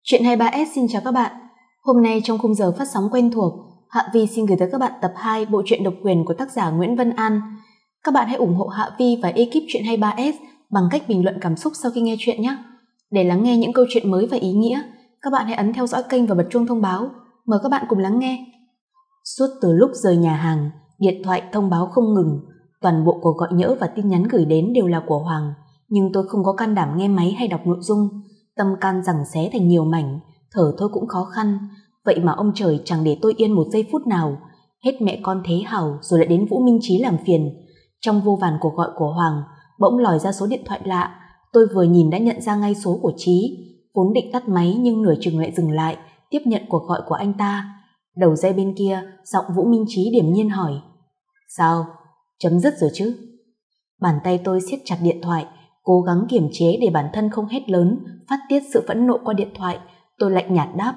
Chuyện 23S xin chào các bạn. Hôm nay trong khung giờ phát sóng quen thuộc, Hạ Vi xin gửi tới các bạn tập 2 bộ truyện độc quyền của tác giả Nguyễn Vân An. Các bạn hãy ủng hộ Hạ Vi và ekip Chuyện 23S bằng cách bình luận cảm xúc sau khi nghe chuyện nhé. Để lắng nghe những câu chuyện mới và ý nghĩa, các bạn hãy ấn theo dõi kênh và bật chuông thông báo. Mời các bạn cùng lắng nghe. Suốt từ lúc rời nhà hàng, điện thoại thông báo không ngừng. Toàn bộ cuộc gọi nhỡ và tin nhắn gửi đến đều là của Hoàng, nhưng tôi không có can đảm nghe máy hay đọc nội dung. Tâm can giằng xé thành nhiều mảnh, thở thôi cũng khó khăn. Vậy mà ông trời chẳng để tôi yên một giây phút nào. Hết mẹ con Thế Hào rồi lại đến Vũ Minh Chí làm phiền. Trong vô vàn cuộc gọi của Hoàng, bỗng lòi ra số điện thoại lạ. Tôi vừa nhìn đã nhận ra ngay số của Chí. Vốn định tắt máy nhưng nửa chừng lại dừng lại, tiếp nhận cuộc gọi của anh ta. Đầu dây bên kia, giọng Vũ Minh Chí điềm nhiên hỏi: "Sao? Chấm dứt rồi chứ?" Bàn tay tôi siết chặt điện thoại, cố gắng kiềm chế để bản thân không hét lớn, phát tiết sự phẫn nộ qua điện thoại. Tôi lạnh nhạt đáp: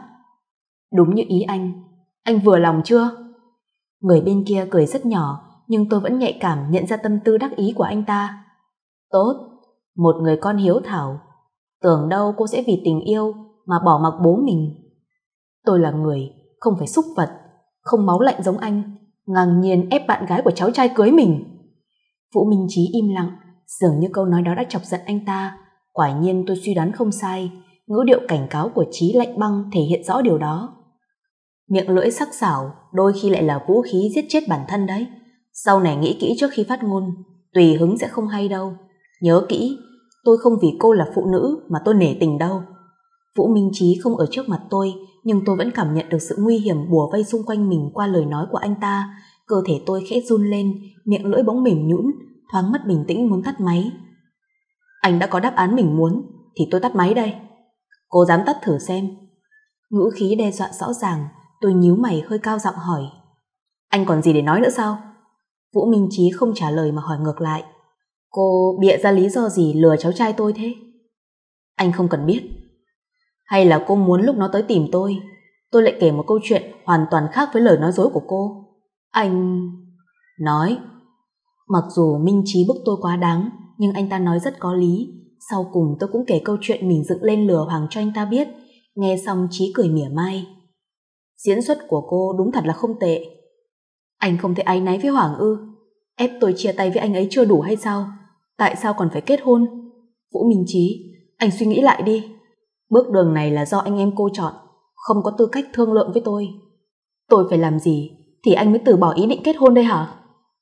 "Đúng như ý anh vừa lòng chưa?" Người bên kia cười rất nhỏ, nhưng tôi vẫn nhạy cảm nhận ra tâm tư đắc ý của anh ta. "Tốt, một người con hiếu thảo. Tưởng đâu cô sẽ vì tình yêu mà bỏ mặc bố mình." Tôi là người, không phải súc vật, không máu lạnh giống anh, ngang nhiên ép bạn gái của cháu trai cưới mình. Vũ Minh Chí im lặng, dường như câu nói đó đã chọc giận anh ta. Quả nhiên tôi suy đoán không sai, ngữ điệu cảnh cáo của Chí lạnh băng thể hiện rõ điều đó. Miệng lưỡi sắc sảo đôi khi lại là vũ khí giết chết bản thân đấy. Sau này nghĩ kỹ trước khi phát ngôn, tùy hứng sẽ không hay đâu. Nhớ kỹ, tôi không vì cô là phụ nữ mà tôi nể tình đâu. Vũ Minh Chí không ở trước mặt tôi, nhưng tôi vẫn cảm nhận được sự nguy hiểm bủa vây xung quanh mình qua lời nói của anh ta. Cơ thể tôi khẽ run lên, miệng lưỡi bỗng mềm nhũn, thoáng mất bình tĩnh muốn tắt máy. "Anh đã có đáp án mình muốn thì tôi tắt máy đây. Cô dám tắt thử xem." Ngữ khí đe dọa rõ ràng. Tôi nhíu mày hơi cao giọng hỏi: "Anh còn gì để nói nữa sao?" Vũ Minh Chí không trả lời mà hỏi ngược lại: "Cô bịa ra lý do gì lừa cháu trai tôi thế?" "Anh không cần biết. Hay là cô muốn lúc nó tới tìm tôi lại kể một câu chuyện hoàn toàn khác với lời nói dối của cô?" "Anh..." "Nói." Mặc dù Minh Chí bức tôi quá đáng, nhưng anh ta nói rất có lý. Sau cùng tôi cũng kể câu chuyện mình dựng lên lừa Hoàng cho anh ta biết. Nghe xong Chí cười mỉa mai: "Diễn xuất của cô đúng thật là không tệ." "Anh không thể áy náy với Hoàng ư? Ép tôi chia tay với anh ấy chưa đủ hay sao? Tại sao còn phải kết hôn?" "Vũ Minh Chí, anh suy nghĩ lại đi. Bước đường này là do anh em cô chọn, không có tư cách thương lượng với tôi. Tôi phải làm gì thì anh mới từ bỏ ý định kết hôn đây hả?"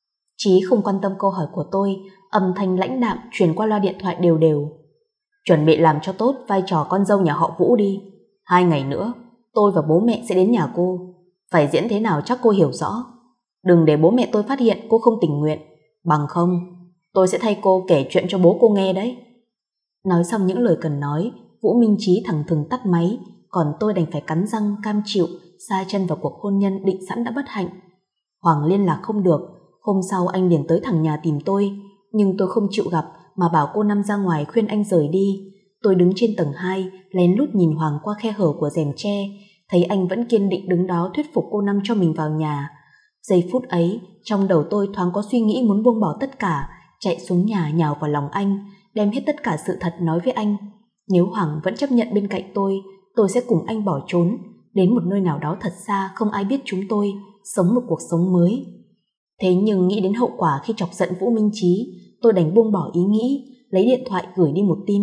Chí không quan tâm câu hỏi của tôi, âm thanh lãnh đạm truyền qua loa điện thoại đều đều: "Chuẩn bị làm cho tốt vai trò con dâu nhà họ Vũ đi. 2 ngày nữa tôi và bố mẹ sẽ đến nhà cô. Phải diễn thế nào chắc cô hiểu rõ. Đừng để bố mẹ tôi phát hiện cô không tình nguyện, bằng không tôi sẽ thay cô kể chuyện cho bố cô nghe đấy." Nói xong những lời cần nói, Vũ Minh Chí thẳng thừng tắt máy, còn tôi đành phải cắn răng cam chịu sa chân vào cuộc hôn nhân định sẵn đã bất hạnh. Hoàng liên lạc không được. Hôm sau anh liền tới thẳng nhà tìm tôi, nhưng tôi không chịu gặp mà bảo cô Năm ra ngoài khuyên anh rời đi. Tôi đứng trên tầng 2 lén lút nhìn Hoàng qua khe hở của rèm tre, thấy anh vẫn kiên định đứng đó thuyết phục cô Năm cho mình vào nhà. Giây phút ấy trong đầu tôi thoáng có suy nghĩ muốn buông bỏ tất cả, chạy xuống nhà nhào vào lòng anh, đem hết tất cả sự thật nói với anh. Nếu Hoàng vẫn chấp nhận bên cạnh tôi sẽ cùng anh bỏ trốn đến một nơi nào đó thật xa, không ai biết chúng tôi, sống một cuộc sống mới. Thế nhưng nghĩ đến hậu quả khi chọc giận Vũ Minh Chí, tôi đành buông bỏ ý nghĩ, lấy điện thoại gửi đi một tin: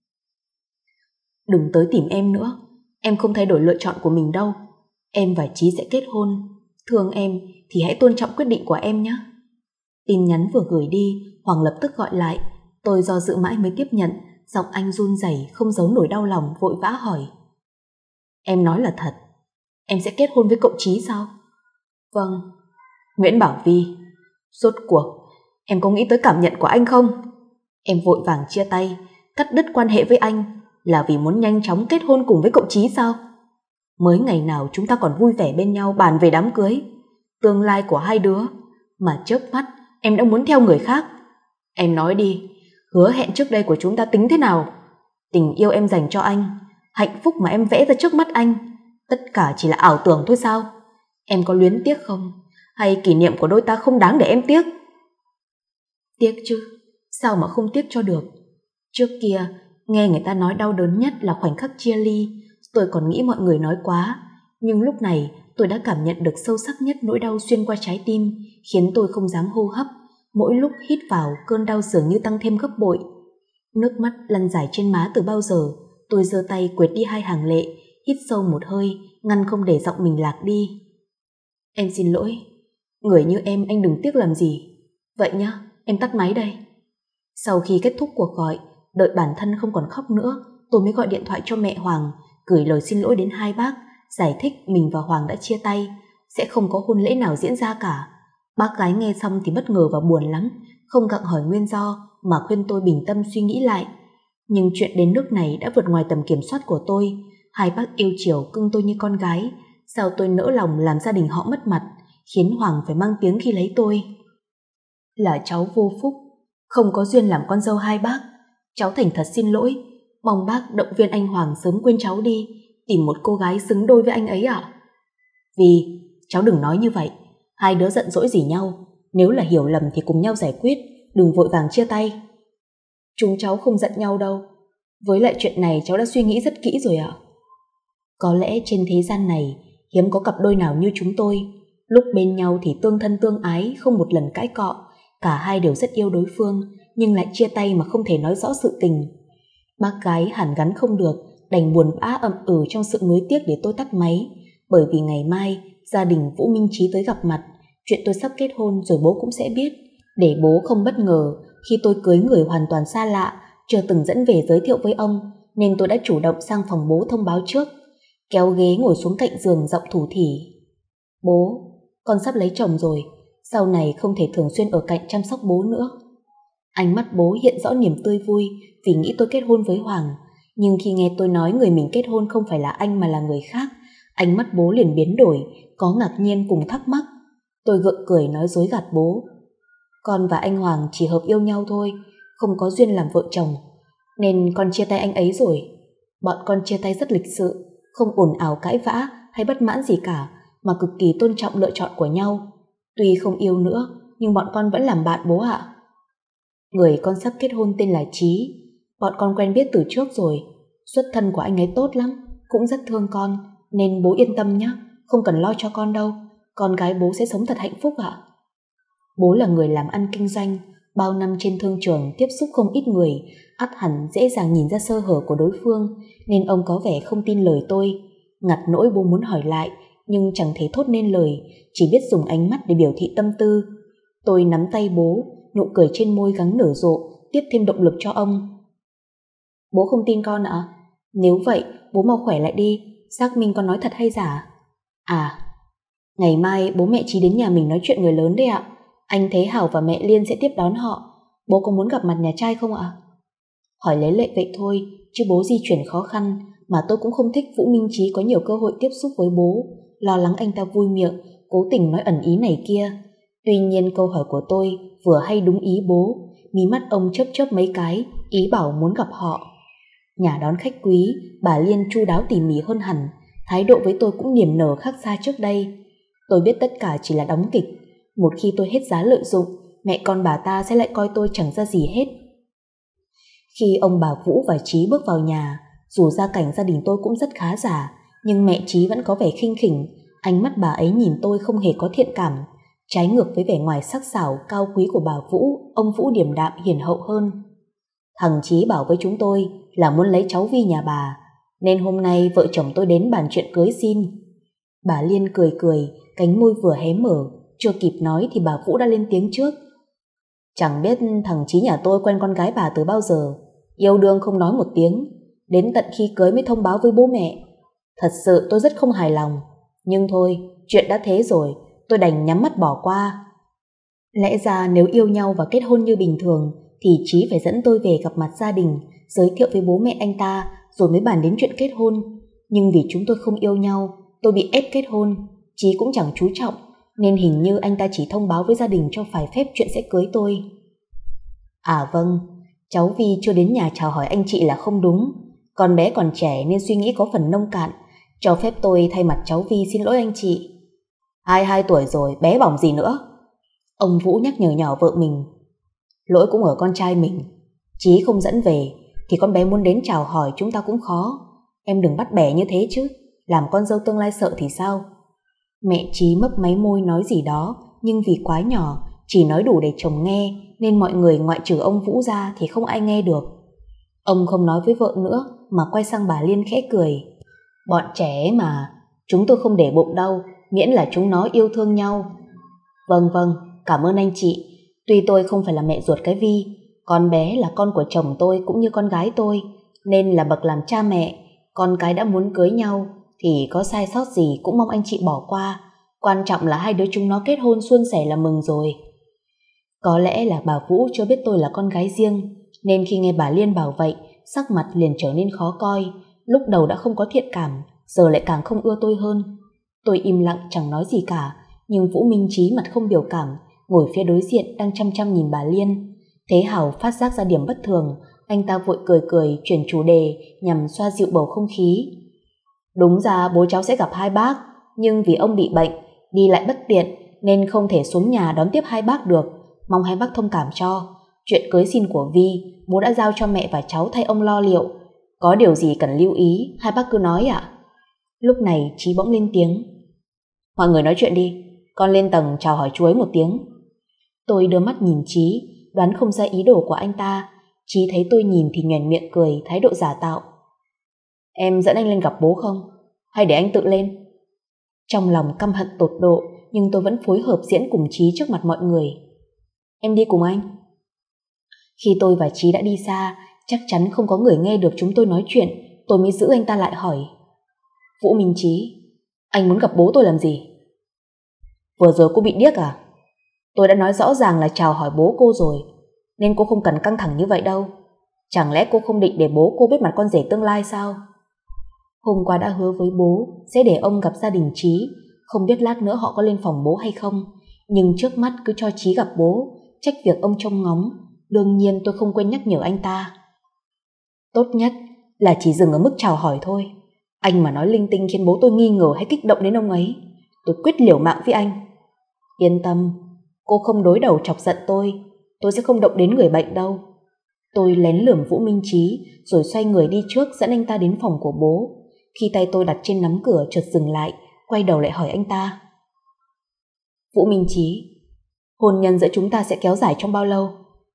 "Đừng tới tìm em nữa, em không thay đổi lựa chọn của mình đâu. Em và Chí sẽ kết hôn. Thương em thì hãy tôn trọng quyết định của em nhé." Tin nhắn vừa gửi đi, Hoàng lập tức gọi lại. Tôi do dự mãi mới tiếp nhận. Giọng anh run rẩy không giấu nổi đau lòng, vội vã hỏi: "Em nói là thật? Em sẽ kết hôn với cậu Chí sao?" "Vâng." "Nguyễn Bảo Vi, rốt cuộc em có nghĩ tới cảm nhận của anh không? Em vội vàng chia tay, cắt đứt quan hệ với anh là vì muốn nhanh chóng kết hôn cùng với cậu Chí sao? Mới ngày nào chúng ta còn vui vẻ bên nhau bàn về đám cưới, tương lai của hai đứa, mà chớp mắt em đã muốn theo người khác. Em nói đi, hứa hẹn trước đây của chúng ta tính thế nào? Tình yêu em dành cho anh, hạnh phúc mà em vẽ ra trước mắt anh, tất cả chỉ là ảo tưởng thôi sao? Em có luyến tiếc không? Hay kỷ niệm của đôi ta không đáng để em tiếc?" "Tiếc chứ, sao mà không tiếc cho được. Trước kia nghe người ta nói đau đớn nhất là khoảnh khắc chia ly, Tôi còn nghĩ mọi người nói quá, nhưng lúc này tôi đã cảm nhận được sâu sắc nhất nỗi đau xuyên qua trái tim, khiến tôi không dám hô hấp. Mỗi lúc hít vào, cơn đau dường như tăng thêm gấp bội. Nước mắt lăn dài trên má từ bao giờ. Tôi giơ tay quệt đi 2 hàng lệ, hít sâu một hơi, ngăn không để giọng mình lạc đi. Em xin lỗi, người như em anh đừng tiếc làm gì. Vậy nhá, em tắt máy đây. Sau khi kết thúc cuộc gọi, đợi bản thân không còn khóc nữa, tôi mới gọi điện thoại cho mẹ Hoàng, gửi lời xin lỗi đến 2 bác, giải thích mình và Hoàng đã chia tay, sẽ không có hôn lễ nào diễn ra cả. Bác gái nghe xong thì bất ngờ và buồn lắm, không gặng hỏi nguyên do mà khuyên tôi bình tâm suy nghĩ lại. Nhưng chuyện đến nước này đã vượt ngoài tầm kiểm soát của tôi. 2 bác yêu chiều cưng tôi như con gái, sao tôi nỡ lòng làm gia đình họ mất mặt, khiến Hoàng phải mang tiếng khi lấy tôi. Là cháu vô phúc, không có duyên làm con dâu 2 bác. Cháu thành thật xin lỗi, mong bác động viên anh Hoàng sớm quên cháu đi, tìm một cô gái xứng đôi với anh ấy ạ. Vì, cháu đừng nói như vậy, 2 đứa giận dỗi gì nhau, nếu là hiểu lầm thì cùng nhau giải quyết, đừng vội vàng chia tay. Chúng cháu không giận nhau đâu, với lại chuyện này cháu đã suy nghĩ rất kỹ rồi ạ. Có lẽ trên thế gian này hiếm có cặp đôi nào như chúng tôi, lúc bên nhau thì tương thân tương ái, không một lần cãi cọ, cả hai đều rất yêu đối phương, nhưng lại chia tay mà không thể nói rõ sự tình. Bác gái hàn gắn không được, đành buồn bã ậm ừ trong sự nuối tiếc để tôi tắt máy, bởi vì ngày mai gia đình Vũ Minh Trí tới gặp mặt, chuyện tôi sắp kết hôn rồi bố cũng sẽ biết, để bố không bất ngờ khi tôi cưới người hoàn toàn xa lạ, chưa từng dẫn về giới thiệu với ông, nên tôi đã chủ động sang phòng bố thông báo trước, kéo ghế ngồi xuống cạnh giường giọng thủ thỉ. Bố, con sắp lấy chồng rồi, sau này không thể thường xuyên ở cạnh chăm sóc bố nữa. Ánh mắt bố hiện rõ niềm tươi vui vì nghĩ tôi kết hôn với Hoàng, nhưng khi nghe tôi nói người mình kết hôn không phải là anh mà là người khác, ánh mắt bố liền biến đổi, có ngạc nhiên cùng thắc mắc. Tôi gượng cười nói dối gạt bố. Con và anh Hoàng chỉ hợp yêu nhau thôi, không có duyên làm vợ chồng, nên con chia tay anh ấy rồi. Bọn con chia tay rất lịch sự, không ồn ào cãi vã hay bất mãn gì cả, mà cực kỳ tôn trọng lựa chọn của nhau. Tuy không yêu nữa, nhưng bọn con vẫn làm bạn bố ạ. Người con sắp kết hôn tên là Trí, bọn con quen biết từ trước rồi. Xuất thân của anh ấy tốt lắm, cũng rất thương con, nên bố yên tâm nhé, không cần lo cho con đâu, con gái bố sẽ sống thật hạnh phúc ạ. Bố là người làm ăn kinh doanh, bao năm trên thương trường tiếp xúc không ít người, ắt hẳn dễ dàng nhìn ra sơ hở của đối phương, nên ông có vẻ không tin lời tôi. Ngặt nỗi bố muốn hỏi lại, nhưng chẳng thể thốt nên lời, chỉ biết dùng ánh mắt để biểu thị tâm tư. Tôi nắm tay bố, nụ cười trên môi gắng nở rộ, tiếp thêm động lực cho ông. Bố không tin con ạ? Nếu vậy, bố mau khỏe lại đi, xác minh con nói thật hay giả. À, ngày mai bố mẹ Trí đến nhà mình nói chuyện người lớn đấy ạ. Anh Thế Hảo và mẹ Liên sẽ tiếp đón họ. Bố có muốn gặp mặt nhà trai không ạ? Hỏi lấy lệ vậy thôi, chứ bố di chuyển khó khăn, mà tôi cũng không thích Vũ Minh Trí có nhiều cơ hội tiếp xúc với bố, lo lắng anh ta vui miệng, cố tình nói ẩn ý này kia. Tuy nhiên câu hỏi của tôi vừa hay đúng ý bố, mí mắt ông chớp chớp mấy cái, ý bảo muốn gặp họ. Nhà đón khách quý, bà Liên chu đáo tỉ mỉ hơn hẳn, thái độ với tôi cũng niềm nở khác xa trước đây. Tôi biết tất cả chỉ là đóng kịch, một khi tôi hết giá lợi dụng, mẹ con bà ta sẽ lại coi tôi chẳng ra gì hết. Khi ông bà Vũ và Trí bước vào nhà, dù gia cảnh gia đình tôi cũng rất khá giả, nhưng mẹ Trí vẫn có vẻ khinh khỉnh, ánh mắt bà ấy nhìn tôi không hề có thiện cảm. Trái ngược với vẻ ngoài sắc sảo cao quý của bà Vũ, ông Vũ điềm đạm hiền hậu hơn. Thằng Trí bảo với chúng tôi là muốn lấy cháu Vi nhà bà, nên hôm nay vợ chồng tôi đến bàn chuyện cưới xin. Bà Liên cười cười, cánh môi vừa hé mở, chưa kịp nói thì bà Vũ đã lên tiếng trước. Chẳng biết thằng Trí nhà tôi quen con gái bà từ bao giờ, yêu đương không nói một tiếng, đến tận khi cưới mới thông báo với bố mẹ. Thật sự tôi rất không hài lòng, nhưng thôi, chuyện đã thế rồi, tôi đành nhắm mắt bỏ qua. Lẽ ra nếu yêu nhau và kết hôn như bình thường thì Trí phải dẫn tôi về gặp mặt gia đình, giới thiệu với bố mẹ anh ta, rồi mới bàn đến chuyện kết hôn. Nhưng vì chúng tôi không yêu nhau, tôi bị ép kết hôn, Trí cũng chẳng chú trọng, nên hình như anh ta chỉ thông báo với gia đình cho phải phép chuyện sẽ cưới tôi. À vâng, cháu Vi chưa đến nhà chào hỏi anh chị là không đúng. Con bé còn trẻ nên suy nghĩ có phần nông cạn, cho phép tôi thay mặt cháu Vi xin lỗi anh chị. 22 tuổi rồi, bé bỏng gì nữa. Ông Vũ nhắc nhở nhỏ vợ mình. Lỗi cũng ở con trai mình, Chí không dẫn về thì con bé muốn đến chào hỏi chúng ta cũng khó. Em đừng bắt bẻ như thế chứ, làm con dâu tương lai sợ thì sao? Mẹ Trí mấp máy môi nói gì đó, nhưng vì quá nhỏ, chỉ nói đủ để chồng nghe, nên mọi người ngoại trừ ông Vũ ra thì không ai nghe được. Ông không nói với vợ nữa mà quay sang bà Liên khẽ cười. Bọn trẻ mà, chúng tôi không để bụng đâu, miễn là chúng nó yêu thương nhau. Vâng vâng, cảm ơn anh chị. Tuy tôi không phải là mẹ ruột cái Vi, con bé là con của chồng tôi cũng như con gái tôi, nên là bậc làm cha mẹ, con cái đã muốn cưới nhau thì có sai sót gì cũng mong anh chị bỏ qua. Quan trọng là hai đứa chúng nó kết hôn suôn sẻ là mừng rồi. Có lẽ là bà Vũ chưa biết tôi là con gái riêng, nên khi nghe bà Liên bảo vậy, sắc mặt liền trở nên khó coi. Lúc đầu đã không có thiện cảm, giờ lại càng không ưa tôi hơn. Tôi im lặng chẳng nói gì cả, nhưng Vũ Minh Trí mặt không biểu cảm, ngồi phía đối diện đang chăm chăm nhìn bà Liên. Thế Hào phát giác ra điểm bất thường, anh ta vội cười cười chuyển chủ đề nhằm xoa dịu bầu không khí. Đúng ra bố cháu sẽ gặp hai bác, nhưng vì ông bị bệnh, đi lại bất tiện nên không thể xuống nhà đón tiếp hai bác được. Mong hai bác thông cảm cho. Chuyện cưới xin của Vi, bố đã giao cho mẹ và cháu thay ông lo liệu. Có điều gì cần lưu ý, hai bác cứ nói ạ. Lúc này Trí bỗng lên tiếng. Mọi người nói chuyện đi, con lên tầng chào hỏi chú ấy một tiếng. Tôi đưa mắt nhìn Trí, đoán không ra ý đồ của anh ta. Trí thấy tôi nhìn thì nhoẻn miệng cười, thái độ giả tạo. Em dẫn anh lên gặp bố không? Hay để anh tự lên? Trong lòng căm hận tột độ, nhưng tôi vẫn phối hợp diễn cùng Trí trước mặt mọi người. Em đi cùng anh. Khi tôi và Trí đã đi xa, chắc chắn không có người nghe được chúng tôi nói chuyện, tôi mới giữ anh ta lại hỏi. Vũ Minh Trí, anh muốn gặp bố tôi làm gì? Vừa rồi cô bị điếc à? Tôi đã nói rõ ràng là chào hỏi bố cô rồi, nên cô không cần căng thẳng như vậy đâu. Chẳng lẽ cô không định để bố cô biết mặt con rể tương lai sao? Hôm qua đã hứa với bố sẽ để ông gặp gia đình Trí, không biết lát nữa họ có lên phòng bố hay không, nhưng trước mắt cứ cho Trí gặp bố, trách việc ông trông ngóng. Đương nhiên tôi không quên nhắc nhở anh ta. Tốt nhất là chỉ dừng ở mức chào hỏi thôi. Anh mà nói linh tinh khiến bố tôi nghi ngờ hay kích động đến ông ấy, tôi quyết liều mạng với anh. Yên tâm, cô không đối đầu chọc giận tôi sẽ không động đến người bệnh đâu. Tôi lén lườm Vũ Minh Trí rồi xoay người đi trước dẫn anh ta đến phòng của bố. Khi tay tôi đặt trên nắm cửa chợt dừng lại, quay đầu lại hỏi anh ta. Vũ Minh Trí, hôn nhân giữa chúng ta sẽ kéo dài trong bao lâu?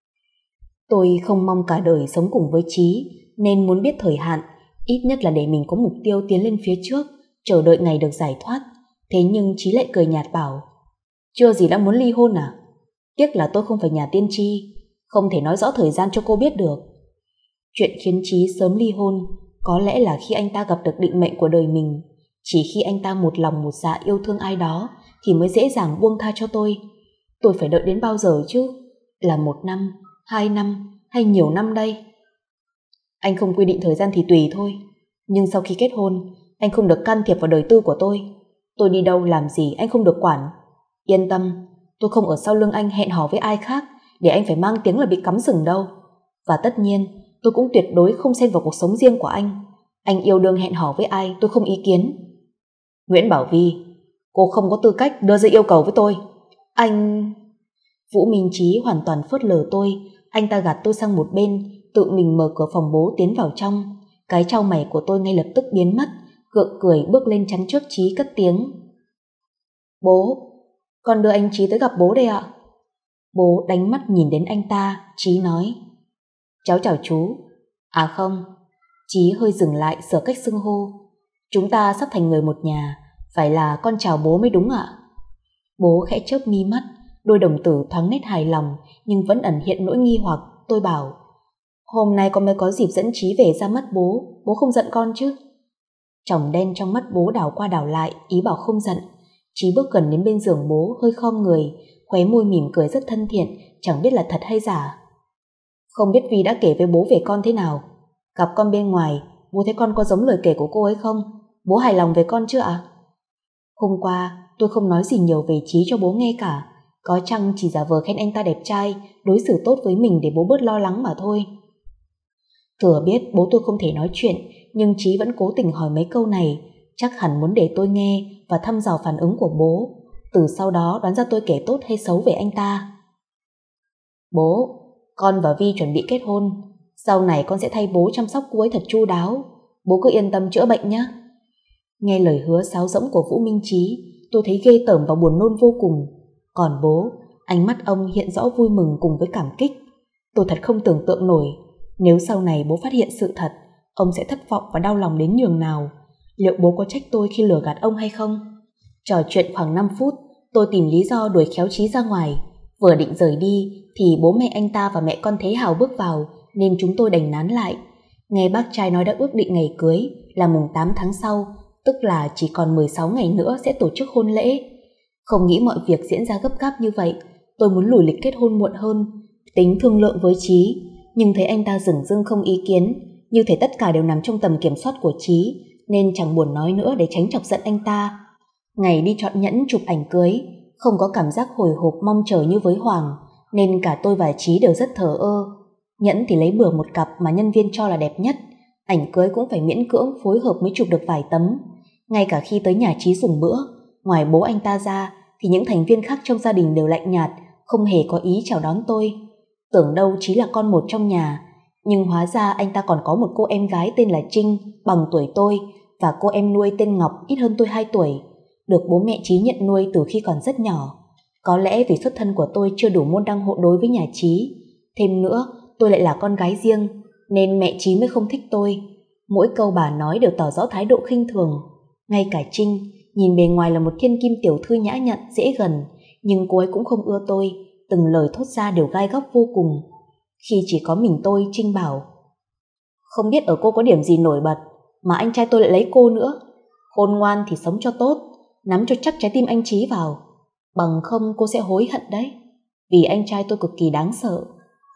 Tôi không mong cả đời sống cùng với Trí, nên muốn biết thời hạn, ít nhất là để mình có mục tiêu tiến lên phía trước, chờ đợi ngày được giải thoát. Thế nhưng Trí lại cười nhạt bảo, chưa gì đã muốn ly hôn à? Tiếc là tôi không phải nhà tiên tri, không thể nói rõ thời gian cho cô biết được. Chuyện khiến Trí sớm ly hôn có lẽ là khi anh ta gặp được định mệnh của đời mình. Chỉ khi anh ta một lòng một dạ yêu thương ai đó thì mới dễ dàng buông tha cho tôi. Tôi phải đợi đến bao giờ chứ? Là 1 năm, 2 năm hay nhiều năm đây? Anh không quy định thời gian thì tùy thôi, nhưng sau khi kết hôn, anh không được can thiệp vào đời tư của tôi. Tôi đi đâu làm gì anh không được quản. Yên tâm, tôi không ở sau lưng anh hẹn hò với ai khác để anh phải mang tiếng là bị cắm sừng đâu. Và tất nhiên, tôi cũng tuyệt đối không xen vào cuộc sống riêng của anh. Anh yêu đương hẹn hò với ai tôi không ý kiến. Nguyễn Bảo Vi, cô không có tư cách đưa ra yêu cầu với tôi. Anh... Vũ Minh Trí hoàn toàn phớt lờ tôi. Anh ta gạt tôi sang một bên, tự mình mở cửa phòng bố tiến vào trong. Cái chau mày của tôi ngay lập tức biến mất, gượng cười bước lên chắn trước Trí cất tiếng. Bố, con đưa anh Trí tới gặp bố đây ạ. Bố đánh mắt nhìn đến anh ta. Trí nói, cháu chào chú. À không. Trí hơi dừng lại sửa cách xưng hô. Chúng ta sắp thành người một nhà, phải là con chào bố mới đúng ạ. Bố khẽ chớp mi mắt, đôi đồng tử thoáng nét hài lòng nhưng vẫn ẩn hiện nỗi nghi hoặc. Tôi bảo, hôm nay con mới có dịp dẫn Trí về ra mắt bố không giận con chứ? Tròng đen trong mắt bố đảo qua đảo lại, ý bảo không giận. Trí bước gần đến bên giường bố, hơi khom người, khóe môi mỉm cười rất thân thiện, chẳng biết là thật hay giả. Không biết Vi đã kể với bố về con thế nào? Gặp con bên ngoài, bố thấy con có giống lời kể của cô ấy không? Bố hài lòng về con chưa ạ? Hôm qua tôi không nói gì nhiều về Trí cho bố nghe cả, có chăng chỉ giả vờ khen anh ta đẹp trai, đối xử tốt với mình để bố bớt lo lắng mà thôi. Thừa biết bố tôi không thể nói chuyện, nhưng Trí vẫn cố tình hỏi mấy câu này, chắc hẳn muốn để tôi nghe và thăm dò phản ứng của bố, từ sau đó đoán ra tôi kể tốt hay xấu về anh ta. Bố, con và Vi chuẩn bị kết hôn, sau này con sẽ thay bố chăm sóc cô ấy thật chu đáo. bố cứ yên tâm chữa bệnh nhé. Nghe lời hứa sáo rỗng của Vũ Minh Trí, tôi thấy ghê tởm và buồn nôn vô cùng. Còn bố, ánh mắt ông hiện rõ vui mừng cùng với cảm kích. Tôi thật không tưởng tượng nổi, nếu sau này bố phát hiện sự thật, ông sẽ thất vọng và đau lòng đến nhường nào. Liệu bố có trách tôi khi lừa gạt ông hay không? Trò chuyện khoảng 5 phút, tôi tìm lý do đuổi khéo Trí ra ngoài. Vừa định rời đi thì bố mẹ anh ta và mẹ con Thế Hào bước vào, nên chúng tôi đành nán lại. Nghe bác trai nói đã ước định ngày cưới là mùng 8 tháng sau, tức là chỉ còn 16 ngày nữa sẽ tổ chức hôn lễ. Không nghĩ mọi việc diễn ra gấp gáp như vậy, tôi muốn lùi lịch kết hôn muộn hơn, tính thương lượng với Trí, nhưng thấy anh ta dửng dưng không ý kiến, như thể tất cả đều nằm trong tầm kiểm soát của Trí, nên chẳng buồn nói nữa để tránh chọc giận anh ta. Ngày đi chọn nhẫn chụp ảnh cưới, không có cảm giác hồi hộp mong chờ như với Hoàng, nên cả tôi và Trí đều rất thờ ơ. Nhẫn thì lấy bừa một cặp mà nhân viên cho là đẹp nhất, ảnh cưới cũng phải miễn cưỡng phối hợp mới chụp được vài tấm. Ngay cả khi tới nhà Trí dùng bữa, ngoài bố anh ta ra thì những thành viên khác trong gia đình đều lạnh nhạt, không hề có ý chào đón tôi. Tưởng đâu Trí là con một trong nhà, nhưng hóa ra anh ta còn có một cô em gái tên là Trinh, bằng tuổi tôi, và cô em nuôi tên Ngọc, ít hơn tôi 2 tuổi, được bố mẹ Trí nhận nuôi từ khi còn rất nhỏ. Có lẽ vì xuất thân của tôi chưa đủ môn đăng hộ đối với nhà Trí, thêm nữa tôi lại là con gái riêng, nên mẹ Trí mới không thích tôi. Mỗi câu bà nói đều tỏ rõ thái độ khinh thường. Ngay cả Trinh, nhìn bề ngoài là một thiên kim tiểu thư nhã nhặn, dễ gần, nhưng cô ấy cũng không ưa tôi, từng lời thốt ra đều gai góc vô cùng. Khi chỉ có mình tôi, Trinh bảo: "Không biết ở cô có điểm gì nổi bật mà anh trai tôi lại lấy cô nữa. Khôn ngoan thì sống cho tốt, nắm cho chắc trái tim anh Trí vào, bằng không cô sẽ hối hận đấy, vì anh trai tôi cực kỳ đáng sợ."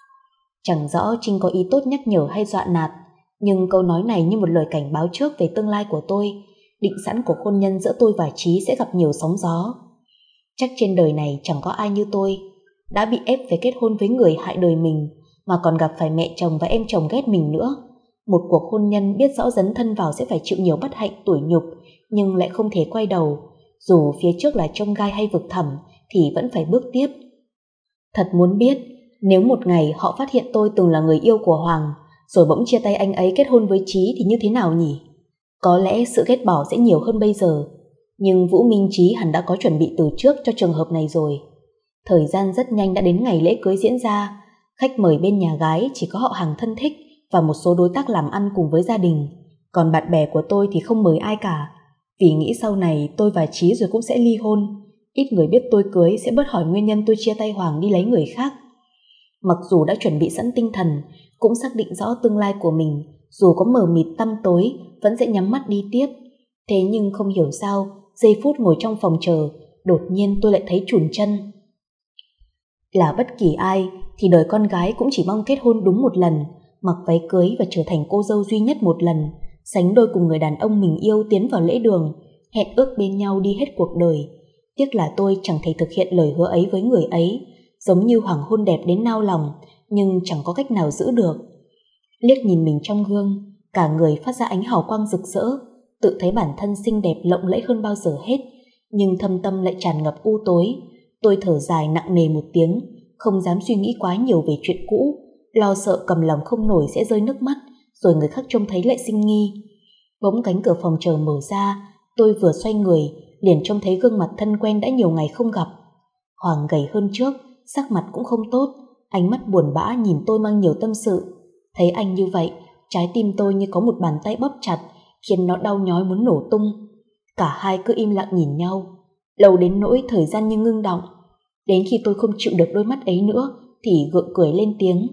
Chẳng rõ Trinh có ý tốt nhắc nhở hay dọa nạt, nhưng câu nói này như một lời cảnh báo trước về tương lai của tôi. Định sẵn của hôn nhân giữa tôi và Trí sẽ gặp nhiều sóng gió. Chắc trên đời này chẳng có ai như tôi, đã bị ép phải kết hôn với người hại đời mình, mà còn gặp phải mẹ chồng và em chồng ghét mình nữa. Một cuộc hôn nhân biết rõ dấn thân vào sẽ phải chịu nhiều bất hạnh tủi nhục, nhưng lại không thể quay đầu. Dù phía trước là chông gai hay vực thẳm thì vẫn phải bước tiếp. Thật muốn biết, nếu một ngày họ phát hiện tôi từng là người yêu của Hoàng, rồi bỗng chia tay anh ấy kết hôn với Trí thì như thế nào nhỉ? Có lẽ sự ghét bỏ sẽ nhiều hơn bây giờ, nhưng Vũ Minh Trí hẳn đã có chuẩn bị từ trước cho trường hợp này rồi. Thời gian rất nhanh đã đến ngày lễ cưới diễn ra. Khách mời bên nhà gái chỉ có họ hàng thân thích và một số đối tác làm ăn cùng với gia đình, còn bạn bè của tôi thì không mời ai cả, vì nghĩ sau này tôi và Trí rồi cũng sẽ ly hôn. Ít người biết tôi cưới sẽ bớt hỏi nguyên nhân tôi chia tay Hoàng đi lấy người khác. Mặc dù đã chuẩn bị sẵn tinh thần, cũng xác định rõ tương lai của mình, dù có mờ mịt tăm tối vẫn sẽ nhắm mắt đi tiếp. Thế nhưng không hiểu sao, giây phút ngồi trong phòng chờ, đột nhiên tôi lại thấy chùn chân. Là bất kỳ ai thì đời con gái cũng chỉ mong kết hôn đúng một lần, mặc váy cưới và trở thành cô dâu duy nhất một lần, sánh đôi cùng người đàn ông mình yêu tiến vào lễ đường, hẹn ước bên nhau đi hết cuộc đời. Tiếc là tôi chẳng thể thực hiện lời hứa ấy với người ấy, giống như hoàng hôn đẹp đến nao lòng, nhưng chẳng có cách nào giữ được. Liếc nhìn mình trong gương, cả người phát ra ánh hào quang rực rỡ, tự thấy bản thân xinh đẹp lộng lẫy hơn bao giờ hết, nhưng thâm tâm lại tràn ngập u tối. Tôi thở dài nặng nề một tiếng, không dám suy nghĩ quá nhiều về chuyện cũ, lo sợ cầm lòng không nổi sẽ rơi nước mắt, rồi người khác trông thấy lại sinh nghi. Bỗng cánh cửa phòng chờ mở ra, tôi vừa xoay người liền trông thấy gương mặt thân quen đã nhiều ngày không gặp. Hoàng gầy hơn trước, sắc mặt cũng không tốt, ánh mắt buồn bã nhìn tôi mang nhiều tâm sự. Thấy anh như vậy, trái tim tôi như có một bàn tay bóp chặt, khiến nó đau nhói muốn nổ tung. Cả hai cứ im lặng nhìn nhau, lâu đến nỗi thời gian như ngưng đọng. Đến khi tôi không chịu được đôi mắt ấy nữa thì gượng cười lên tiếng: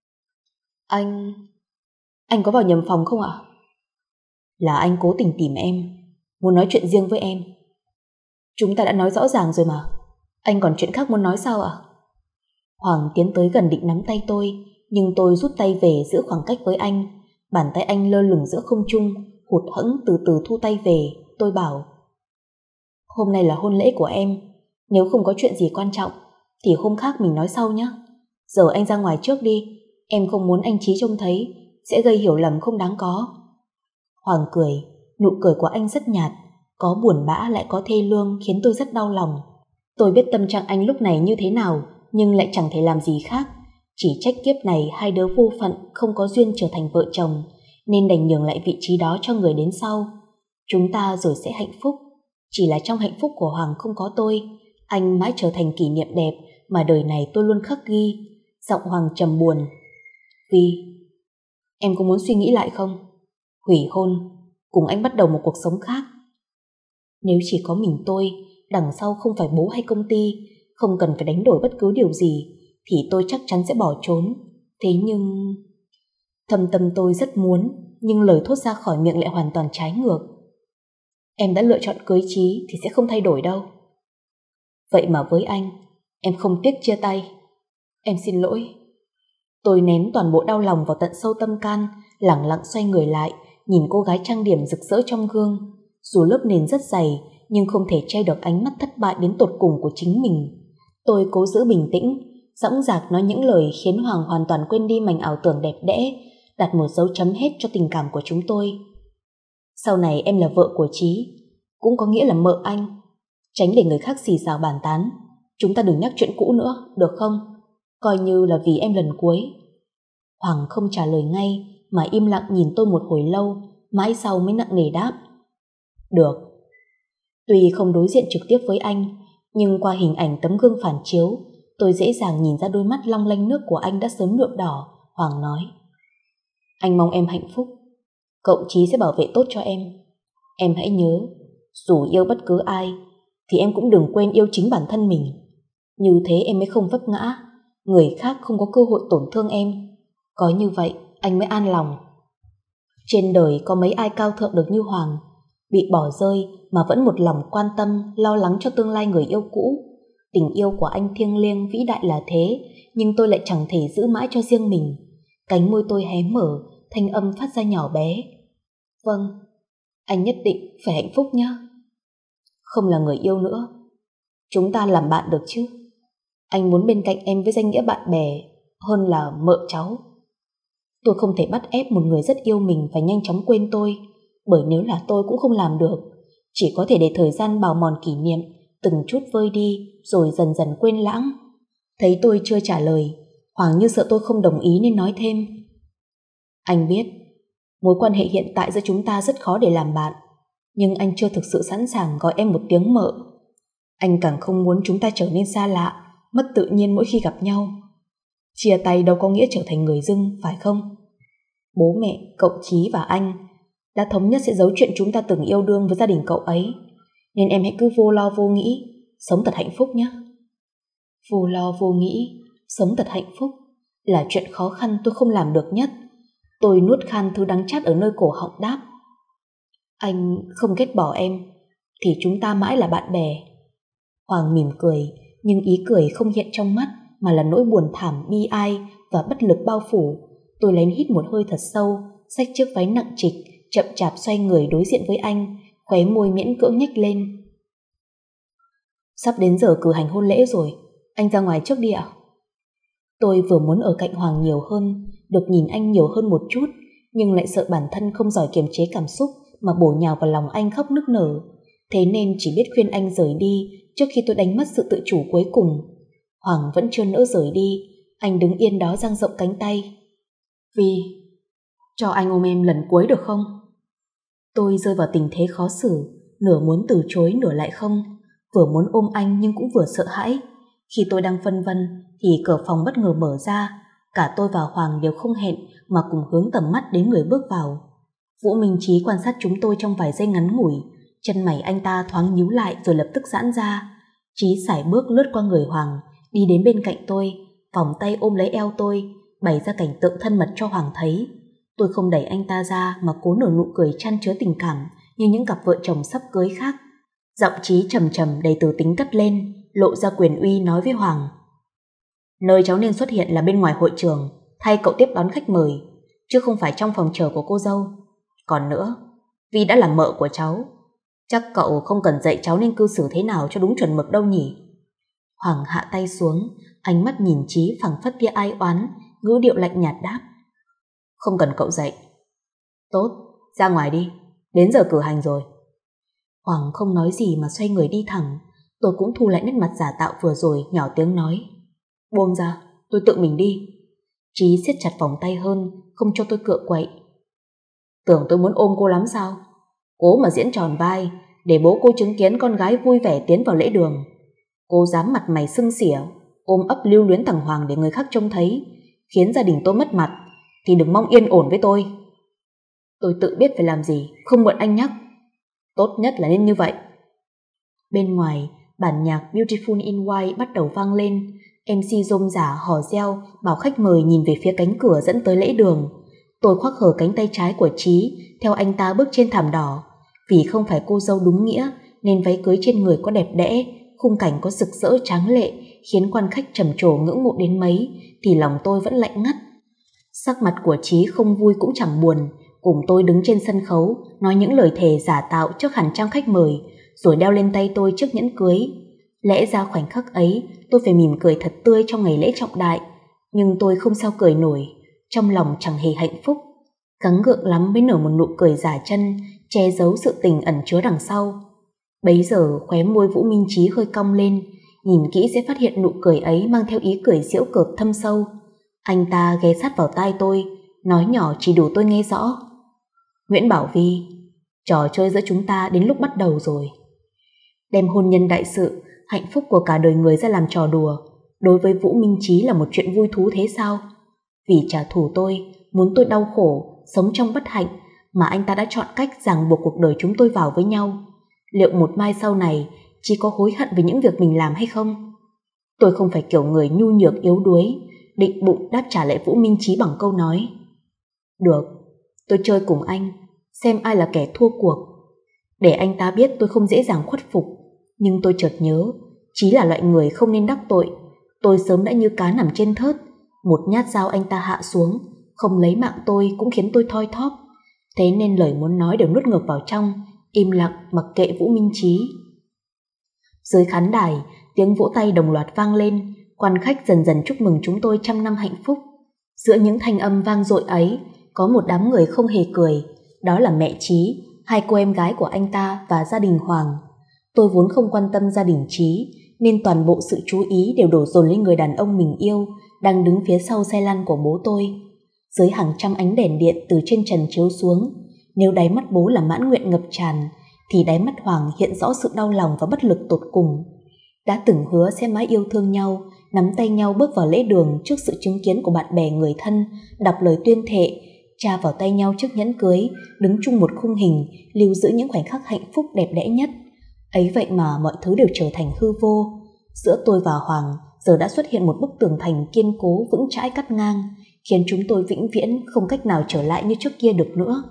Anh có vào nhầm phòng không ạ? Là anh cố tình tìm em, muốn nói chuyện riêng với em. Chúng ta đã nói rõ ràng rồi mà, anh còn chuyện khác muốn nói sao ạ? Hoàng tiến tới gần định nắm tay tôi, nhưng tôi rút tay về giữ khoảng cách với anh. Bàn tay anh lơ lửng giữa không trung, hụt hẫng từ từ thu tay về. Tôi bảo: Hôm nay là hôn lễ của em, nếu không có chuyện gì quan trọng thì hôm khác mình nói sau nhé. Giờ anh ra ngoài trước đi, em không muốn anh Trí trông thấy, sẽ gây hiểu lầm không đáng có. Hoàng cười, nụ cười của anh rất nhạt, có buồn bã lại có thê lương, khiến tôi rất đau lòng. Tôi biết tâm trạng anh lúc này như thế nào, nhưng lại chẳng thể làm gì khác. Chỉ trách kiếp này hai đứa vô phận, không có duyên trở thành vợ chồng. nên đành nhường lại vị trí đó cho người đến sau. Chúng ta rồi sẽ hạnh phúc. Chỉ là trong hạnh phúc của Hoàng không có tôi, anh mãi trở thành kỷ niệm đẹp mà đời này tôi luôn khắc ghi. Giọng Hoàng trầm buồn. Vì em có muốn suy nghĩ lại không? Hủy hôn, cùng anh bắt đầu một cuộc sống khác. Nếu chỉ có mình tôi, đằng sau không phải bố hay công ty, không cần phải đánh đổi bất cứ điều gì, thì tôi chắc chắn sẽ bỏ trốn. Thế nhưng... Thâm tâm tôi rất muốn, nhưng lời thốt ra khỏi miệng lại hoàn toàn trái ngược. Em đã lựa chọn cưới Chí thì sẽ không thay đổi đâu. Vậy mà với anh, em không tiếc chia tay. Em xin lỗi. Tôi nén toàn bộ đau lòng vào tận sâu tâm can, lẳng lặng xoay người lại, nhìn cô gái trang điểm rực rỡ trong gương. Dù lớp nền rất dày, nhưng không thể che được ánh mắt thất bại đến tột cùng của chính mình. Tôi cố giữ bình tĩnh, dõng dạc nói những lời khiến Hoàng hoàn toàn quên đi mảnh ảo tưởng đẹp đẽ, đặt một dấu chấm hết cho tình cảm của chúng tôi. Sau này em là vợ của Chí, cũng có nghĩa là mợ anh. Tránh để người khác xì xào bàn tán. Chúng ta đừng nhắc chuyện cũ nữa, được không? Coi như là vì em lần cuối. Hoàng không trả lời ngay, mà im lặng nhìn tôi một hồi lâu, mãi sau mới nặng nề đáp. Được. Tuy không đối diện trực tiếp với anh, nhưng qua hình ảnh tấm gương phản chiếu, tôi dễ dàng nhìn ra đôi mắt long lanh nước của anh đã sớm nhuộm đỏ. Hoàng nói. Anh mong em hạnh phúc. Cậu Chí sẽ bảo vệ tốt cho em. Em hãy nhớ, dù yêu bất cứ ai, thì em cũng đừng quên yêu chính bản thân mình. Như thế em mới không vấp ngã, người khác không có cơ hội tổn thương em. Có như vậy, anh mới an lòng. Trên đời có mấy ai cao thượng được như Hoàng, bị bỏ rơi mà vẫn một lòng quan tâm, lo lắng cho tương lai người yêu cũ. Tình yêu của anh thiêng liêng vĩ đại là thế, nhưng tôi lại chẳng thể giữ mãi cho riêng mình. Cánh môi tôi hé mở, thanh âm phát ra nhỏ bé. Vâng, anh nhất định phải hạnh phúc nhé. Không là người yêu nữa, chúng ta làm bạn được chứ? Anh muốn bên cạnh em với danh nghĩa bạn bè hơn là mợ cháu. Tôi không thể bắt ép một người rất yêu mình phải nhanh chóng quên tôi, bởi nếu là tôi cũng không làm được. Chỉ có thể để thời gian bào mòn kỷ niệm, từng chút vơi đi rồi dần dần quên lãng. Thấy tôi chưa trả lời, Hoàng như sợ tôi không đồng ý nên nói thêm. Anh biết, mối quan hệ hiện tại giữa chúng ta rất khó để làm bạn, nhưng anh chưa thực sự sẵn sàng gọi em một tiếng mợ. Anh càng không muốn chúng ta trở nên xa lạ, mất tự nhiên mỗi khi gặp nhau. Chia tay đâu có nghĩa trở thành người dưng, phải không? Bố mẹ, cậu Chí và anh đã thống nhất sẽ giấu chuyện chúng ta từng yêu đương với gia đình cậu ấy, nên em hãy cứ vô lo vô nghĩ, sống thật hạnh phúc nhé. Vô lo vô nghĩ, sống thật hạnh phúc là chuyện khó khăn tôi không làm được nhất. Tôi nuốt khan thứ đắng chát ở nơi cổ họng đáp. Anh không ghét bỏ em, thì chúng ta mãi là bạn bè. Hoàng mỉm cười, nhưng ý cười không hiện trong mắt, mà là nỗi buồn thảm, bi ai và bất lực bao phủ. Tôi lén hít một hơi thật sâu, xách chiếc váy nặng trịch, chậm chạp xoay người đối diện với anh, khóe môi miễn cưỡng nhếch lên. Sắp đến giờ cử hành hôn lễ rồi, anh ra ngoài trước đi ạ. Tôi vừa muốn ở cạnh Hoàng nhiều hơn, được nhìn anh nhiều hơn một chút, nhưng lại sợ bản thân không giỏi kiềm chế cảm xúc mà bổ nhào vào lòng anh khóc nức nở. Thế nên chỉ biết khuyên anh rời đi trước khi tôi đánh mất sự tự chủ cuối cùng. Hoàng vẫn chưa nỡ rời đi, anh đứng yên đó dang rộng cánh tay. Vì, cho anh ôm em lần cuối được không? Tôi rơi vào tình thế khó xử, nửa muốn từ chối nửa lại không, vừa muốn ôm anh nhưng cũng vừa sợ hãi. Khi tôi đang phân vân thì cửa phòng bất ngờ mở ra, cả tôi và Hoàng đều không hẹn mà cùng hướng tầm mắt đến người bước vào. Vũ Minh Chí quan sát chúng tôi trong vài giây ngắn ngủi, chân mày anh ta thoáng nhíu lại rồi lập tức giãn ra. Chí sải bước lướt qua người Hoàng, đi đến bên cạnh tôi, vòng tay ôm lấy eo tôi, bày ra cảnh tượng thân mật cho Hoàng thấy. Tôi không đẩy anh ta ra mà cố nở nụ cười chan chứa tình cảm như những cặp vợ chồng sắp cưới khác. Giọng Chí trầm trầm đầy từ tính cất lên, lộ ra quyền uy nói với Hoàng. Nơi cháu nên xuất hiện là bên ngoài hội trường, thay cậu tiếp đón khách mời, chứ không phải trong phòng chờ của cô dâu. Còn nữa, vì đã là mợ của cháu, chắc cậu không cần dạy cháu nên cư xử thế nào cho đúng chuẩn mực đâu nhỉ? Hoàng hạ tay xuống, ánh mắt nhìn Chí phảng phất tia ai oán, ngữ điệu lạnh nhạt đáp. Không cần cậu dạy. Tốt, ra ngoài đi, đến giờ cử hành rồi. Hoàng không nói gì mà xoay người đi thẳng. Tôi cũng thu lại nét mặt giả tạo vừa rồi, nhỏ tiếng nói. Buông ra, tôi tự mình đi. Chí siết chặt vòng tay hơn, không cho tôi cựa quậy. Tưởng tôi muốn ôm cô lắm sao? Cố mà diễn tròn vai, để bố cô chứng kiến con gái vui vẻ tiến vào lễ đường. Cô dám mặt mày sưng xỉa, ôm ấp lưu luyến thằng Hoàng để người khác trông thấy, khiến gia đình tôi mất mặt, thì đừng mong yên ổn với tôi. Tôi tự biết phải làm gì, không mượn anh nhắc. Tốt nhất là nên như vậy. Bên ngoài, bản nhạc Beautiful in White bắt đầu vang lên. MC rôm rả hò reo bảo khách mời nhìn về phía cánh cửa dẫn tới lễ đường. Tôi khoác hở cánh tay trái của Trí theo anh ta bước trên thảm đỏ. Vì không phải cô dâu đúng nghĩa nên váy cưới trên người có đẹp đẽ, khung cảnh có rực rỡ tráng lệ, khiến quan khách trầm trồ ngưỡng mộ đến mấy thì lòng tôi vẫn lạnh ngắt. Sắc mặt của Trí không vui cũng chẳng buồn, cùng tôi đứng trên sân khấu nói những lời thề giả tạo trước hàng trăm khách mời, rồi đeo lên tay tôi chiếc nhẫn cưới. Lẽ ra khoảnh khắc ấy tôi phải mỉm cười thật tươi trong ngày lễ trọng đại, nhưng tôi không sao cười nổi, trong lòng chẳng hề hạnh phúc. Gắng gượng lắm mới nở một nụ cười giả chân, che giấu sự tình ẩn chứa đằng sau. Bấy giờ khóe môi Vũ Minh Chí hơi cong lên, nhìn kỹ sẽ phát hiện nụ cười ấy mang theo ý cười giễu cợt thâm sâu. Anh ta ghé sát vào tai tôi, nói nhỏ chỉ đủ tôi nghe rõ. Nguyễn Bảo Vi, trò chơi giữa chúng ta đến lúc bắt đầu rồi. Đem hôn nhân đại sự, hạnh phúc của cả đời người ra làm trò đùa, đối với Vũ Minh Chí là một chuyện vui thú thế sao? Vì trả thù tôi, muốn tôi đau khổ, sống trong bất hạnh, mà anh ta đã chọn cách ràng buộc cuộc đời chúng tôi vào với nhau. Liệu một mai sau này Chí có hối hận về những việc mình làm hay không? Tôi không phải kiểu người nhu nhược yếu đuối, định bụng đáp trả lại Vũ Minh Chí bằng câu nói: được, tôi chơi cùng anh, xem ai là kẻ thua cuộc. Để anh ta biết tôi không dễ dàng khuất phục, nhưng tôi chợt nhớ Chí là loại người không nên đắc tội. Tôi sớm đã như cá nằm trên thớt, một nhát dao anh ta hạ xuống, không lấy mạng tôi cũng khiến tôi thoi thóp. Thế nên lời muốn nói đều nuốt ngược vào trong, im lặng mặc kệ Vũ Minh Chí. Dưới khán đài, tiếng vỗ tay đồng loạt vang lên, quan khách dần dần chúc mừng chúng tôi 100 năm hạnh phúc. Giữa những thanh âm vang dội ấy, có một đám người không hề cười, đó là mẹ Chí, hai cô em gái của anh ta và gia đình Hoàng. Tôi vốn không quan tâm gia đình Chí, nên toàn bộ sự chú ý đều đổ dồn lên người đàn ông mình yêu, đang đứng phía sau xe lăn của bố tôi. Dưới hàng trăm ánh đèn điện từ trên trần chiếu xuống, nếu đáy mắt bố là mãn nguyện ngập tràn, thì đáy mắt Hoàng hiện rõ sự đau lòng và bất lực tột cùng. Đã từng hứa sẽ mãi yêu thương nhau, nắm tay nhau bước vào lễ đường trước sự chứng kiến của bạn bè người thân, đọc lời tuyên thệ, tra vào tay nhau chiếc nhẫn cưới, đứng chung một khung hình, lưu giữ những khoảnh khắc hạnh phúc đẹp đẽ nhất. Ấy vậy mà mọi thứ đều trở thành hư vô. Giữa tôi và Hoàng giờ đã xuất hiện một bức tường thành kiên cố vững chãi cắt ngang, khiến chúng tôi vĩnh viễn không cách nào trở lại như trước kia được nữa.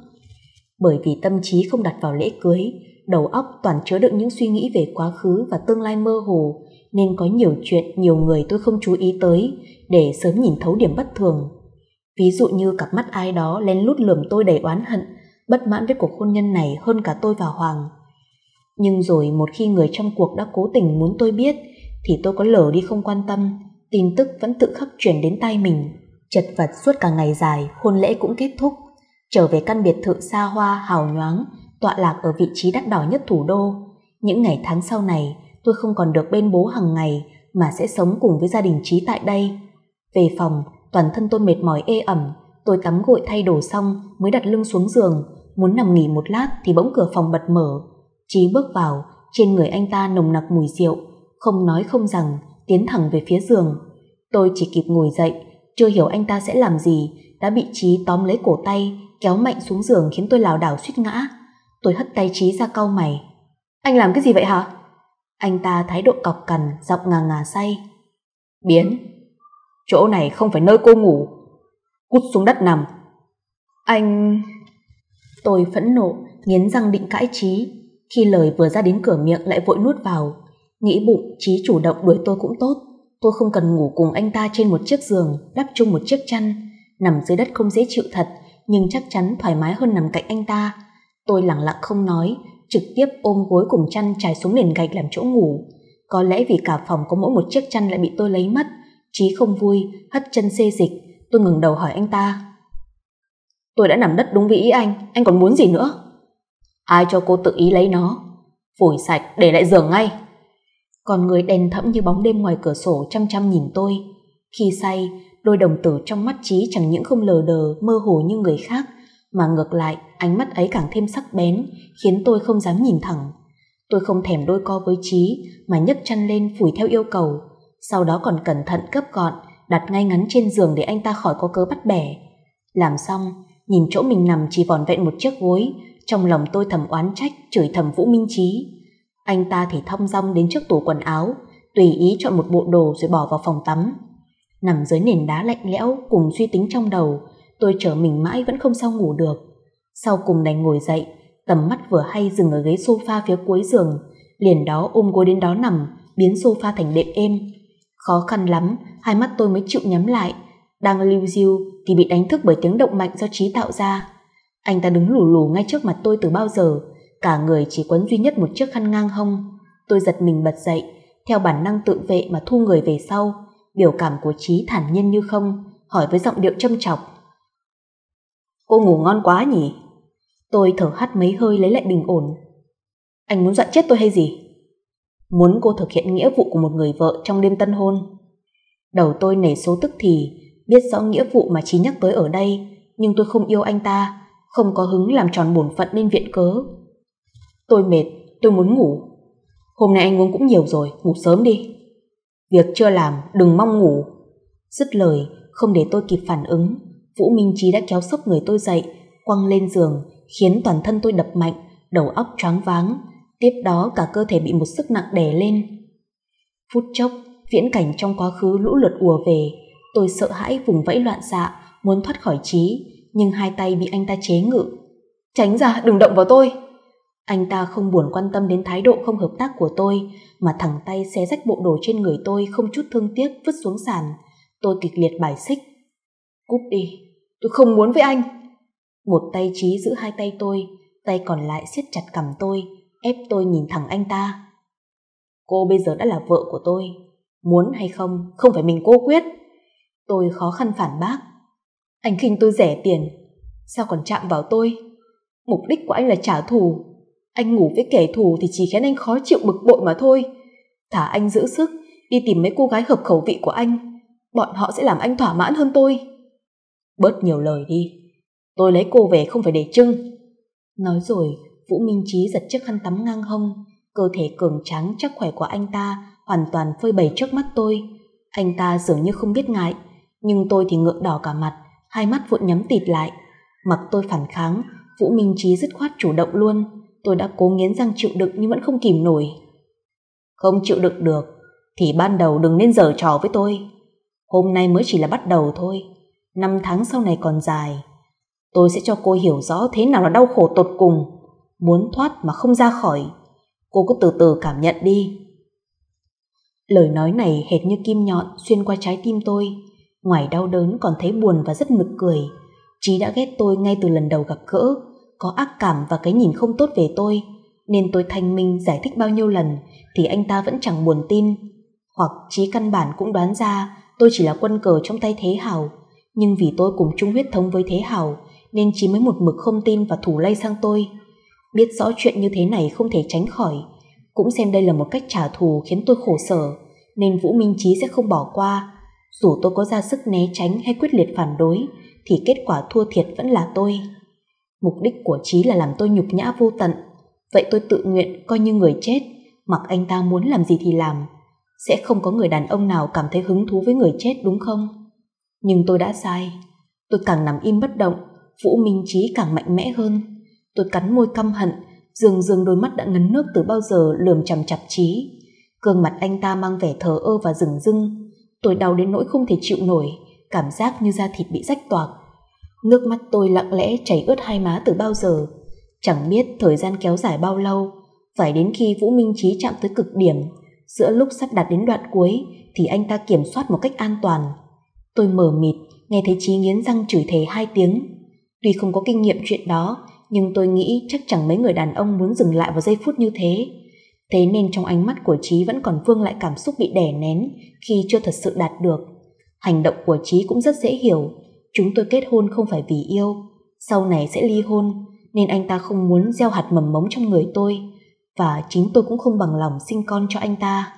Bởi vì tâm trí không đặt vào lễ cưới, đầu óc toàn chứa đựng những suy nghĩ về quá khứ và tương lai mơ hồ, nên có nhiều chuyện, nhiều người tôi không chú ý tới để sớm nhìn thấu điểm bất thường. Ví dụ như cặp mắt ai đó lén lút lườm tôi đầy oán hận, bất mãn với cuộc hôn nhân này hơn cả tôi và Hoàng. Nhưng rồi một khi người trong cuộc đã cố tình muốn tôi biết, thì tôi có lờ đi không quan tâm, tin tức vẫn tự khắc chuyển đến tai mình. Chật vật suốt cả ngày dài, hôn lễ cũng kết thúc. Trở về căn biệt thự xa hoa hào nhoáng, tọa lạc ở vị trí đắt đỏ nhất thủ đô. Những ngày tháng sau này, tôi không còn được bên bố hàng ngày, mà sẽ sống cùng với gia đình Chí tại đây. Về phòng, toàn thân tôi mệt mỏi ê ẩm. Tôi tắm gội thay đồ xong mới đặt lưng xuống giường, muốn nằm nghỉ một lát thì bỗng cửa phòng bật mở. Chí bước vào, trên người anh ta nồng nặc mùi rượu, không nói không rằng tiến thẳng về phía giường. Tôi chỉ kịp ngồi dậy, chưa hiểu anh ta sẽ làm gì, đã bị Chí tóm lấy cổ tay, kéo mạnh xuống giường khiến tôi lảo đảo suýt ngã. Tôi hất tay Chí ra cau mày. Anh làm cái gì vậy hả? Anh ta thái độ cọc cằn, giọng ngà ngà say. Biến, chỗ này không phải nơi cô ngủ, cút xuống đất nằm. Anh... Tôi phẫn nộ, nghiến răng định cãi Chí. Khi lời vừa ra đến cửa miệng lại vội nuốt vào. Nghĩ bụng Chí chủ động đuổi tôi cũng tốt. Tôi không cần ngủ cùng anh ta trên một chiếc giường, đắp chung một chiếc chăn. Nằm dưới đất không dễ chịu thật, nhưng chắc chắn thoải mái hơn nằm cạnh anh ta. Tôi lặng lặng không nói, trực tiếp ôm gối cùng chăn trải xuống nền gạch làm chỗ ngủ. Có lẽ vì cả phòng có mỗi một chiếc chăn lại bị tôi lấy mất, Chí không vui, hất chân xê dịch. Tôi ngừng đầu hỏi anh ta. Tôi đã nằm đất đúng với ý anh còn muốn gì nữa? Ai cho cô tự ý lấy nó? Phủi sạch, để lại giường ngay. Còn người đen thẫm như bóng đêm ngoài cửa sổ chăm chăm nhìn tôi. Khi say, đôi đồng tử trong mắt Chí chẳng những không lờ đờ mơ hồ như người khác, mà ngược lại ánh mắt ấy càng thêm sắc bén, khiến tôi không dám nhìn thẳng. Tôi không thèm đôi co với Chí mà nhấc chân lên phủi theo yêu cầu, sau đó còn cẩn thận gấp gọn đặt ngay ngắn trên giường để anh ta khỏi có cớ bắt bẻ. Làm xong, nhìn chỗ mình nằm chỉ vỏn vẹn một chiếc gối, trong lòng tôi thầm oán trách, chửi thầm Vũ Minh Chí. Anh ta thì thong dong đến trước tủ quần áo, tùy ý chọn một bộ đồ rồi bỏ vào phòng tắm. Nằm dưới nền đá lạnh lẽo cùng suy tính trong đầu, tôi trở mình mãi vẫn không sao ngủ được. Sau cùng đành ngồi dậy, tầm mắt vừa hay dừng ở ghế sofa phía cuối giường, liền đó ôm gối đến đó nằm, biến sofa thành đệm êm. Khó khăn lắm, hai mắt tôi mới chịu nhắm lại. Đang liu riu thì bị đánh thức bởi tiếng động mạnh do Chí tạo ra. Anh ta đứng lù lù ngay trước mặt tôi từ bao giờ, cả người chỉ quấn duy nhất một chiếc khăn ngang hông. Tôi giật mình bật dậy, theo bản năng tự vệ mà thu người về sau. Biểu cảm của Chí thản nhiên như không, hỏi với giọng điệu châm chọc: "Cô ngủ ngon quá nhỉ?" Tôi thở hắt mấy hơi lấy lại bình ổn. "Anh muốn dọa chết tôi hay gì?" "Muốn cô thực hiện nghĩa vụ của một người vợ trong đêm tân hôn." Đầu tôi nảy số tức thì, biết rõ nghĩa vụ mà Chí nhắc tới ở đây, nhưng tôi không yêu anh ta, không có hứng làm tròn bổn phận nên viện cớ. "Tôi mệt, tôi muốn ngủ." "Hôm nay anh uống cũng nhiều rồi, ngủ sớm đi." "Việc chưa làm, đừng mong ngủ." Dứt lời, không để tôi kịp phản ứng, Vũ Minh Chí đã kéo xốc người tôi dậy, quăng lên giường, khiến toàn thân tôi đập mạnh, đầu óc choáng váng, tiếp đó cả cơ thể bị một sức nặng đè lên. Phút chốc, viễn cảnh trong quá khứ lũ lượt ùa về, tôi sợ hãi vùng vẫy loạn xạ, muốn thoát khỏi Chí, nhưng hai tay bị anh ta chế ngự. "Tránh ra, đừng động vào tôi." Anh ta không buồn quan tâm đến thái độ không hợp tác của tôi, mà thẳng tay xé rách bộ đồ trên người tôi không chút thương tiếc vứt xuống sàn. Tôi kịch liệt bài xích: "Cút đi, tôi không muốn với anh." Một tay Chí giữ hai tay tôi, tay còn lại siết chặt cằm tôi, ép tôi nhìn thẳng anh ta. "Cô bây giờ đã là vợ của tôi, muốn hay không, không phải mình cô quyết." Tôi khó khăn phản bác: "Anh khinh tôi rẻ tiền, sao còn chạm vào tôi? Mục đích của anh là trả thù. Anh ngủ với kẻ thù thì chỉ khiến anh khó chịu bực bội mà thôi. Thả anh giữ sức đi tìm mấy cô gái hợp khẩu vị của anh, bọn họ sẽ làm anh thỏa mãn hơn tôi." "Bớt nhiều lời đi, tôi lấy cô về không phải để trưng." Nói rồi, Vũ Minh Chí giật chiếc khăn tắm ngang hông, cơ thể cường tráng chắc khỏe của anh ta hoàn toàn phơi bày trước mắt tôi. Anh ta dường như không biết ngại, nhưng tôi thì ngượng đỏ cả mặt, hai mắt vội nhắm tịt lại. Mặc tôi phản kháng, Vũ Minh Chí dứt khoát chủ động luôn. Tôi đã cố nghiến răng chịu đựng nhưng vẫn không kìm nổi. "Không chịu đựng được thì ban đầu đừng nên giở trò với tôi. Hôm nay mới chỉ là bắt đầu thôi, 5 tháng sau này còn dài. Tôi sẽ cho cô hiểu rõ thế nào là đau khổ tột cùng, muốn thoát mà không ra khỏi. Cô cứ từ từ cảm nhận đi." Lời nói này hệt như kim nhọn xuyên qua trái tim tôi. Ngoài đau đớn còn thấy buồn và rất nực cười. Chí đã ghét tôi ngay từ lần đầu gặp gỡ, có ác cảm và cái nhìn không tốt về tôi, nên tôi thanh minh giải thích bao nhiêu lần thì anh ta vẫn chẳng buồn tin. Hoặc Chí căn bản cũng đoán ra tôi chỉ là quân cờ trong tay Thế Hào, nhưng vì tôi cùng chung huyết thống với Thế Hào nên Chí mới một mực không tin và thủ lay sang tôi. Biết rõ chuyện như thế này không thể tránh khỏi, cũng xem đây là một cách trả thù khiến tôi khổ sở, nên Vũ Minh Chí sẽ không bỏ qua. Dù tôi có ra sức né tránh hay quyết liệt phản đối thì kết quả thua thiệt vẫn là tôi. Mục đích của Chí là làm tôi nhục nhã vô tận, vậy tôi tự nguyện coi như người chết, mặc anh ta muốn làm gì thì làm. Sẽ không có người đàn ông nào cảm thấy hứng thú với người chết, đúng không? Nhưng tôi đã sai. Tôi càng nằm im bất động, Vũ Minh Chí càng mạnh mẽ hơn. Tôi cắn môi căm hận, dường đôi mắt đã ngấn nước từ bao giờ lườm chằm chằm Chí. Gương mặt anh ta mang vẻ thờ ơ và dửng dưng. Tôi đau đến nỗi không thể chịu nổi, cảm giác như da thịt bị rách toạc. Nước mắt tôi lặng lẽ chảy ướt hai má từ bao giờ. Chẳng biết thời gian kéo dài bao lâu, phải đến khi Vũ Minh Chí chạm tới cực điểm, giữa lúc sắp đạt đến đoạn cuối thì anh ta kiểm soát một cách an toàn. Tôi mờ mịt nghe thấy Chí nghiến răng chửi thề 2 tiếng. Tuy không có kinh nghiệm chuyện đó, nhưng tôi nghĩ chắc chẳng mấy người đàn ông muốn dừng lại vào giây phút như thế. Thế nên trong ánh mắt của Chí vẫn còn vương lại cảm xúc bị đè nén khi chưa thật sự đạt được. Hành động của Chí cũng rất dễ hiểu. Chúng tôi kết hôn không phải vì yêu, sau này sẽ ly hôn, nên anh ta không muốn gieo hạt mầm mống trong người tôi, và chính tôi cũng không bằng lòng sinh con cho anh ta.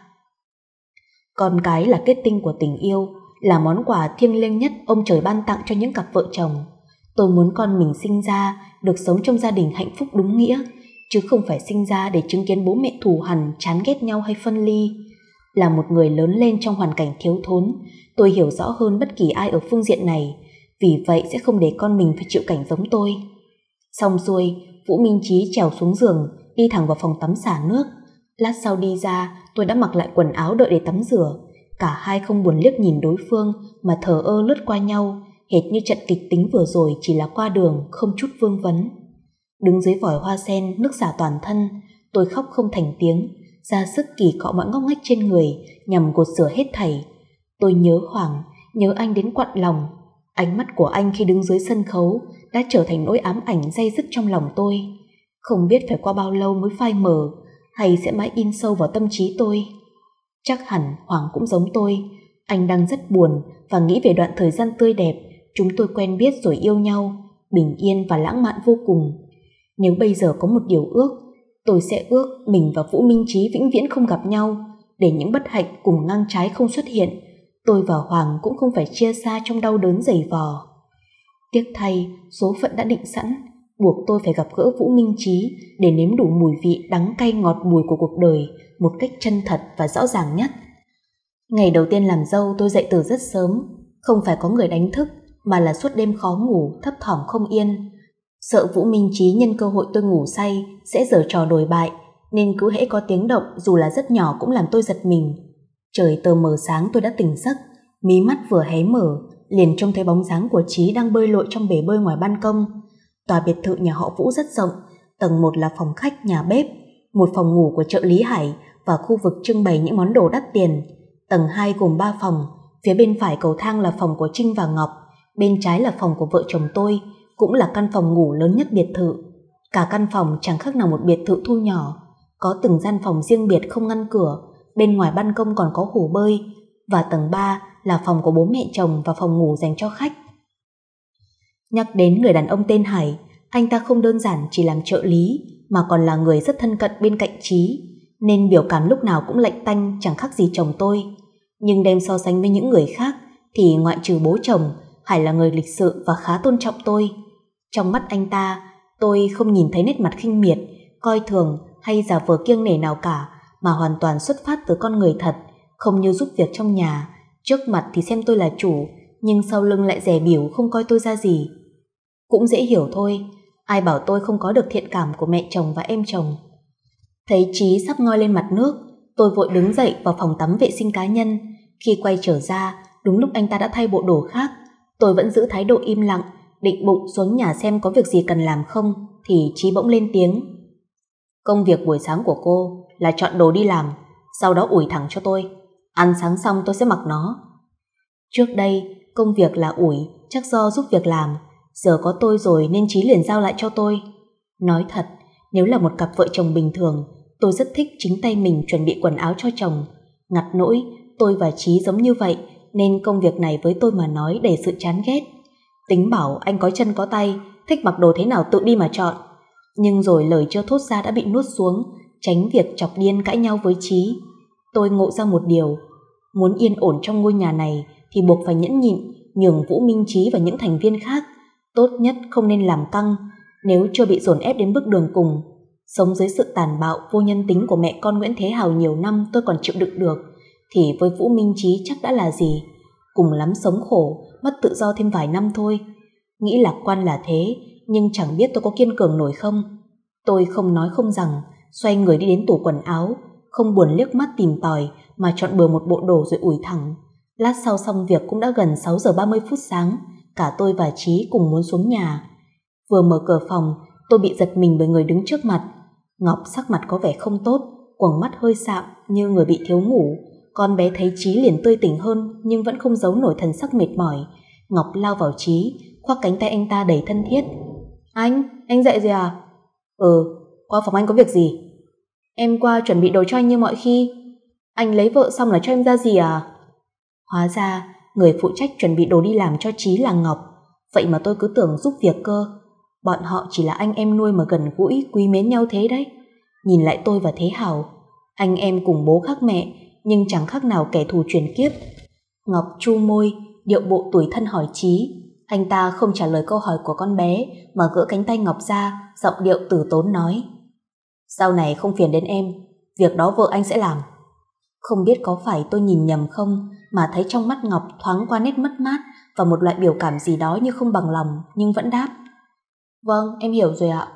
Con cái là kết tinh của tình yêu, là món quà thiêng liêng nhất ông trời ban tặng cho những cặp vợ chồng. Tôi muốn con mình sinh ra được sống trong gia đình hạnh phúc đúng nghĩa, chứ không phải sinh ra để chứng kiến bố mẹ thù hằn, chán ghét nhau hay phân ly. Là một người lớn lên trong hoàn cảnh thiếu thốn, tôi hiểu rõ hơn bất kỳ ai ở phương diện này, vì vậy sẽ không để con mình phải chịu cảnh giống tôi. Xong xuôi, Vũ Minh Chí trèo xuống giường, đi thẳng vào phòng tắm xả nước. Lát sau đi ra, tôi đã mặc lại quần áo đợi để tắm rửa. Cả hai không buồn liếc nhìn đối phương mà thờ ơ lướt qua nhau, hệt như trận kịch tính vừa rồi chỉ là qua đường, không chút vương vấn. Đứng dưới vòi hoa sen, nước xả toàn thân, tôi khóc không thành tiếng, ra sức kỳ cọ mọi ngóc ngách trên người nhằm gột rửa hết thảy. Tôi nhớ Hoàng, nhớ anh đến quặn lòng. Ánh mắt của anh khi đứng dưới sân khấu đã trở thành nỗi ám ảnh day dứt trong lòng tôi. Không biết phải qua bao lâu mới phai mờ, hay sẽ mãi in sâu vào tâm trí tôi. Chắc hẳn Hoàng cũng giống tôi, anh đang rất buồn và nghĩ về đoạn thời gian tươi đẹp chúng tôi quen biết rồi yêu nhau, bình yên và lãng mạn vô cùng. Nếu bây giờ có một điều ước, tôi sẽ ước mình và Vũ Minh Chí vĩnh viễn không gặp nhau, để những bất hạnh cùng ngang trái không xuất hiện. Tôi và Hoàng cũng không phải chia xa trong đau đớn dày vò. Tiếc thay, số phận đã định sẵn, buộc tôi phải gặp gỡ Vũ Minh Chí để nếm đủ mùi vị đắng cay ngọt bùi của cuộc đời một cách chân thật và rõ ràng nhất. Ngày đầu tiên làm dâu tôi dậy từ rất sớm, không phải có người đánh thức, mà là suốt đêm khó ngủ, thấp thỏm không yên. Sợ Vũ Minh Chí nhân cơ hội tôi ngủ say sẽ giở trò đồi bại, nên cứ hễ có tiếng động dù là rất nhỏ cũng làm tôi giật mình. Trời tờ mờ sáng tôi đã tỉnh giấc, mí mắt vừa hé mở liền trông thấy bóng dáng của Chí đang bơi lội trong bể bơi ngoài ban công. Tòa biệt thự nhà họ Vũ rất rộng, tầng 1 là phòng khách, nhà bếp, một phòng ngủ của trợ lý Hải và khu vực trưng bày những món đồ đắt tiền. Tầng 2 gồm 3 phòng, phía bên phải cầu thang là phòng của Trinh và Ngọc, bên trái là phòng của vợ chồng tôi, cũng là căn phòng ngủ lớn nhất biệt thự. Cả căn phòng chẳng khác nào một biệt thự thu nhỏ, có từng gian phòng riêng biệt không ngăn cửa, bên ngoài ban công còn có hồ bơi, và tầng 3 là phòng của bố mẹ chồng và phòng ngủ dành cho khách. Nhắc đến người đàn ông tên Hải, anh ta không đơn giản chỉ làm trợ lý mà còn là người rất thân cận bên cạnh Chí, nên biểu cảm lúc nào cũng lạnh tanh chẳng khác gì chồng tôi. Nhưng đem so sánh với những người khác thì ngoại trừ bố chồng, Hải là người lịch sự và khá tôn trọng tôi. Trong mắt anh ta, tôi không nhìn thấy nét mặt khinh miệt, coi thường hay giả vờ kiêng nể nào cả, mà hoàn toàn xuất phát từ con người thật, không như giúp việc trong nhà. Trước mặt thì xem tôi là chủ, nhưng sau lưng lại dè bỉu không coi tôi ra gì. Cũng dễ hiểu thôi, ai bảo tôi không có được thiện cảm của mẹ chồng và em chồng. Thấy Chí sắp ngoi lên mặt nước, tôi vội đứng dậy vào phòng tắm vệ sinh cá nhân. Khi quay trở ra, đúng lúc anh ta đã thay bộ đồ khác. Tôi vẫn giữ thái độ im lặng, định bụng xuống nhà xem có việc gì cần làm không, thì Chí bỗng lên tiếng. Công việc buổi sáng của cô là chọn đồ đi làm, sau đó ủi thẳng cho tôi. Ăn sáng xong tôi sẽ mặc nó. Trước đây, công việc là ủi chắc do giúp việc làm, giờ có tôi rồi nên Chí liền giao lại cho tôi. Nói thật, nếu là một cặp vợ chồng bình thường, tôi rất thích chính tay mình chuẩn bị quần áo cho chồng. Ngặt nỗi, tôi và Chí giống như vậy, nên công việc này với tôi mà nói đầy sự chán ghét. Tính bảo anh có chân có tay, thích mặc đồ thế nào tự đi mà chọn. Nhưng rồi lời chưa thốt ra đã bị nuốt xuống, tránh việc chọc điên cãi nhau với Chí. Tôi ngộ ra một điều, muốn yên ổn trong ngôi nhà này thì buộc phải nhẫn nhịn, nhường Vũ Minh Chí và những thành viên khác. Tốt nhất không nên làm căng, nếu chưa bị dồn ép đến bước đường cùng. Sống dưới sự tàn bạo vô nhân tính của mẹ con Nguyễn Thế Hào nhiều năm tôi còn chịu đựng được, thì với Vũ Minh Chí chắc đã là gì. Cùng lắm sống khổ, mất tự do thêm vài năm thôi. Nghĩ lạc quan là thế, nhưng chẳng biết tôi có kiên cường nổi không. Tôi không nói không rằng, xoay người đi đến tủ quần áo, không buồn liếc mắt tìm tòi mà chọn bừa một bộ đồ rồi ủi thẳng. Lát sau xong việc cũng đã gần 6 giờ 30 phút sáng, cả tôi và Chí cùng muốn xuống nhà. Vừa mở cửa phòng, tôi bị giật mình bởi người đứng trước mặt. Ngọc sắc mặt có vẻ không tốt, quầng mắt hơi sạm như người bị thiếu ngủ. Con bé thấy Chí liền tươi tỉnh hơn, nhưng vẫn không giấu nổi thần sắc mệt mỏi. Ngọc lao vào Chí, khoác cánh tay anh ta đầy thân thiết. Anh dậy rồi à? Qua phòng anh có việc gì? Em qua chuẩn bị đồ cho anh như mọi khi. Anh lấy vợ xong là cho em ra gì à? Hóa ra người phụ trách chuẩn bị đồ đi làm cho Chí là Ngọc. Vậy mà tôi cứ tưởng giúp việc cơ. Bọn họ chỉ là anh em nuôi mà gần gũi, quý mến nhau thế đấy. Nhìn lại tôi và Thế Hào, anh em cùng bố khác mẹ, nhưng chẳng khác nào kẻ thù truyền kiếp. Ngọc chu môi, điệu bộ tủi thân hỏi Chí. Anh ta không trả lời câu hỏi của con bé mà gỡ cánh tay Ngọc ra, giọng điệu từ tốn nói: Sau này không phiền đến em, việc đó vợ anh sẽ làm. Không biết có phải tôi nhìn nhầm không mà thấy trong mắt Ngọc thoáng qua nét mất mát và một loại biểu cảm gì đó như không bằng lòng, nhưng vẫn đáp: Vâng, em hiểu rồi ạ.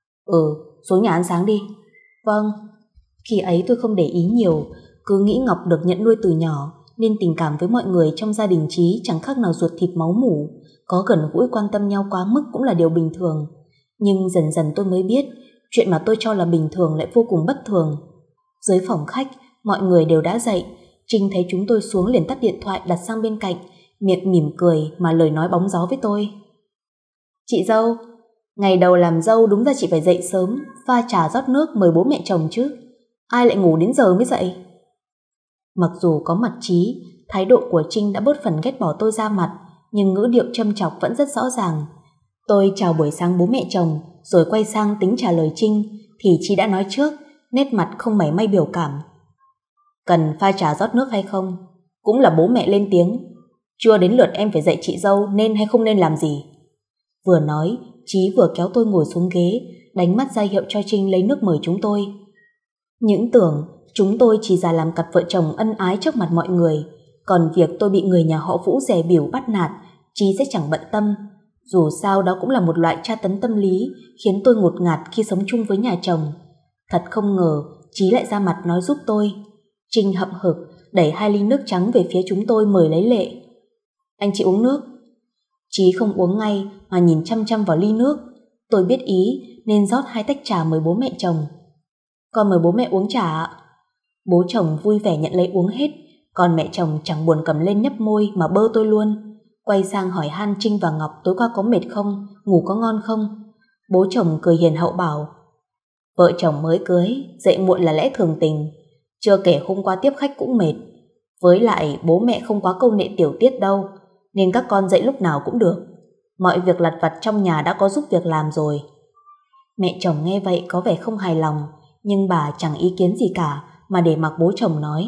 Xuống nhà ăn sáng đi. Vâng. Khi ấy tôi không để ý nhiều, cứ nghĩ Ngọc được nhận nuôi từ nhỏ nên tình cảm với mọi người trong gia đình Trí chẳng khác nào ruột thịt máu mủ, có gần gũi quan tâm nhau quá mức cũng là điều bình thường. Nhưng dần dần tôi mới biết, chuyện mà tôi cho là bình thường lại vô cùng bất thường. Dưới phòng khách, mọi người đều đã dậy. Trinh thấy chúng tôi xuống liền tắt điện thoại đặt sang bên cạnh, miệng mỉm cười mà lời nói bóng gió với tôi: Chị dâu, ngày đầu làm dâu đúng ra chị phải dậy sớm, pha trà rót nước mời bố mẹ chồng chứ. Ai lại ngủ đến giờ mới dậy? Mặc dù có mặt Trí, thái độ của Trinh đã bớt phần ghét bỏ tôi ra mặt, nhưng ngữ điệu châm chọc vẫn rất rõ ràng. Tôi chào buổi sáng bố mẹ chồng, rồi quay sang tính trả lời Trinh, thì Trí đã nói trước, nét mặt không mảy may biểu cảm: Cần pha trà rót nước hay không? Cũng là bố mẹ lên tiếng. Chưa đến lượt em phải dạy chị dâu nên hay không nên làm gì. Vừa nói, Trí vừa kéo tôi ngồi xuống ghế, đánh mắt ra hiệu cho Trinh lấy nước mời chúng tôi. Những tưởng chúng tôi chỉ là làm cặp vợ chồng ân ái trước mặt mọi người, còn việc tôi bị người nhà họ Vũ dè bỉu bắt nạt, Trí sẽ chẳng bận tâm. Dù sao đó cũng là một loại tra tấn tâm lý khiến tôi ngột ngạt khi sống chung với nhà chồng. Thật không ngờ Trí lại ra mặt nói giúp tôi. Trinh hậm hực đẩy 2 ly nước trắng về phía chúng tôi mời lấy lệ. Anh chị uống nước. Trí không uống ngay mà nhìn chăm chăm vào ly nước. Tôi biết ý nên rót 2 tách trà mời bố mẹ chồng. Con mời bố mẹ uống trà ạ. Bố chồng vui vẻ nhận lấy uống hết, còn mẹ chồng chẳng buồn cầm lên nhấp môi mà bơ tôi luôn. Quay sang hỏi han Trinh và Ngọc tối qua có mệt không, ngủ có ngon không. Bố chồng cười hiền hậu bảo: Vợ chồng mới cưới, dậy muộn là lẽ thường tình. Chưa kể hôm qua tiếp khách cũng mệt. Với lại bố mẹ không quá câu nệ tiểu tiết đâu, nên các con dậy lúc nào cũng được. Mọi việc lặt vặt trong nhà đã có giúp việc làm rồi. Mẹ chồng nghe vậy có vẻ không hài lòng, nhưng bà chẳng ý kiến gì cả mà để mặc bố chồng nói.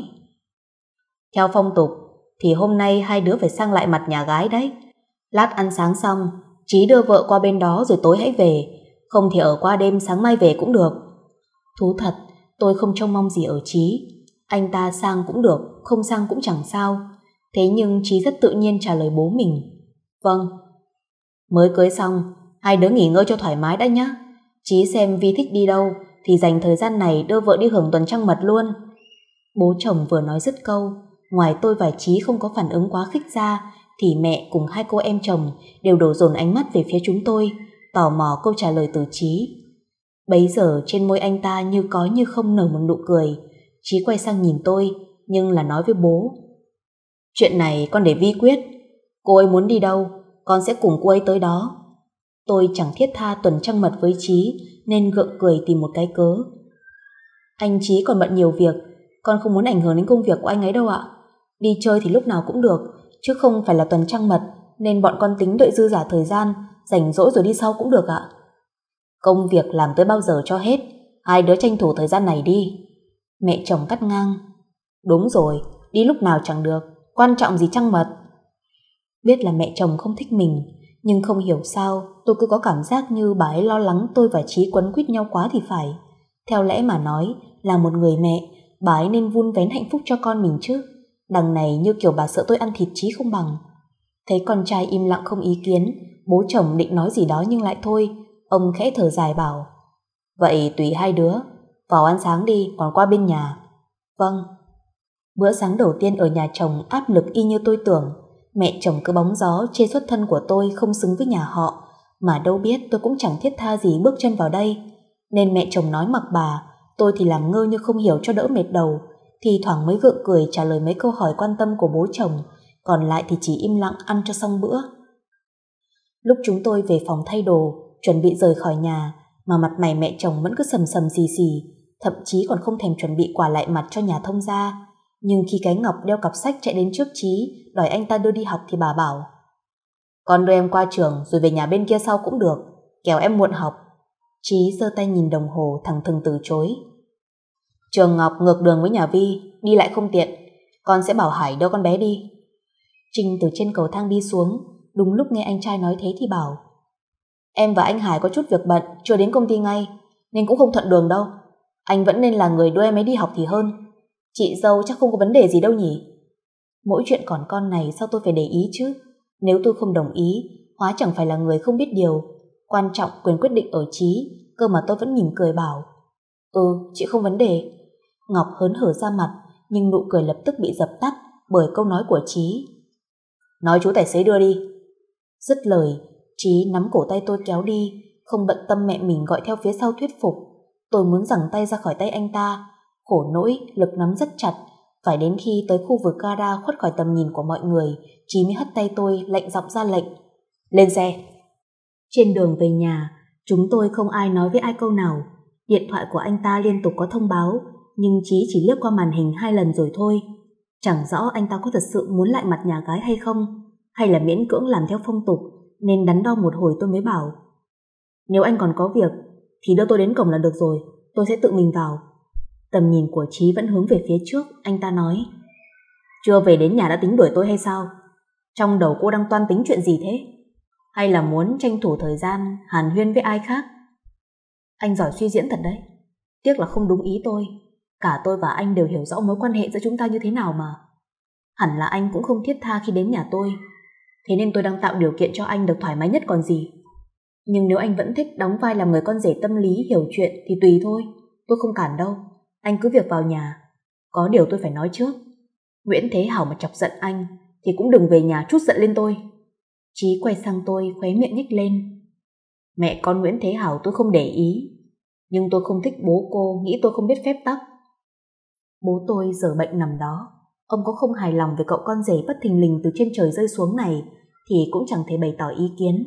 Theo phong tục thì hôm nay 2 đứa phải sang lại mặt nhà gái đấy. Lát ăn sáng xong, Trí đưa vợ qua bên đó rồi tối hãy về, không thì ở qua đêm sáng mai về cũng được. Thú thật, tôi không trông mong gì ở Trí. Anh ta sang cũng được, không sang cũng chẳng sao. Thế nhưng Trí rất tự nhiên trả lời bố mình: Vâng. Mới cưới xong, 2 đứa nghỉ ngơi cho thoải mái đã nhá. Trí xem Vi thích đi đâu thì dành thời gian này đưa vợ đi hưởng tuần trăng mật luôn. Bố chồng vừa nói dứt câu, ngoài tôi và Trí không có phản ứng quá khích ra, thì mẹ cùng 2 cô em chồng đều đổ dồn ánh mắt về phía chúng tôi, tò mò câu trả lời từ Trí. Bấy giờ trên môi anh ta như có như không nở một nụ cười. Trí quay sang nhìn tôi, nhưng là nói với bố: Chuyện này con để Vi quyết. Cô ấy muốn đi đâu, con sẽ cùng cô ấy tới đó. Tôi chẳng thiết tha tuần trăng mật với Trí nên gượng cười tìm một cái cớ. Anh Trí còn bận nhiều việc, con không muốn ảnh hưởng đến công việc của anh ấy đâu ạ. Đi chơi thì lúc nào cũng được, chứ không phải là tuần trăng mật, nên bọn con tính đợi dư giả thời gian, rảnh rỗi rồi đi sau cũng được ạ. Công việc làm tới bao giờ cho hết, 2 đứa tranh thủ thời gian này đi. Mẹ chồng cắt ngang: Đúng rồi, đi lúc nào chẳng được, quan trọng gì trăng mật. Biết là mẹ chồng không thích mình, nhưng không hiểu sao tôi cứ có cảm giác như bà ấy lo lắng tôi và Trí quấn quýt nhau quá thì phải. Theo lẽ mà nói, là một người mẹ, bà ấy nên vun vén hạnh phúc cho con mình chứ. Đằng này như kiểu bà sợ tôi ăn thịt Trí không bằng. Thấy con trai im lặng không ý kiến, bố chồng định nói gì đó nhưng lại thôi. Ông khẽ thở dài bảo: Vậy tùy 2 đứa, vào ăn sáng đi, còn qua bên nhà. Vâng. Bữa sáng đầu tiên ở nhà chồng áp lực y như tôi tưởng. Mẹ chồng cứ bóng gió chê xuất thân của tôi không xứng với nhà họ, mà đâu biết tôi cũng chẳng thiết tha gì bước chân vào đây. Nên mẹ chồng nói mặc bà, tôi thì làm ngơ như không hiểu cho đỡ mệt đầu, thì thoảng mới gượng cười trả lời mấy câu hỏi quan tâm của bố chồng, còn lại thì chỉ im lặng ăn cho xong bữa. Lúc chúng tôi về phòng thay đồ, chuẩn bị rời khỏi nhà, mà mặt mày mẹ chồng vẫn cứ sầm sầm xì xì, thậm chí còn không thèm chuẩn bị quà lại mặt cho nhà thông gia. Nhưng khi cái Ngọc đeo cặp sách chạy đến trước Trí đòi anh ta đưa đi học thì bà bảo: Con đưa em qua trường rồi về nhà bên kia sau cũng được, kẻo em muộn học. Trí giơ tay nhìn đồng hồ thẳng thừng từ chối: Trường Ngọc ngược đường với nhà Vi, đi lại không tiện, con sẽ bảo Hải đưa con bé đi. Trinh từ trên cầu thang đi xuống, Đúng lúc nghe anh trai nói thế thì bảo: Em và anh Hải có chút việc bận, chưa đến công ty ngay, nên cũng không thuận đường đâu. Anh vẫn nên là người đưa em ấy đi học thì hơn. Chị dâu chắc không có vấn đề gì đâu nhỉ? Mỗi chuyện còn con này sao tôi phải để ý chứ? Nếu tôi không đồng ý, hóa chẳng phải là người không biết điều. Quan trọng quyền quyết định ở Chí, cơ mà tôi vẫn mỉm cười bảo: Chị không vấn đề. Ngọc hớn hở ra mặt, nhưng nụ cười lập tức bị dập tắt bởi câu nói của Chí. Nói chú tài xế đưa đi. Dứt lời, Chí nắm cổ tay tôi kéo đi, không bận tâm mẹ mình gọi theo phía sau thuyết phục. Tôi muốn giằng tay ra khỏi tay anh ta, khổ nỗi lực nắm rất chặt. Phải đến khi tới khu vực gara khuất khỏi tầm nhìn của mọi người, Chí mới hất tay tôi, lạnh giọng ra lệnh: Lên xe. Trên đường về nhà, chúng tôi không ai nói với ai câu nào. Điện thoại của anh ta liên tục có thông báo, nhưng Chí chỉ lướt qua màn hình 2 lần rồi thôi. Chẳng rõ anh ta có thật sự muốn lại mặt nhà gái hay không, hay là miễn cưỡng làm theo phong tục, nên đắn đo một hồi tôi mới bảo: Nếu anh còn có việc thì đưa tôi đến cổng là được rồi, tôi sẽ tự mình vào. Tầm nhìn của Chí vẫn hướng về phía trước. Anh ta nói: Chưa về đến nhà đã tính đuổi tôi hay sao? Trong đầu cô đang toan tính chuyện gì thế? Hay là muốn tranh thủ thời gian hàn huyên với ai khác? Anh giỏi suy diễn thật đấy. Tiếc là không đúng ý tôi. Cả tôi và anh đều hiểu rõ mối quan hệ giữa chúng ta như thế nào mà. Hẳn là anh cũng không thiết tha khi đến nhà tôi, thế nên tôi đang tạo điều kiện cho anh được thoải mái nhất còn gì. Nhưng nếu anh vẫn thích đóng vai làm người con rể tâm lý hiểu chuyện thì tùy thôi, tôi không cản đâu. Anh cứ việc vào nhà. Có điều tôi phải nói trước, Nguyễn Thế Hảo mà chọc giận anh thì cũng đừng về nhà trút giận lên tôi. Chí quay sang tôi, khóe miệng nhếch lên. Mẹ con Nguyễn Thế Hảo tôi không để ý, nhưng tôi không thích bố cô nghĩ tôi không biết phép tắc. Bố tôi giờ bệnh nằm đó. Ông có không hài lòng về cậu con rể bất thình lình từ trên trời rơi xuống này thì cũng chẳng thể bày tỏ ý kiến.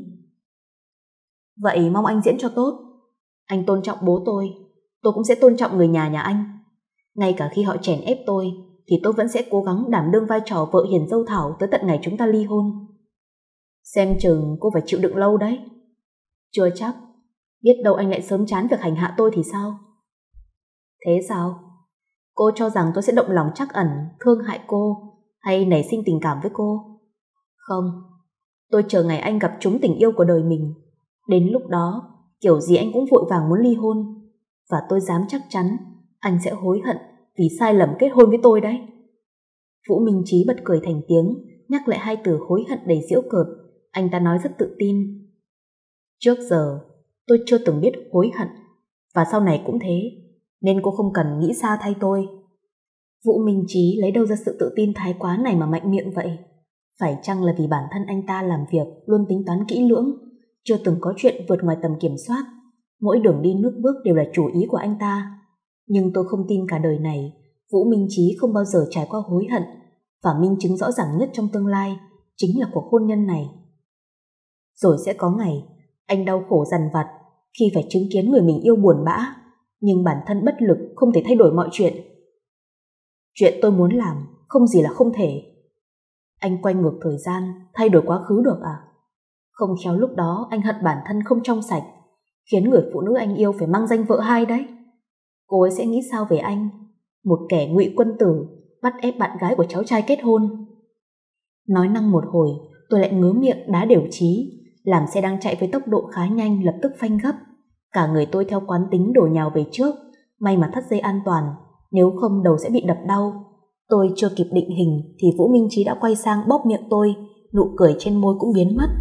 Vậy mong anh diễn cho tốt. Anh tôn trọng bố tôi cũng sẽ tôn trọng người nhà anh. Ngay cả khi họ chèn ép tôi thì tôi vẫn sẽ cố gắng đảm đương vai trò vợ hiền dâu thảo tới tận ngày chúng ta ly hôn. Xem chừng cô phải chịu đựng lâu đấy. Chưa chắc, biết đâu anh lại sớm chán việc hành hạ tôi thì sao? Thế sao? Cô cho rằng tôi sẽ động lòng trắc ẩn, thương hại cô hay nảy sinh tình cảm với cô? Không, tôi chờ ngày anh gặp trúng tình yêu của đời mình. Đến lúc đó, kiểu gì anh cũng vội vàng muốn ly hôn. Và tôi dám chắc chắn anh sẽ hối hận vì sai lầm kết hôn với tôi đấy. Vũ Minh Chí bật cười thành tiếng, nhắc lại hai từ hối hận đầy giễu cợt. Anh ta nói rất tự tin. Trước giờ, tôi chưa từng biết hối hận, và sau này cũng thế, nên cô không cần nghĩ xa thay tôi. Vũ Minh Chí lấy đâu ra sự tự tin thái quá này mà mạnh miệng vậy? Phải chăng là vì bản thân anh ta làm việc luôn tính toán kỹ lưỡng, chưa từng có chuyện vượt ngoài tầm kiểm soát, mỗi đường đi nước bước đều là chủ ý của anh ta? Nhưng tôi không tin cả đời này Vũ Minh Chí không bao giờ trải qua hối hận, và minh chứng rõ ràng nhất trong tương lai chính là cuộc hôn nhân này. Rồi sẽ có ngày anh đau khổ dằn vặt khi phải chứng kiến người mình yêu buồn bã, nhưng bản thân bất lực không thể thay đổi mọi chuyện. Chuyện tôi muốn làm không gì là không thể. Anh quay ngược thời gian, thay đổi quá khứ được à? Không khéo lúc đó anh hận bản thân không trong sạch, khiến người phụ nữ anh yêu phải mang danh vợ hai đấy. Cô ấy sẽ nghĩ sao về anh? Một kẻ ngụy quân tử bắt ép bạn gái của cháu trai kết hôn. Nói năng một hồi, tôi lại ngớ miệng đá đều Chí, làm xe đang chạy với tốc độ khá nhanh lập tức phanh gấp. Cả người tôi theo quán tính đổ nhào về trước, may mà thắt dây an toàn, nếu không đầu sẽ bị đập đau. Tôi chưa kịp định hình thì Vũ Minh Chí đã quay sang bóp miệng tôi, nụ cười trên môi cũng biến mất.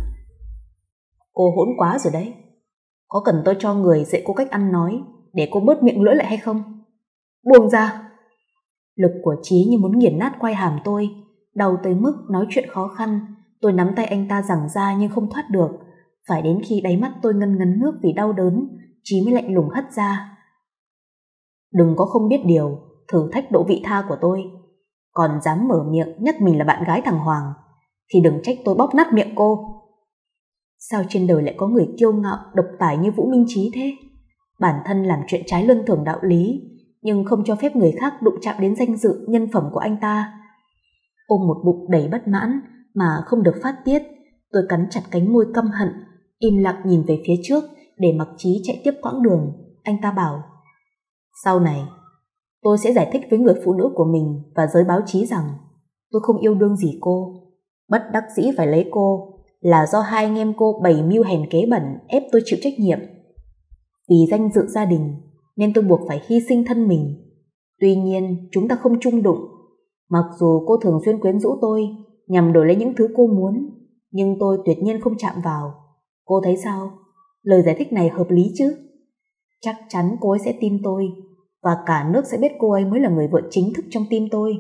Cô hỗn quá rồi đấy. Có cần tôi cho người dạy cô cách ăn nói để cô bớt miệng lưỡi lại hay không? Buông ra. Lực của Chí như muốn nghiền nát quai hàm tôi, đau tới mức nói chuyện khó khăn. Tôi nắm tay anh ta giằng ra nhưng không thoát được. Phải đến khi đáy mắt tôi ngân ngấn nước vì đau đớn, Chí mới lạnh lùng hất ra. Đừng có không biết điều, thử thách độ vị tha của tôi. Còn dám mở miệng nhắc mình là bạn gái thằng Hoàng thì đừng trách tôi bóp nát miệng cô. Sao trên đời lại có người kiêu ngạo độc tài như Vũ Minh Chí thế? Bản thân làm chuyện trái luân thường đạo lý, nhưng không cho phép người khác đụng chạm đến danh dự nhân phẩm của anh ta. Ôm một bụng đầy bất mãn mà không được phát tiết, tôi cắn chặt cánh môi căm hận, im lặng nhìn về phía trước để mặc Chí chạy tiếp quãng đường. Anh ta bảo: Sau này tôi sẽ giải thích với người phụ nữ của mình và giới báo chí rằng tôi không yêu đương gì cô, bất đắc dĩ phải lấy cô là do hai anh em cô bày mưu hèn kế bẩn ép tôi chịu trách nhiệm. Vì danh dự gia đình nên tôi buộc phải hy sinh thân mình. Tuy nhiên chúng ta không chung đụng. Mặc dù cô thường xuyên quyến rũ tôi nhằm đổi lấy những thứ cô muốn, nhưng tôi tuyệt nhiên không chạm vào. Cô thấy sao? Lời giải thích này hợp lý chứ? Chắc chắn cô ấy sẽ tin tôi, và cả nước sẽ biết cô ấy mới là người vợ chính thức trong tim tôi.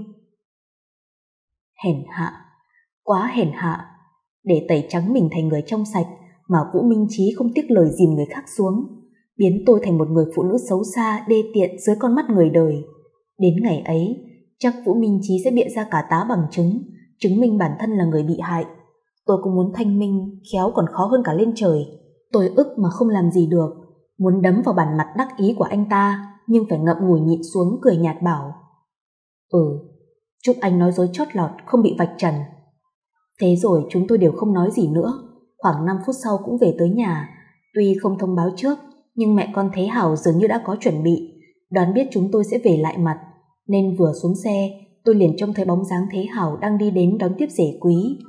Hèn hạ, quá hèn hạ. Để tẩy trắng mình thành người trong sạch mà Vũ Minh Chí không tiếc lời dìm người khác xuống, biến tôi thành một người phụ nữ xấu xa, đê tiện dưới con mắt người đời. Đến ngày ấy, chắc Vũ Minh Chí sẽ bịa ra cả tá bằng chứng minh bản thân là người bị hại. Tôi cũng muốn thanh minh, khéo còn khó hơn cả lên trời. Tôi ức mà không làm gì được, muốn đấm vào bản mặt đắc ý của anh ta, nhưng phải ngậm ngùi nhịn xuống, cười nhạt bảo: chúc anh nói dối chót lọt không bị vạch trần. Thế rồi chúng tôi đều không nói gì nữa. Khoảng 5 phút sau cũng về tới nhà. Tuy không thông báo trước, nhưng mẹ con Thế Hào dường như đã có chuẩn bị, đoán biết chúng tôi sẽ về lại mặt, nên vừa xuống xe tôi liền trông thấy bóng dáng Thế Hào đang đi đến đón tiếp rể quý.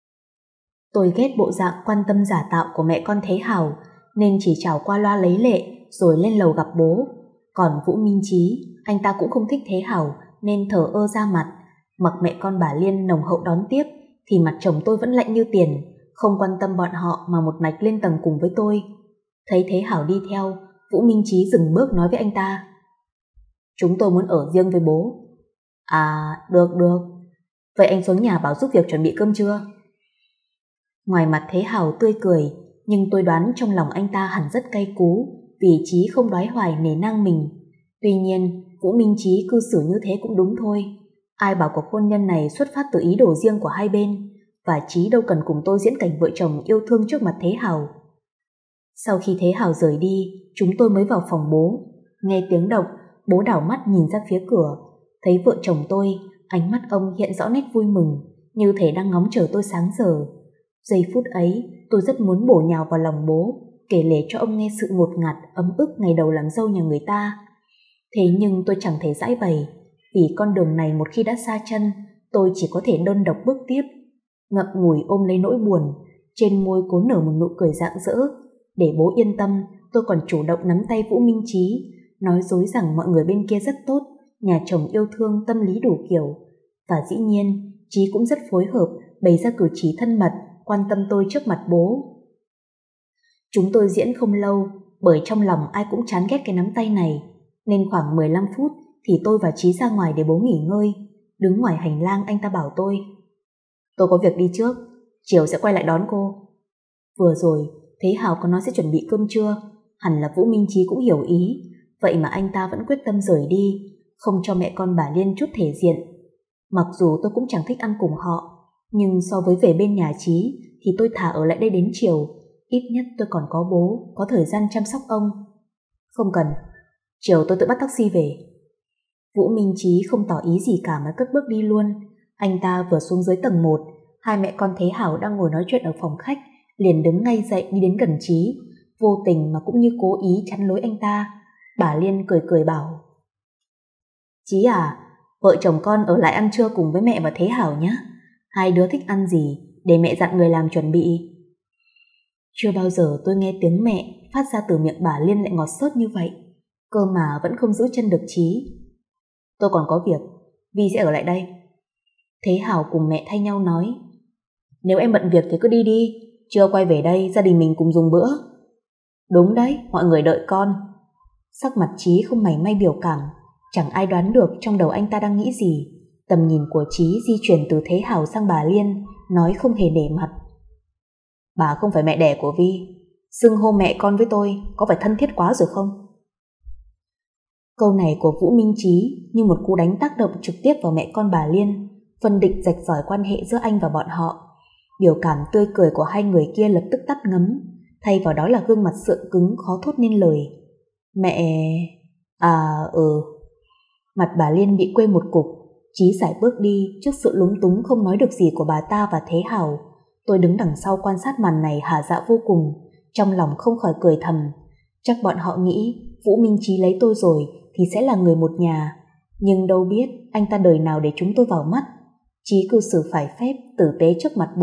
Tôi ghét bộ dạng quan tâm giả tạo của mẹ con Thế Hào, nên chỉ chào qua loa lấy lệ rồi lên lầu gặp bố. Còn Vũ Minh Chí, anh ta cũng không thích Thế Hào nên thờ ơ ra mặt. Mặc mẹ con bà Liên nồng hậu đón tiếp thì mặt chồng tôi vẫn lạnh như tiền, không quan tâm bọn họ mà một mạch lên tầng cùng với tôi. Thấy Thế Hào đi theo, Vũ Minh Chí dừng bước nói với anh ta: chúng tôi muốn ở riêng với bố. À, được. Vậy anh xuống nhà bảo giúp việc chuẩn bị cơm trưa. Ngoài mặt Thế Hào tươi cười, nhưng tôi đoán trong lòng anh ta hẳn rất cay cú, vì Chí không đoái hoài nể nang mình. Tuy nhiên, Vũ Minh Chí cư xử như thế cũng đúng thôi. Ai bảo cuộc hôn nhân này xuất phát từ ý đồ riêng của hai bên, và Chí đâu cần cùng tôi diễn cảnh vợ chồng yêu thương trước mặt Thế Hào. Sau khi Thế Hào rời đi, chúng tôi mới vào phòng bố. Nghe tiếng động, bố đảo mắt nhìn ra phía cửa, thấy vợ chồng tôi, ánh mắt ông hiện rõ nét vui mừng, như thể đang ngóng chờ tôi sáng giờ. Giây phút ấy, tôi rất muốn bổ nhào vào lòng bố, kể lể cho ông nghe sự ngột ngạt, ấm ức ngày đầu làm dâu nhà người ta. Thế nhưng tôi chẳng thể giãi bày, vì con đường này một khi đã xa chân, tôi chỉ có thể đơn độc bước tiếp. Ngậm ngùi ôm lấy nỗi buồn, trên môi cố nở một nụ cười rạng rỡ. Để bố yên tâm, tôi còn chủ động nắm tay Vũ Minh Chí, nói dối rằng mọi người bên kia rất tốt, nhà chồng yêu thương, tâm lý đủ kiểu. Và dĩ nhiên, Chí cũng rất phối hợp, bày ra cử chỉ thân mật, quan tâm tôi trước mặt bố. Chúng tôi diễn không lâu, bởi trong lòng ai cũng chán ghét cái nắm tay này, nên khoảng 15 phút thì tôi và Chí ra ngoài để bố nghỉ ngơi. Đứng ngoài hành lang, anh ta bảo tôi có việc đi trước, chiều sẽ quay lại đón cô. Vừa rồi Thế Hào có nói sẽ chuẩn bị cơm trưa, hẳn là Vũ Minh Chí cũng hiểu ý, vậy mà anh ta vẫn quyết tâm rời đi, không cho mẹ con bà Liên chút thể diện. Mặc dù tôi cũng chẳng thích ăn cùng họ, nhưng so với về bên nhà Chí thì tôi thà ở lại đây đến chiều, ít nhất tôi còn có bố, có thời gian chăm sóc ông. Không cần, chiều tôi tự bắt taxi về. Vũ Minh Chí không tỏ ý gì cả mà cất bước đi luôn. Anh ta vừa xuống dưới tầng 1, hai mẹ con Thế Hào đang ngồi nói chuyện ở phòng khách, liền đứng ngay dậy đi đến gần Chí, vô tình mà cũng như cố ý chắn lối anh ta. Bà Liên cười cười bảo: Chí à, vợ chồng con ở lại ăn trưa cùng với mẹ và Thế Hào nhé. Hai đứa thích ăn gì để mẹ dặn người làm chuẩn bị. Chưa bao giờ tôi nghe tiếng mẹ phát ra từ miệng bà Liên lại ngọt xớt như vậy, cơ mà vẫn không giữ chân được Chí. Tôi còn có việc, Vi sẽ ở lại đây. Thế Hào cùng mẹ thay nhau nói: Nếu em bận việc thì cứ đi đi, trưa quay về đây gia đình mình cùng dùng bữa. Đúng đấy, mọi người đợi con. Sắc mặt Chí không mảy may biểu cảm, chẳng ai đoán được trong đầu anh ta đang nghĩ gì. Tầm nhìn của Chí di chuyển từ Thế Hào sang bà Liên, nói không hề nể mặt: Bà không phải mẹ đẻ của Vi, xưng hô mẹ con với tôi có phải thân thiết quá rồi không? Câu này của Vũ Minh Chí như một cú đánh tác động trực tiếp vào mẹ con bà Liên, phân định rạch ròi quan hệ giữa anh và bọn họ. Biểu cảm tươi cười của hai người kia lập tức tắt ngấm, thay vào đó là gương mặt sượng cứng khó thốt nên lời. Mẹ... Mặt bà Liên bị quê một cục. Chí sải bước đi trước sự lúng túng không nói được gì của bà ta và Thế Hào. Tôi đứng đằng sau quan sát màn này hả dạ vô cùng, trong lòng không khỏi cười thầm. Chắc bọn họ nghĩ Vũ Minh Chí lấy tôi rồi thì sẽ là người một nhà, nhưng đâu biết anh ta đời nào để chúng tôi vào mắt. Chí cư xử phải phép, tử tế trước mặt bố,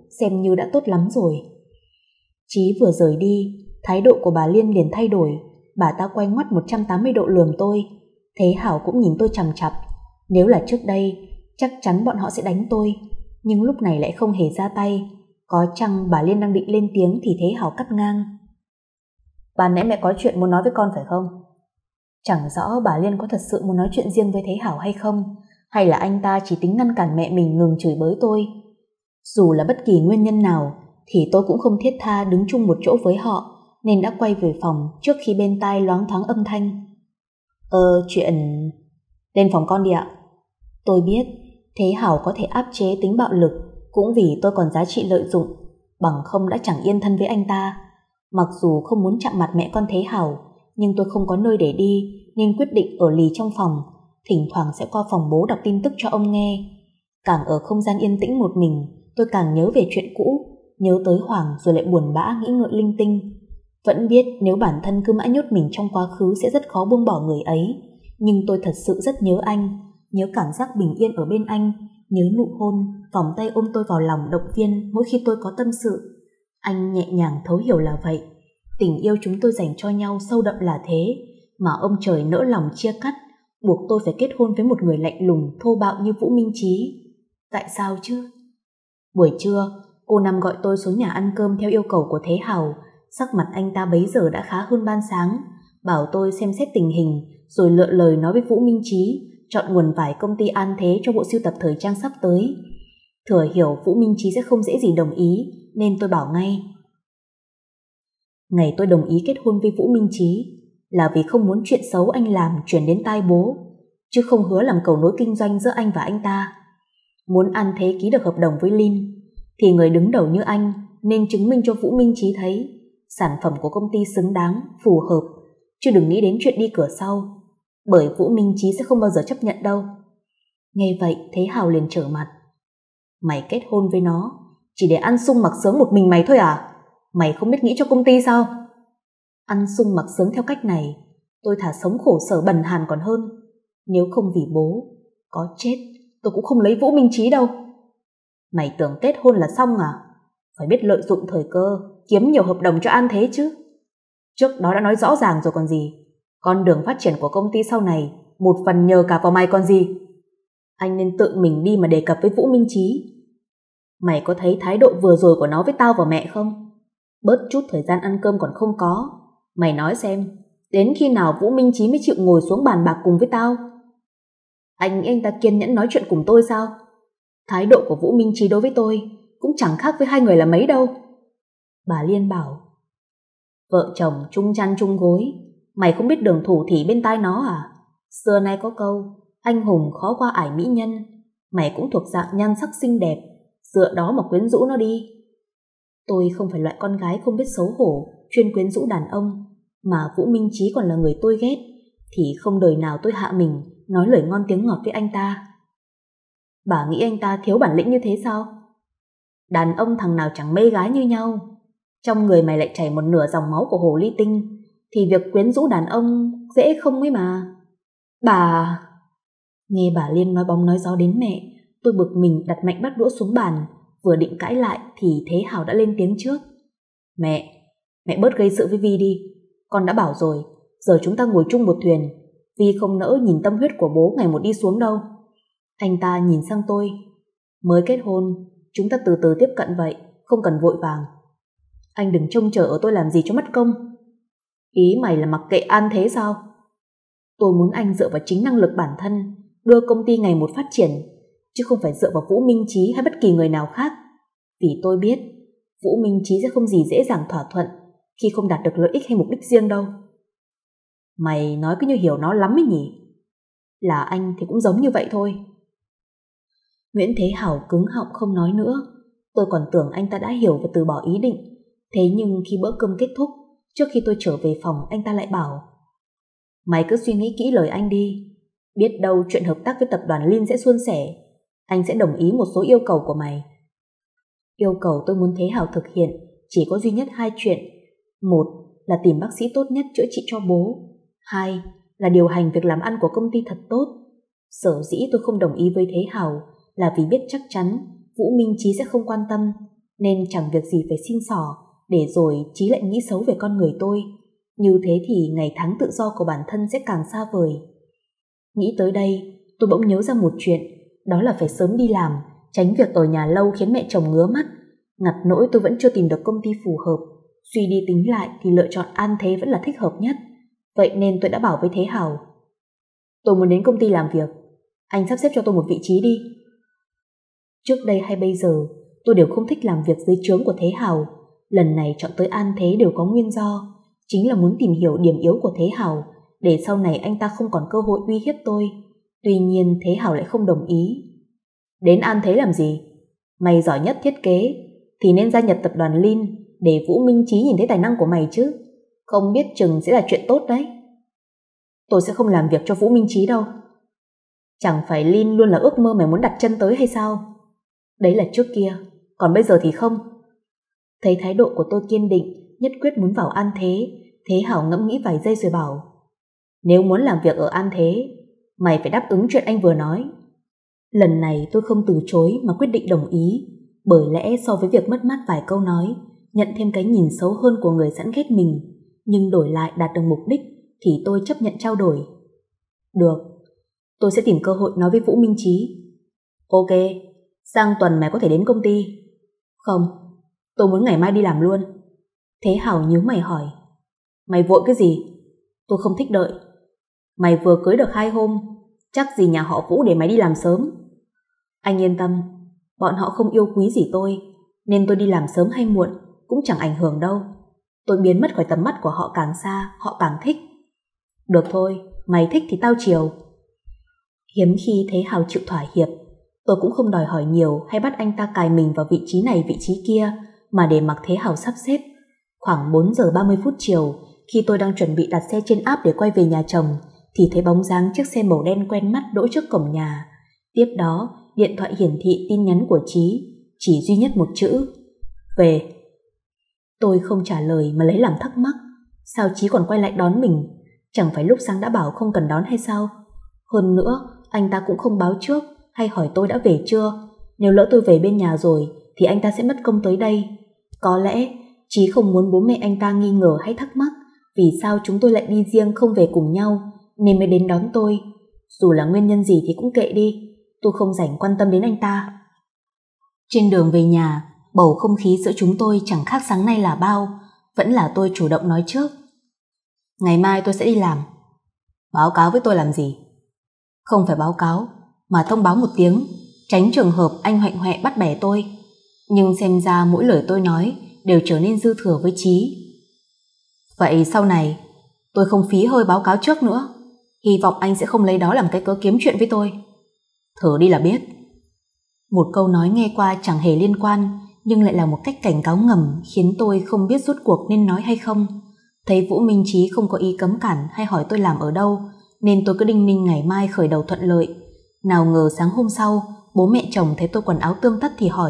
xem như đã tốt lắm rồi. Chí vừa rời đi, thái độ của bà Liên liền thay đổi. Bà ta quay ngoắt 180 độ lườm tôi. Thế Hảo cũng nhìn tôi chằm chằm. Nếu là trước đây, chắc chắn bọn họ sẽ đánh tôi, nhưng lúc này lại không hề ra tay. Có chăng bà Liên đang định lên tiếng thì Thế Hảo cắt ngang. Ban nãy mẹ có chuyện muốn nói với con phải không? Chẳng rõ bà Liên có thật sự muốn nói chuyện riêng với Thế Hảo hay không, hay là anh ta chỉ tính ngăn cản mẹ mình ngừng chửi bới tôi. Dù là bất kỳ nguyên nhân nào thì tôi cũng không thiết tha đứng chung một chỗ với họ, nên đã quay về phòng trước khi bên tai loáng thoáng âm thanh. Chuyện... Lên phòng con đi ạ. Tôi biết Thế Hảo có thể áp chế tính bạo lực cũng vì tôi còn giá trị lợi dụng, bằng không đã chẳng yên thân với anh ta. Mặc dù không muốn chạm mặt mẹ con Thế Hảo, nhưng tôi không có nơi để đi nên quyết định ở lì trong phòng, thỉnh thoảng sẽ qua phòng bố đọc tin tức cho ông nghe. Càng ở không gian yên tĩnh một mình, tôi càng nhớ về chuyện cũ, nhớ tới Hoàng rồi lại buồn bã nghĩ ngợi linh tinh. Vẫn biết nếu bản thân cứ mãi nhốt mình trong quá khứ sẽ rất khó buông bỏ người ấy, nhưng tôi thật sự rất nhớ anh, nhớ cảm giác bình yên ở bên anh, nhớ nụ hôn, vòng tay ôm tôi vào lòng động viên mỗi khi tôi có tâm sự. Anh nhẹ nhàng thấu hiểu là vậy. Tình yêu chúng tôi dành cho nhau sâu đậm là thế, mà ông trời nỡ lòng chia cắt, buộc tôi phải kết hôn với một người lạnh lùng, thô bạo như Vũ Minh Chí. Tại sao chứ? Buổi trưa, cô Năm gọi tôi xuống nhà ăn cơm theo yêu cầu của Thế Hảo. Sắc mặt anh ta bấy giờ đã khá hơn ban sáng, bảo tôi xem xét tình hình, rồi lựa lời nói với Vũ Minh Chí chọn nguồn vải công ty An Thế cho bộ sưu tập thời trang sắp tới. Thừa hiểu Vũ Minh Chí sẽ không dễ gì đồng ý, nên tôi bảo ngay. Ngày tôi đồng ý kết hôn với Vũ Minh Chí là vì không muốn chuyện xấu anh làm chuyển đến tai bố, chứ không hứa làm cầu nối kinh doanh giữa anh và anh ta. Muốn An Thế ký được hợp đồng với Linh thì người đứng đầu như anh nên chứng minh cho Vũ Minh Chí thấy sản phẩm của công ty xứng đáng, phù hợp, chứ đừng nghĩ đến chuyện đi cửa sau, bởi Vũ Minh Chí sẽ không bao giờ chấp nhận đâu. Nghe vậy Thế Hào liền trở mặt. Mày kết hôn với nó chỉ để ăn sung mặc sướng một mình mày thôi à? Mày không biết nghĩ cho công ty sao? Ăn sung mặc sướng theo cách này, tôi thà sống khổ sở bần hàn còn hơn. Nếu không vì bố, có chết tôi cũng không lấy Vũ Minh Chí đâu. Mày tưởng kết hôn là xong à? Phải biết lợi dụng thời cơ, kiếm nhiều hợp đồng cho An Thế chứ. Trước đó đã nói rõ ràng rồi còn gì. Con đường phát triển của công ty sau này một phần nhờ cả vào mày còn gì. Anh nên tự mình đi mà đề cập với Vũ Minh Chí. Mày có thấy thái độ vừa rồi của nó với tao và mẹ không? Bớt chút thời gian ăn cơm còn không có. Mày nói xem, đến khi nào Vũ Minh Chí mới chịu ngồi xuống bàn bạc cùng với tao? Anh nghĩ anh ta kiên nhẫn nói chuyện cùng tôi sao? Thái độ của Vũ Minh Chí đối với tôi cũng chẳng khác với hai người là mấy đâu. Bà Liên bảo, vợ chồng chung chăn chung gối, mày không biết đường thủ thỉ bên tai nó à? Xưa nay có câu, anh hùng khó qua ải mỹ nhân. Mày cũng thuộc dạng nhan sắc xinh đẹp, dựa đó mà quyến rũ nó đi. Tôi không phải loại con gái không biết xấu hổ, chuyên quyến rũ đàn ông, mà Vũ Minh Chí còn là người tôi ghét, thì không đời nào tôi hạ mình nói lời ngon tiếng ngọt với anh ta. Bà nghĩ anh ta thiếu bản lĩnh như thế sao? Đàn ông thằng nào chẳng mê gái như nhau. Trong người mày lại chảy một nửa dòng máu của hồ ly tinh, thì việc quyến rũ đàn ông dễ không ấy mà. Bà... Nghe bà Liên nói bóng nói gió đến mẹ, tôi bực mình đặt mạnh bát đũa xuống bàn, vừa định cãi lại thì Thế Hào đã lên tiếng trước. Mẹ bớt gây sự với Vi đi. Con đã bảo rồi, giờ chúng ta ngồi chung một thuyền. Vi không nỡ nhìn tâm huyết của bố ngày một đi xuống đâu. Anh ta nhìn sang tôi. Mới kết hôn, chúng ta từ từ tiếp cận vậy, không cần vội vàng. Anh đừng trông chờ ở tôi làm gì cho mất công. Ý mày là mặc kệ An Thế sao? Tôi muốn anh dựa vào chính năng lực bản thân, đưa công ty ngày một phát triển, chứ không phải dựa vào Vũ Minh Chí hay bất kỳ người nào khác. Vì tôi biết Vũ Minh Chí sẽ không gì dễ dàng thỏa thuận khi không đạt được lợi ích hay mục đích riêng đâu. Mày nói cứ như hiểu nó lắm ấy nhỉ? Là anh thì cũng giống như vậy thôi. Nguyễn Thế Hảo cứng họng không nói nữa. Tôi còn tưởng anh ta đã hiểu và từ bỏ ý định. Thế nhưng khi bữa cơm kết thúc, trước khi tôi trở về phòng, anh ta lại bảo, mày cứ suy nghĩ kỹ lời anh đi. Biết đâu chuyện hợp tác với tập đoàn Linh sẽ suôn sẻ. Anh sẽ đồng ý một số yêu cầu của mày. Yêu cầu tôi muốn Thế Hảo thực hiện chỉ có duy nhất hai chuyện. Một là tìm bác sĩ tốt nhất chữa trị cho bố. Hai là điều hành việc làm ăn của công ty thật tốt. Sở dĩ tôi không đồng ý với Thế Hảo là vì biết chắc chắn Vũ Minh Chí sẽ không quan tâm, nên chẳng việc gì phải xin xỏ, để rồi Chí lại nghĩ xấu về con người tôi. Như thế thì ngày tháng tự do của bản thân sẽ càng xa vời. Nghĩ tới đây, tôi bỗng nhớ ra một chuyện, đó là phải sớm đi làm, tránh việc ở nhà lâu khiến mẹ chồng ngứa mắt. Ngặt nỗi tôi vẫn chưa tìm được công ty phù hợp. Suy đi tính lại thì lựa chọn An Thế vẫn là thích hợp nhất. Vậy nên tôi đã bảo với Thế Hào: tôi muốn đến công ty làm việc, anh sắp xếp cho tôi một vị trí đi. Trước đây hay bây giờ, tôi đều không thích làm việc dưới trướng của Thế Hào. Lần này chọn tới An Thế đều có nguyên do, chính là muốn tìm hiểu điểm yếu của Thế Hào, để sau này anh ta không còn cơ hội uy hiếp tôi. Tuy nhiên Thế Hào lại không đồng ý. Đến An Thế làm gì? Mày giỏi nhất thiết kế thì nên gia nhập tập đoàn Lin, để Vũ Minh Chí nhìn thấy tài năng của mày chứ. Không biết chừng sẽ là chuyện tốt đấy. Tôi sẽ không làm việc cho Vũ Minh Chí đâu. Chẳng phải Lin luôn là ước mơ mày muốn đặt chân tới hay sao? Đấy là trước kia, còn bây giờ thì không. Thấy thái độ của tôi kiên định, nhất quyết muốn vào An Thế, Thế Hào ngẫm nghĩ vài giây rồi bảo: nếu muốn làm việc ở An Thế, mày phải đáp ứng chuyện anh vừa nói. Lần này tôi không từ chối mà quyết định đồng ý, bởi lẽ so với việc mất mát vài câu nói, nhận thêm cái nhìn xấu hơn của người sẵn ghét mình, nhưng đổi lại đạt được mục đích, thì tôi chấp nhận trao đổi. Được, tôi sẽ tìm cơ hội nói với Vũ Minh Chí. Ok, sang tuần mày có thể đến công ty. Không, tôi muốn ngày mai đi làm luôn. Thế Hào nhíu mày hỏi: mày vội cái gì? Tôi không thích đợi. Mày vừa cưới được 2 hôm, chắc gì nhà họ Vũ để mày đi làm sớm. Anh yên tâm, bọn họ không yêu quý gì tôi, nên tôi đi làm sớm hay muộn cũng chẳng ảnh hưởng đâu. Tôi biến mất khỏi tầm mắt của họ càng xa, họ càng thích. Được thôi, mày thích thì tao chiều. Hiếm khi Thế Hào chịu thỏa hiệp. Tôi cũng không đòi hỏi nhiều hay bắt anh ta cài mình vào vị trí này vị trí kia, mà để mặc Thế Hào sắp xếp. Khoảng 4 giờ 30 phút chiều, khi tôi đang chuẩn bị đặt xe trên app để quay về nhà chồng, thì thấy bóng dáng chiếc xe màu đen quen mắt đỗ trước cổng nhà. Tiếp đó, điện thoại hiển thị tin nhắn của Chí, chỉ duy nhất một chữ: về. Tôi không trả lời mà lấy làm thắc mắc, sao Chí còn quay lại đón mình? Chẳng phải lúc sáng đã bảo không cần đón hay sao? Hơn nữa, anh ta cũng không báo trước hay hỏi tôi đã về chưa. Nếu lỡ tôi về bên nhà rồi thì anh ta sẽ mất công tới đây. Có lẽ Chí không muốn bố mẹ anh ta nghi ngờ hay thắc mắc vì sao chúng tôi lại đi riêng không về cùng nhau, nên mới đến đón tôi. Dù là nguyên nhân gì thì cũng kệ đi, tôi không rảnh quan tâm đến anh ta. Trên đường về nhà, bầu không khí giữa chúng tôi chẳng khác sáng nay là bao. Vẫn là tôi chủ động nói trước: ngày mai tôi sẽ đi làm. Báo cáo với tôi làm gì? Không phải báo cáo, mà thông báo một tiếng, tránh trường hợp anh hoạnh hoẹ bắt bẻ tôi. Nhưng xem ra mỗi lời tôi nói đều trở nên dư thừa với Chí. Vậy sau này tôi không phí hơi báo cáo trước nữa. Hy vọng anh sẽ không lấy đó làm cái cớ kiếm chuyện với tôi. Thử đi là biết. Một câu nói nghe qua chẳng hề liên quan, nhưng lại là một cách cảnh cáo ngầm, khiến tôi không biết rốt cuộc nên nói hay không. Thấy Vũ Minh Chí không có ý cấm cản hay hỏi tôi làm ở đâu, nên tôi cứ đinh ninh ngày mai khởi đầu thuận lợi. Nào ngờ sáng hôm sau, bố mẹ chồng thấy tôi quần áo tươm tất thì hỏi: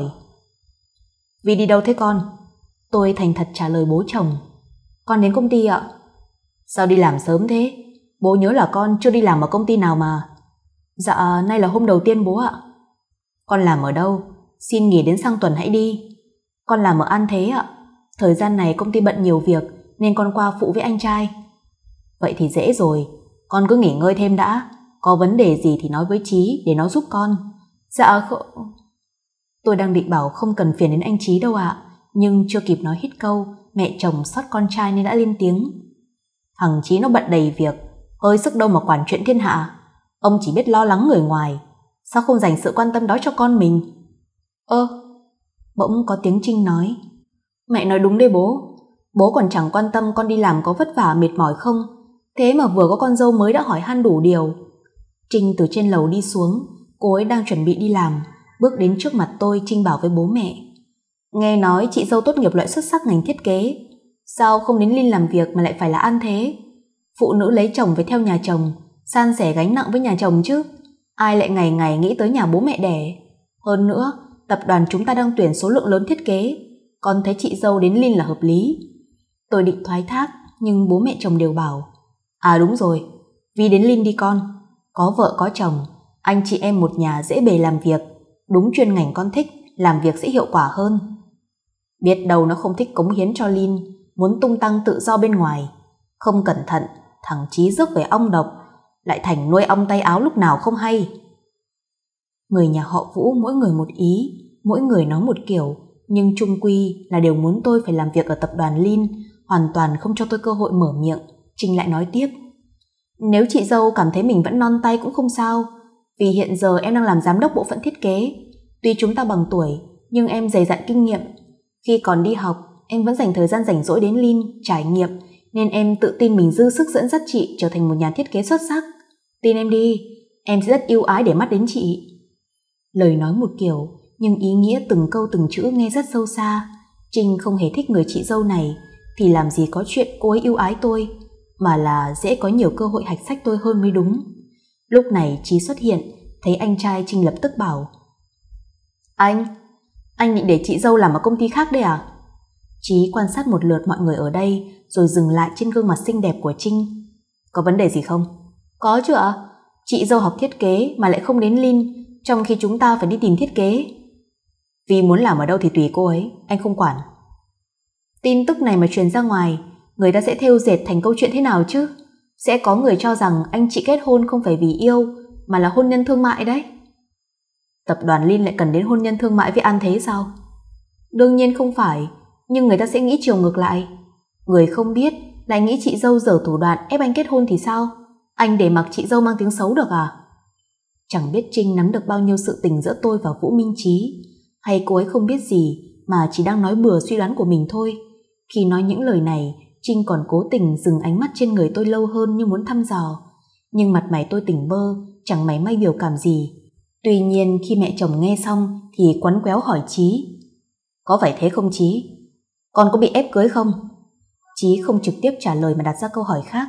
Vi đi đâu thế con? Tôi thành thật trả lời bố chồng: con đến công ty ạ. Sao đi làm sớm thế? Bố nhớ là con chưa đi làm ở công ty nào mà. Dạ, nay là hôm đầu tiên bố ạ. Con làm ở đâu? Xin nghỉ đến sang tuần hãy đi. Con làm ở An Thế ạ. Thời gian này công ty bận nhiều việc nên con qua phụ với anh trai. Vậy thì dễ rồi, con cứ nghỉ ngơi thêm đã. Có vấn đề gì thì nói với Chí để nó giúp con. Dạ không. Tôi đang định bảo không cần phiền đến anh Chí đâu ạ, nhưng chưa kịp nói hết câu, mẹ chồng xót con trai nên đã lên tiếng: thằng Chí nó bận đầy việc, hơi sức đâu mà quản chuyện thiên hạ. Ông chỉ biết lo lắng người ngoài, sao không dành sự quan tâm đó cho con mình? Bỗng có tiếng Trinh nói: mẹ nói đúng đấy bố. Bố còn chẳng quan tâm con đi làm có vất vả mệt mỏi không, thế mà vừa có con dâu mới đã hỏi han đủ điều. Trinh từ trên lầu đi xuống, cô ấy đang chuẩn bị đi làm. Bước đến trước mặt tôi, Trinh bảo với bố mẹ: nghe nói chị dâu tốt nghiệp loại xuất sắc ngành thiết kế, sao không đến Lin làm việc mà lại phải là An Thế? Phụ nữ lấy chồng phải theo nhà chồng, san sẻ gánh nặng với nhà chồng chứ. Ai lại ngày ngày nghĩ tới nhà bố mẹ đẻ. Hơn nữa, tập đoàn chúng ta đang tuyển số lượng lớn thiết kế, con thấy chị dâu đến Lin là hợp lý. Tôi định thoái thác, nhưng bố mẹ chồng đều bảo: à đúng rồi, Vi đến Lin đi con. Có vợ có chồng, anh chị em một nhà dễ bề làm việc, đúng chuyên ngành con thích, làm việc sẽ hiệu quả hơn. Biết đâu nó không thích cống hiến cho Lin, muốn tung tăng tự do bên ngoài. Không cẩn thận, thằng Chí rước về ong độc, lại thành nuôi ong tay áo lúc nào không hay. Người nhà họ Vũ mỗi người một ý, mỗi người nói một kiểu, nhưng chung quy là đều muốn tôi phải làm việc ở tập đoàn Lin, hoàn toàn không cho tôi cơ hội mở miệng. Trinh lại nói tiếp: nếu chị dâu cảm thấy mình vẫn non tay cũng không sao, vì hiện giờ em đang làm giám đốc bộ phận thiết kế. Tuy chúng ta bằng tuổi, nhưng em dày dặn kinh nghiệm. Khi còn đi học, em vẫn dành thời gian rảnh rỗi đến Lin trải nghiệm, nên em tự tin mình dư sức dẫn dắt chị trở thành một nhà thiết kế xuất sắc. Tin em đi, em sẽ rất ưu ái để mắt đến chị. Lời nói một kiểu, nhưng ý nghĩa từng câu từng chữ nghe rất sâu xa. Trinh không hề thích người chị dâu này, thì làm gì có chuyện cô ấy ưu ái tôi, mà là dễ có nhiều cơ hội hạch sách tôi hơn mới đúng. Lúc này Chí xuất hiện, thấy anh trai Trinh lập tức bảo: Anh định để chị dâu làm ở công ty khác đây à? Chí quan sát một lượt mọi người ở đây, rồi dừng lại trên gương mặt xinh đẹp của Trinh. Có vấn đề gì không? Có chứ ạ. Chị dâu học thiết kế mà lại không đến Lin, trong khi chúng ta phải đi tìm thiết kế. Vì muốn làm ở đâu thì tùy cô ấy, anh không quản. Tin tức này mà truyền ra ngoài, người ta sẽ thêu dệt thành câu chuyện thế nào chứ? Sẽ có người cho rằng anh chị kết hôn không phải vì yêu, mà là hôn nhân thương mại đấy. Tập đoàn Lin lại cần đến hôn nhân thương mại với An thế sao? Đương nhiên không phải, nhưng người ta sẽ nghĩ chiều ngược lại. Người không biết lại nghĩ chị dâu giở thủ đoạn ép anh kết hôn thì sao? Anh để mặc chị dâu mang tiếng xấu được à? Chẳng biết Trinh nắm được bao nhiêu sự tình giữa tôi và Vũ Minh Chí, hay cô ấy không biết gì mà chỉ đang nói bừa suy đoán của mình thôi. Khi nói những lời này, Trinh còn cố tình dừng ánh mắt trên người tôi lâu hơn như muốn thăm dò. Nhưng mặt mày tôi tỉnh bơ, chẳng mảy may biểu cảm gì. Tuy nhiên khi mẹ chồng nghe xong thì quấn quéo hỏi Chí: có phải thế không Chí? Con có bị ép cưới không? Chí không trực tiếp trả lời mà đặt ra câu hỏi khác: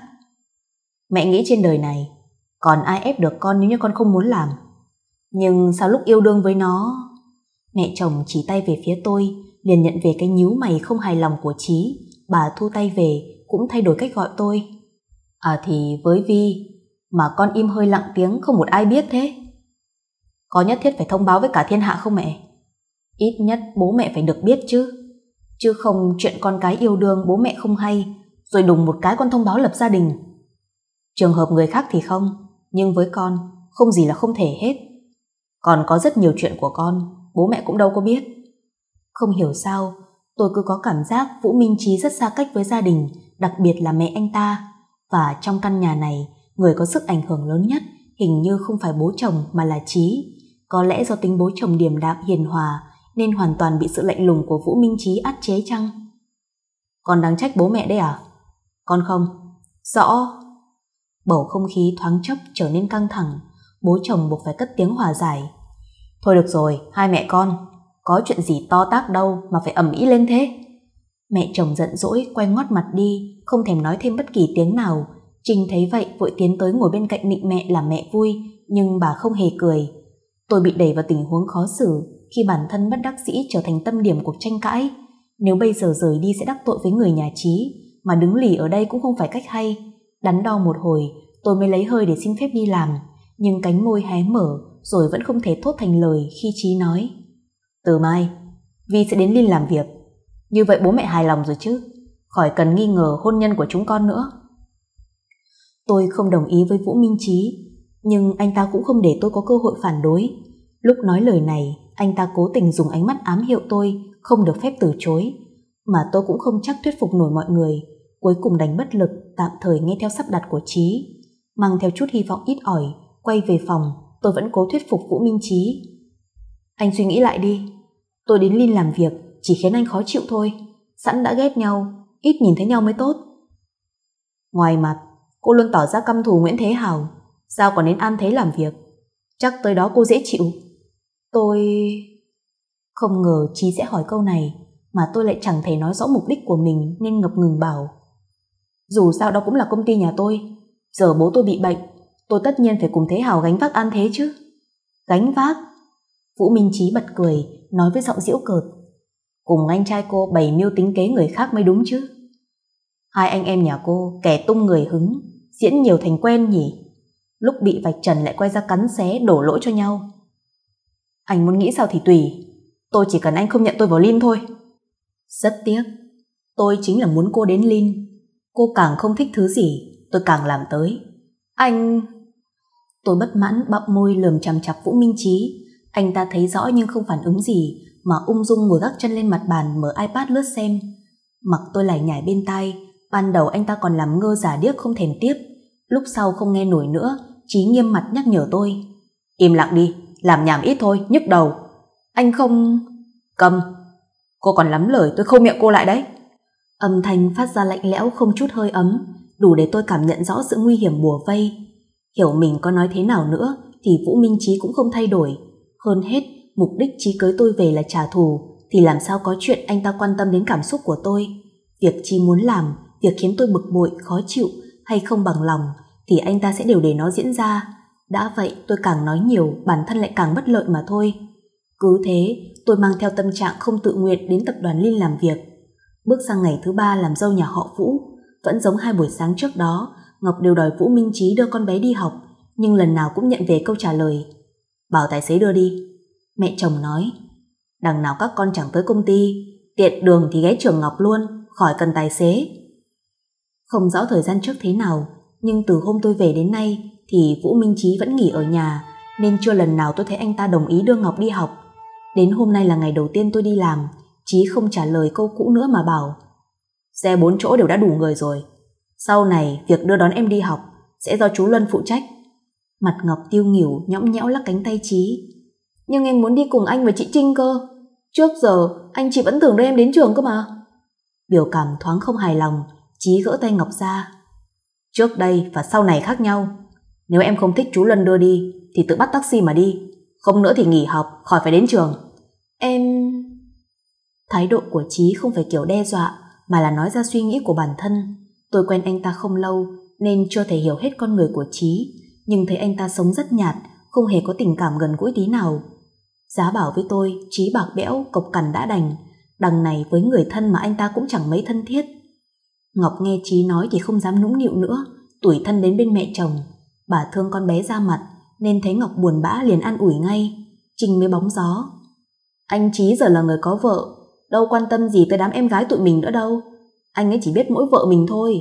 mẹ nghĩ trên đời này còn ai ép được con nếu như con không muốn làm? Nhưng sao lúc yêu đương với nó... Mẹ chồng chỉ tay về phía tôi, liền nhận về cái nhíu mày không hài lòng của Chí. Bà thu tay về, cũng thay đổi cách gọi tôi: à thì với Vi, mà con im hơi lặng tiếng không một ai biết thế. Có nhất thiết phải thông báo với cả thiên hạ không mẹ? Ít nhất bố mẹ phải được biết chứ. Chứ không chuyện con cái yêu đương bố mẹ không hay, rồi đùng một cái con thông báo lập gia đình. Trường hợp người khác thì không, nhưng với con không gì là không thể hết. Còn có rất nhiều chuyện của con bố mẹ cũng đâu có biết. Không hiểu sao tôi cứ có cảm giác Vũ Minh Chí rất xa cách với gia đình, đặc biệt là mẹ anh ta. Và trong căn nhà này, người có sức ảnh hưởng lớn nhất hình như không phải bố chồng mà là Chí. Có lẽ do tính bố chồng điềm đạm hiền hòa nên hoàn toàn bị sự lạnh lùng của Vũ Minh Chí áp chế chăng? Con đang trách bố mẹ đấy à? Con không. Rõ. Bầu không khí thoáng chốc trở nên căng thẳng. Bố chồng buộc phải cất tiếng hòa giải: thôi được rồi, hai mẹ con, có chuyện gì to tát đâu mà phải ầm ĩ lên thế. Mẹ chồng giận dỗi quay ngoắt mặt đi, không thèm nói thêm bất kỳ tiếng nào. Trinh thấy vậy vội tiến tới ngồi bên cạnh nịnh mẹ làm mẹ vui, nhưng bà không hề cười. Tôi bị đẩy vào tình huống khó xử khi bản thân bất đắc dĩ trở thành tâm điểm cuộc tranh cãi. Nếu bây giờ rời đi sẽ đắc tội với người nhà Chí, mà đứng lì ở đây cũng không phải cách hay. Đắn đo một hồi, tôi mới lấy hơi để xin phép đi làm, nhưng cánh môi hé mở rồi vẫn không thể thốt thành lời khi Chí nói: từ mai Vi sẽ đến Lin làm việc. Như vậy bố mẹ hài lòng rồi chứ? Khỏi cần nghi ngờ hôn nhân của chúng con nữa. Tôi không đồng ý với Vũ Minh Chí, nhưng anh ta cũng không để tôi có cơ hội phản đối. Lúc nói lời này, anh ta cố tình dùng ánh mắt ám hiệu tôi không được phép từ chối, mà tôi cũng không chắc thuyết phục nổi mọi người. Cuối cùng đành bất lực tạm thời nghe theo sắp đặt của Chí. Mang theo chút hy vọng ít ỏi, quay về phòng, tôi vẫn cố thuyết phục Vũ Minh Chí: anh suy nghĩ lại đi. Tôi đến Lin làm việc chỉ khiến anh khó chịu thôi. Sẵn đã ghét nhau, ít nhìn thấy nhau mới tốt. Ngoài mặt, cô luôn tỏ ra căm thù Nguyễn Thế Hào, sao còn đến An Thế làm việc? Chắc tới đó cô dễ chịu. Tôi... Không ngờ Chí sẽ hỏi câu này, mà tôi lại chẳng thể nói rõ mục đích của mình nên ngập ngừng bảo: dù sao đó cũng là công ty nhà tôi. Giờ bố tôi bị bệnh, tôi tất nhiên phải cùng Thế Hào gánh vác An Thế chứ. Gánh vác? Vũ Minh Chí bật cười, nói với giọng giễu cợt: cùng anh trai cô bày mưu tính kế người khác mới đúng chứ. Hai anh em nhà cô kẻ tung người hứng, diễn nhiều thành quen nhỉ. Lúc bị vạch trần lại quay ra cắn xé đổ lỗi cho nhau. Anh muốn nghĩ sao thì tùy, tôi chỉ cần anh không nhận tôi vào Lin thôi. Rất tiếc, tôi chính là muốn cô đến Lin. Cô càng không thích thứ gì, tôi càng làm tới. Anh... Tôi bất mãn bặm môi lườm chằm chằm Vũ Minh Chí. Anh ta thấy rõ nhưng không phản ứng gì, mà ung dung ngồi gác chân lên mặt bàn mở iPad lướt xem. Mặc tôi lải nhải bên tai. Ban đầu anh ta còn làm ngơ giả điếc không thèm tiếp. Lúc sau không nghe nổi nữa, Chí nghiêm mặt nhắc nhở tôi. Im lặng đi, làm nhảm ít thôi, nhức đầu. Anh không... Câm. Cô còn lắm lời, tôi khâu miệng cô lại đấy. Âm thanh phát ra lạnh lẽo không chút hơi ấm, đủ để tôi cảm nhận rõ sự nguy hiểm bủa vây. Hiểu mình có nói thế nào nữa thì Vũ Minh Chí cũng không thay đổi. Hơn hết, mục đích Chí cưới tôi về là trả thù, thì làm sao có chuyện anh ta quan tâm đến cảm xúc của tôi. Việc Chí muốn làm, việc khiến tôi bực bội, khó chịu hay không bằng lòng thì anh ta sẽ đều để nó diễn ra. Đã vậy tôi càng nói nhiều, bản thân lại càng bất lợi mà thôi. Cứ thế, tôi mang theo tâm trạng không tự nguyện đến tập đoàn Lin làm việc. Bước sang ngày thứ 3 làm dâu nhà họ Vũ, vẫn giống 2 buổi sáng trước đó, Ngọc đều đòi Vũ Minh Chí đưa con bé đi học, nhưng lần nào cũng nhận về câu trả lời: bảo tài xế đưa đi. Mẹ chồng nói: đằng nào các con chẳng tới công ty, tiện đường thì ghé trường Ngọc luôn, khỏi cần tài xế. Không rõ thời gian trước thế nào, nhưng từ hôm tôi về đến nay thì Vũ Minh Chí vẫn nghỉ ở nhà, nên chưa lần nào tôi thấy anh ta đồng ý đưa Ngọc đi học. Đến hôm nay là ngày đầu tiên tôi đi làm, Chí không trả lời câu cũ nữa mà bảo: xe 4 chỗ đều đã đủ người rồi, sau này việc đưa đón em đi học sẽ do chú Luân phụ trách. Mặt Ngọc tiêu nghỉu nhõng nhẽo lắc cánh tay Chí. Nhưng em muốn đi cùng anh và chị Trinh cơ, trước giờ anh chị vẫn thường đưa em đến trường cơ mà. Biểu cảm thoáng không hài lòng, Chí gỡ tay Ngọc ra. Trước đây và sau này khác nhau, nếu em không thích chú Luân đưa đi thì tự bắt taxi mà đi, không nữa thì nghỉ học, khỏi phải đến trường. Em... Thái độ của Chí không phải kiểu đe dọa, mà là nói ra suy nghĩ của bản thân. Tôi quen anh ta không lâu nên chưa thể hiểu hết con người của Chí, nhưng thấy anh ta sống rất nhạt, không hề có tình cảm gần gũi tí nào. Giá bảo với tôi Chí bạc bẽo, cộc cằn đã đành, đằng này với người thân mà anh ta cũng chẳng mấy thân thiết. Ngọc nghe Chí nói thì không dám nũng nịu nữa, tủi thân đến bên mẹ chồng. Bà thương con bé ra mặt nên thấy Ngọc buồn bã liền an ủi ngay. Trinh mới bóng gió: anh Chí giờ là người có vợ, đâu quan tâm gì tới đám em gái tụi mình nữa đâu, anh ấy chỉ biết mỗi vợ mình thôi.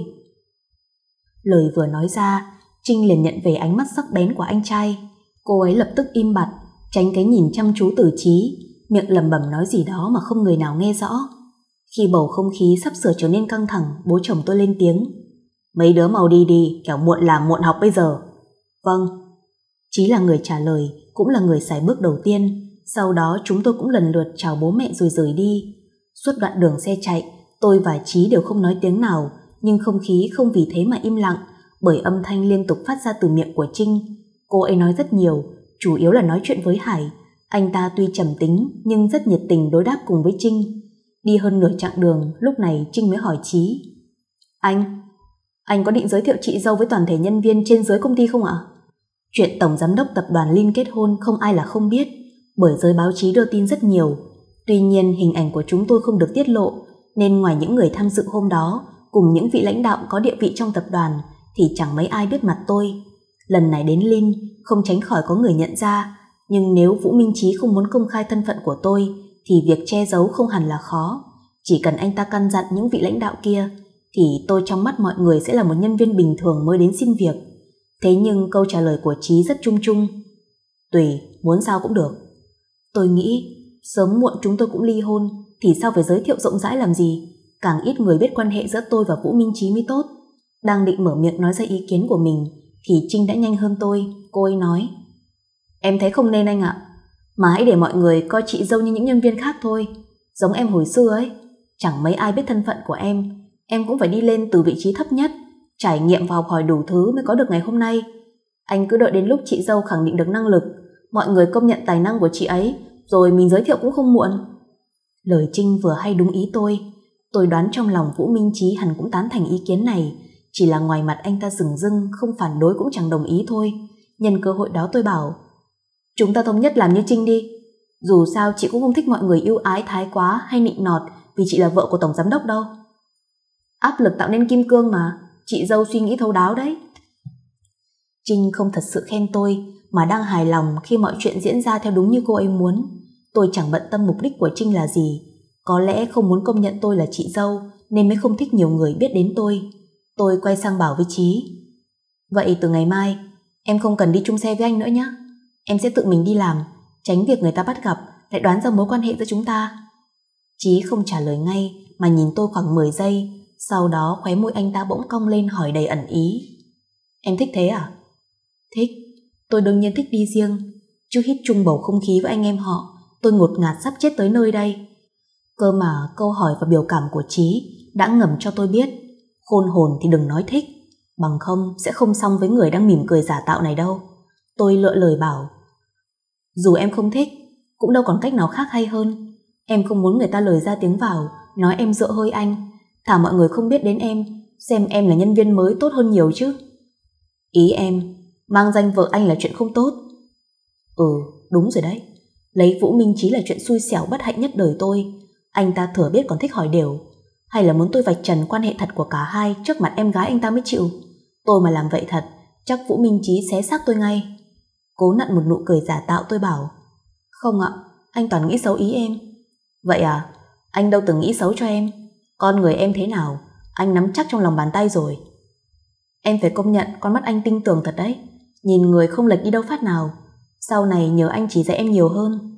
Lời vừa nói ra, Trinh liền nhận về ánh mắt sắc bén của anh trai. Cô ấy lập tức im bặt, tránh cái nhìn chăm chú từ Chí, miệng lẩm bẩm nói gì đó mà không người nào nghe rõ. Khi bầu không khí sắp sửa trở nên căng thẳng, bố chồng tôi lên tiếng: mấy đứa mau đi đi, kẻo muộn làm muộn học bây giờ. Vâng. Chí là người trả lời, cũng là người sải bước đầu tiên. Sau đó chúng tôi cũng lần lượt chào bố mẹ rồi rời đi. Suốt đoạn đường xe chạy, tôi và Chí đều không nói tiếng nào, nhưng không khí không vì thế mà im lặng, bởi âm thanh liên tục phát ra từ miệng của Trinh. Cô ấy nói rất nhiều, chủ yếu là nói chuyện với Hải. Anh ta tuy trầm tính nhưng rất nhiệt tình đối đáp cùng với Trinh. Đi hơn nửa chặng đường, lúc này Trinh mới hỏi Chí: Anh có định giới thiệu chị dâu với toàn thể nhân viên trên dưới công ty không ạ? Chuyện tổng giám đốc tập đoàn Lin kết hôn không ai là không biết, bởi giới báo chí đưa tin rất nhiều. Tuy nhiên hình ảnh của chúng tôi không được tiết lộ, nên ngoài những người tham dự hôm đó cùng những vị lãnh đạo có địa vị trong tập đoàn thì chẳng mấy ai biết mặt tôi. Lần này đến Lin không tránh khỏi có người nhận ra, nhưng nếu Vũ Minh Chí không muốn công khai thân phận của tôi thì việc che giấu không hẳn là khó. Chỉ cần anh ta căn dặn những vị lãnh đạo kia thì tôi trong mắt mọi người sẽ là một nhân viên bình thường mới đến xin việc. Thế nhưng câu trả lời của Chí rất chung chung: tùy, muốn sao cũng được. Tôi nghĩ sớm muộn chúng tôi cũng ly hôn, thì sao phải giới thiệu rộng rãi làm gì, càng ít người biết quan hệ giữa tôi và Vũ Minh Chí mới tốt. Đang định mở miệng nói ra ý kiến của mình thì Trinh đã nhanh hơn tôi. Cô ấy nói: em thấy không nên anh ạ, mà hãy để mọi người coi chị dâu như những nhân viên khác thôi. Giống em hồi xưa ấy, chẳng mấy ai biết thân phận của em cũng phải đi lên từ vị trí thấp nhất, trải nghiệm và học hỏi đủ thứ mới có được ngày hôm nay. Anh cứ đợi đến lúc chị dâu khẳng định được năng lực, mọi người công nhận tài năng của chị ấy, rồi mình giới thiệu cũng không muộn. Lời Trinh vừa hay đúng ý tôi. Tôi đoán trong lòng Vũ Minh Chí hẳn cũng tán thành ý kiến này, chỉ là ngoài mặt anh ta dửng dưng, không phản đối cũng chẳng đồng ý thôi. Nhân cơ hội đó tôi bảo: chúng ta thống nhất làm như Trinh đi. Dù sao chị cũng không thích mọi người ưu ái thái quá hay nịnh nọt vì chị là vợ của tổng giám đốc đâu. Áp lực tạo nên kim cương mà, chị dâu suy nghĩ thấu đáo đấy. Trinh không thật sự khen tôi, mà đang hài lòng khi mọi chuyện diễn ra theo đúng như cô ấy muốn. Tôi chẳng bận tâm mục đích của Trinh là gì. Có lẽ không muốn công nhận tôi là chị dâu nên mới không thích nhiều người biết đến tôi. Tôi quay sang bảo với Chí: vậy từ ngày mai em không cần đi chung xe với anh nữa nhé. Em sẽ tự mình đi làm, tránh việc người ta bắt gặp lại đoán ra mối quan hệ giữa chúng ta. Chí không trả lời ngay mà nhìn tôi khoảng 10 giây, sau đó khóe môi anh ta bỗng cong lên hỏi đầy ẩn ý: em thích thế à? Thích, tôi đương nhiên thích đi riêng, chứ hít chung bầu không khí với anh em họ, tôi ngột ngạt sắp chết tới nơi đây. Cơ mà câu hỏi và biểu cảm của Chí đã ngầm cho tôi biết, khôn hồn thì đừng nói thích, bằng không sẽ không xong với người đang mỉm cười giả tạo này đâu. Tôi lựa lời bảo: dù em không thích, cũng đâu còn cách nào khác hay hơn. Em không muốn người ta lời ra tiếng vào nói em dựa hơi anh, thả mọi người không biết đến em, xem em là nhân viên mới tốt hơn nhiều chứ. Ý em, mang danh vợ anh là chuyện không tốt. Đúng rồi đấy. Lấy Vũ Minh Chí là chuyện xui xẻo bất hạnh nhất đời tôi. Anh ta thừa biết còn thích hỏi đều. Hay là muốn tôi vạch trần quan hệ thật của cả hai trước mặt em gái anh ta mới chịu? Tôi mà làm vậy thật, chắc Vũ Minh Chí xé xác tôi ngay. Cố nặn một nụ cười giả tạo, tôi bảo: không ạ, anh toàn nghĩ xấu ý em. Vậy à? Anh đâu từng nghĩ xấu cho em. Con người em thế nào, anh nắm chắc trong lòng bàn tay rồi. Em phải công nhận con mắt anh tinh tường thật đấy, nhìn người không lệch đi đâu phát nào. Sau này nhờ anh chỉ dạy em nhiều hơn.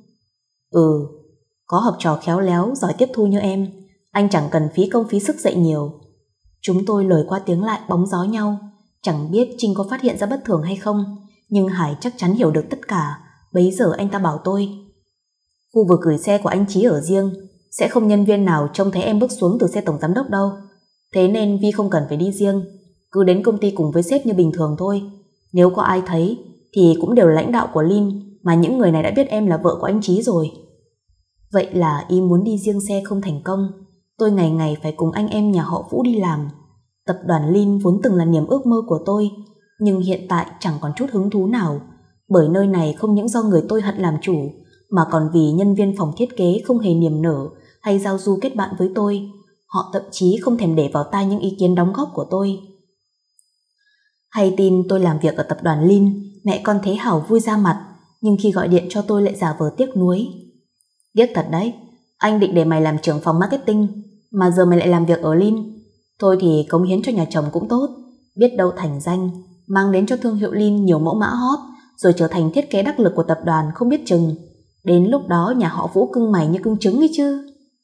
Có học trò khéo léo giỏi tiếp thu như em, anh chẳng cần phí công phí sức dạy nhiều. Chúng tôi lời qua tiếng lại bóng gió nhau. Chẳng biết Trinh có phát hiện ra bất thường hay không, nhưng Hải chắc chắn hiểu được tất cả. Bấy giờ anh ta bảo tôi: khu vực gửi xe của anh Chí ở riêng, sẽ không nhân viên nào trông thấy em bước xuống từ xe tổng giám đốc đâu. Thế nên Vi không cần phải đi riêng, cứ đến công ty cùng với sếp như bình thường thôi. Nếu có ai thấy thì cũng đều là lãnh đạo của Lin, mà những người này đã biết em là vợ của anh Chí rồi. Vậy là ý muốn đi riêng xe không thành công. Tôi ngày ngày phải cùng anh em nhà họ Vũ đi làm. Tập đoàn Lin vốn từng là niềm ước mơ của tôi, nhưng hiện tại chẳng còn chút hứng thú nào, bởi nơi này không những do người tôi hận làm chủ, mà còn vì nhân viên phòng thiết kế không hề niềm nở hay giao du kết bạn với tôi. Họ thậm chí không thèm để vào tai những ý kiến đóng góp của tôi. Hay tin tôi làm việc ở tập đoàn Lin, mẹ con Thế Hảo vui ra mặt, nhưng khi gọi điện cho tôi lại giả vờ tiếc nuối. Tiếc thật đấy, anh định để mày làm trưởng phòng marketing, mà giờ mày lại làm việc ở Lin. Thôi thì cống hiến cho nhà chồng cũng tốt, biết đâu thành danh, mang đến cho thương hiệu Lin nhiều mẫu mã hot, rồi trở thành thiết kế đắc lực của tập đoàn không biết chừng. Đến lúc đó nhà họ Vũ cưng mày như cưng trứng ấy chứ.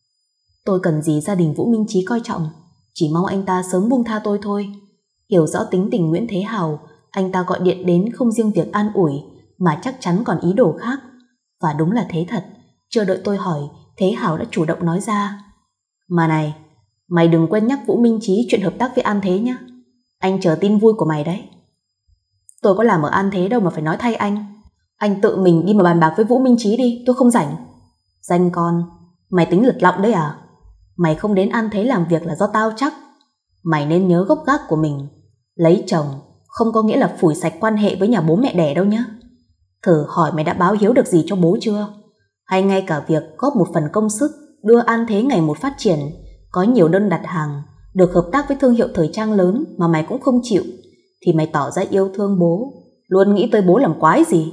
Tôi cần gì gia đình Vũ Minh Chí coi trọng, chỉ mong anh ta sớm buông tha tôi thôi. Hiểu rõ tính tình Nguyễn Thế Hào, anh ta gọi điện đến không riêng việc an ủi, mà chắc chắn còn ý đồ khác. Và đúng là thế thật, chưa đợi tôi hỏi, Thế Hào đã chủ động nói ra: mà này, mày đừng quên nhắc Vũ Minh Chí chuyện hợp tác với An Thế nhé. Anh chờ tin vui của mày đấy. Tôi có làm ở An Thế đâu mà phải nói thay anh. Anh tự mình đi mà bàn bạc với Vũ Minh Chí đi, tôi không rảnh. Danh con, mày tính lật lọng đấy à? Mày không đến An Thế làm việc là do tao chắc. Mày nên nhớ gốc gác của mình. Lấy chồng không có nghĩa là phủi sạch quan hệ với nhà bố mẹ đẻ đâu nhé. Thử hỏi mày đã báo hiếu được gì cho bố chưa? Hay ngay cả việc góp một phần công sức đưa An Thế ngày một phát triển, có nhiều đơn đặt hàng, được hợp tác với thương hiệu thời trang lớn mà mày cũng không chịu, thì mày tỏ ra yêu thương bố, luôn nghĩ tới bố làm quái gì?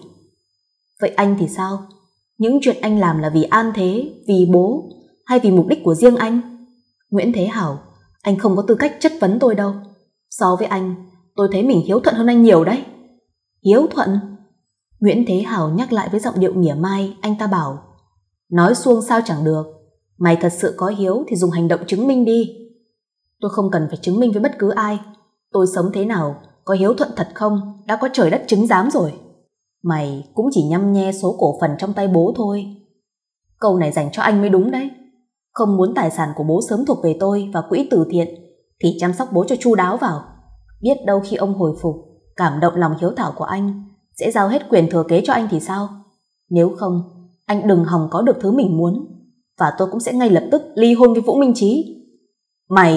Vậy anh thì sao? Những chuyện anh làm là vì An Thế, vì bố, hay vì mục đích của riêng anh? Nguyễn Thế Hảo, anh không có tư cách chất vấn tôi đâu. So với anh, tôi thấy mình hiếu thuận hơn anh nhiều đấy. Hiếu thuận? Nguyễn Thế Hảo nhắc lại với giọng điệu mỉa mai. Anh ta bảo: nói suông sao chẳng được. Mày thật sự có hiếu thì dùng hành động chứng minh đi. Tôi không cần phải chứng minh với bất cứ ai. Tôi sống thế nào, có hiếu thuận thật không, đã có trời đất chứng giám rồi. Mày cũng chỉ nhăm nhe số cổ phần trong tay bố thôi. Câu này dành cho anh mới đúng đấy. Không muốn tài sản của bố sớm thuộc về tôi và quỹ từ thiện thì chăm sóc bố cho chu đáo vào. Biết đâu khi ông hồi phục, cảm động lòng hiếu thảo của anh, sẽ giao hết quyền thừa kế cho anh thì sao? Nếu không, anh đừng hòng có được thứ mình muốn, và tôi cũng sẽ ngay lập tức ly hôn với Vũ Minh Chí. Mày...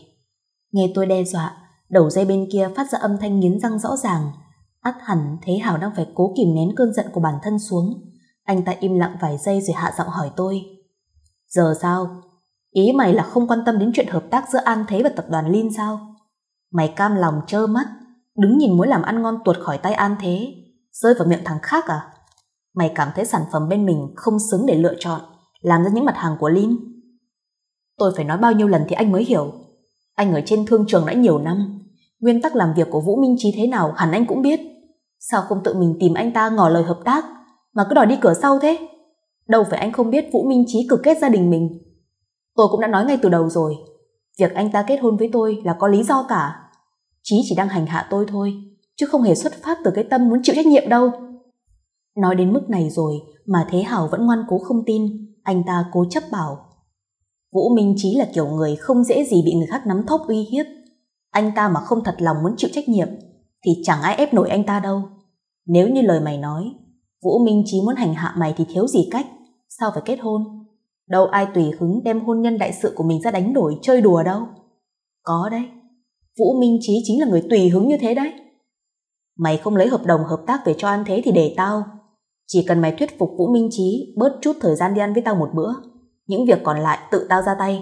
Nghe tôi đe dọa, đầu dây bên kia phát ra âm thanh nghiến răng rõ ràng. Ắt hẳn Thế Hảo đang phải cố kìm nén cơn giận của bản thân xuống. Anh ta im lặng vài giây rồi hạ giọng hỏi tôi: giờ sao? Ý mày là không quan tâm đến chuyện hợp tác giữa An Thế và tập đoàn Lin sao? Mày cam lòng trơ mắt đứng nhìn mối làm ăn ngon tuột khỏi tay An Thế rơi vào miệng thằng khác à? Mày cảm thấy sản phẩm bên mình không xứng để lựa chọn, làm ra những mặt hàng của Lin? Tôi phải nói bao nhiêu lần thì anh mới hiểu. Anh ở trên thương trường đã nhiều năm, nguyên tắc làm việc của Vũ Minh Chí thế nào hẳn anh cũng biết. Sao không tự mình tìm anh ta ngỏ lời hợp tác mà cứ đòi đi cửa sau thế? Đâu phải anh không biết Vũ Minh Chí cực ghét gia đình mình. Tôi cũng đã nói ngay từ đầu rồi, việc anh ta kết hôn với tôi là có lý do cả. Chí chỉ đang hành hạ tôi thôi, chứ không hề xuất phát từ cái tâm muốn chịu trách nhiệm đâu. Nói đến mức này rồi mà Thế Hào vẫn ngoan cố không tin. Anh ta cố chấp bảo Vũ Minh Chí là kiểu người không dễ gì bị người khác nắm thóp uy hiếp. Anh ta mà không thật lòng muốn chịu trách nhiệm thì chẳng ai ép nổi anh ta đâu. Nếu như lời mày nói, Vũ Minh Chí muốn hành hạ mày thì thiếu gì cách. Sao phải kết hôn? Đâu ai tùy hứng đem hôn nhân đại sự của mình ra đánh đổi chơi đùa đâu. Có đấy, Vũ Minh Chí chính là người tùy hứng như thế đấy. Mày không lấy hợp đồng hợp tác về cho An Thế thì để tao. Chỉ cần mày thuyết phục Vũ Minh Chí bớt chút thời gian đi ăn với tao một bữa, những việc còn lại tự tao ra tay.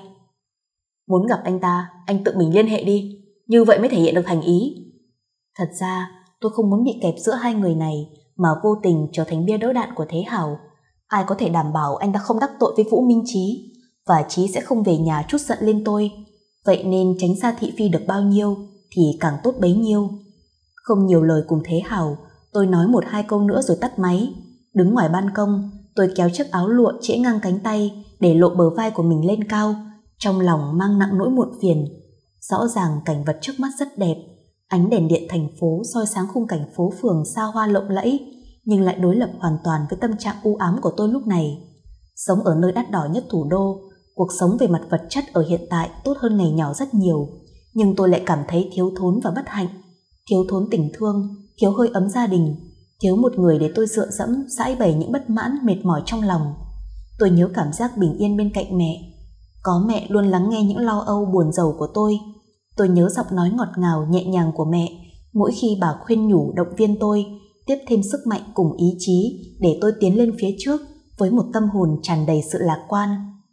Muốn gặp anh ta, anh tự mình liên hệ đi, như vậy mới thể hiện được thành ý. Thật ra tôi không muốn bị kẹp giữa hai người này mà vô tình trở thành bia đỡ đạn của Thế Hào. Ai có thể đảm bảo anh ta không đắc tội với Vũ Minh Chí, và Chí sẽ không về nhà trút giận lên tôi. Vậy nên tránh xa thị phi được bao nhiêu thì càng tốt bấy nhiêu. Không nhiều lời cùng Thế Hào, tôi nói một hai câu nữa rồi tắt máy. Đứng ngoài ban công, tôi kéo chiếc áo lụa trễ ngang cánh tay để lộ bờ vai của mình lên cao, trong lòng mang nặng nỗi muộn phiền. Rõ ràng cảnh vật trước mắt rất đẹp, ánh đèn điện thành phố soi sáng khung cảnh phố phường xa hoa lộng lẫy, nhưng lại đối lập hoàn toàn với tâm trạng u ám của tôi lúc này. Sống ở nơi đắt đỏ nhất thủ đô, cuộc sống về mặt vật chất ở hiện tại tốt hơn ngày nhỏ rất nhiều, nhưng tôi lại cảm thấy thiếu thốn và bất hạnh. Thiếu thốn tình thương, thiếu hơi ấm gia đình, thiếu một người để tôi dựa dẫm giải bày những bất mãn mệt mỏi trong lòng. Tôi nhớ cảm giác bình yên bên cạnh mẹ. Có mẹ luôn lắng nghe những lo âu buồn rầu của tôi. Tôi nhớ giọng nói ngọt ngào nhẹ nhàng của mẹ mỗi khi bà khuyên nhủ động viên tôi, tiếp thêm sức mạnh cùng ý chí để tôi tiến lên phía trước với một tâm hồn tràn đầy sự lạc quan.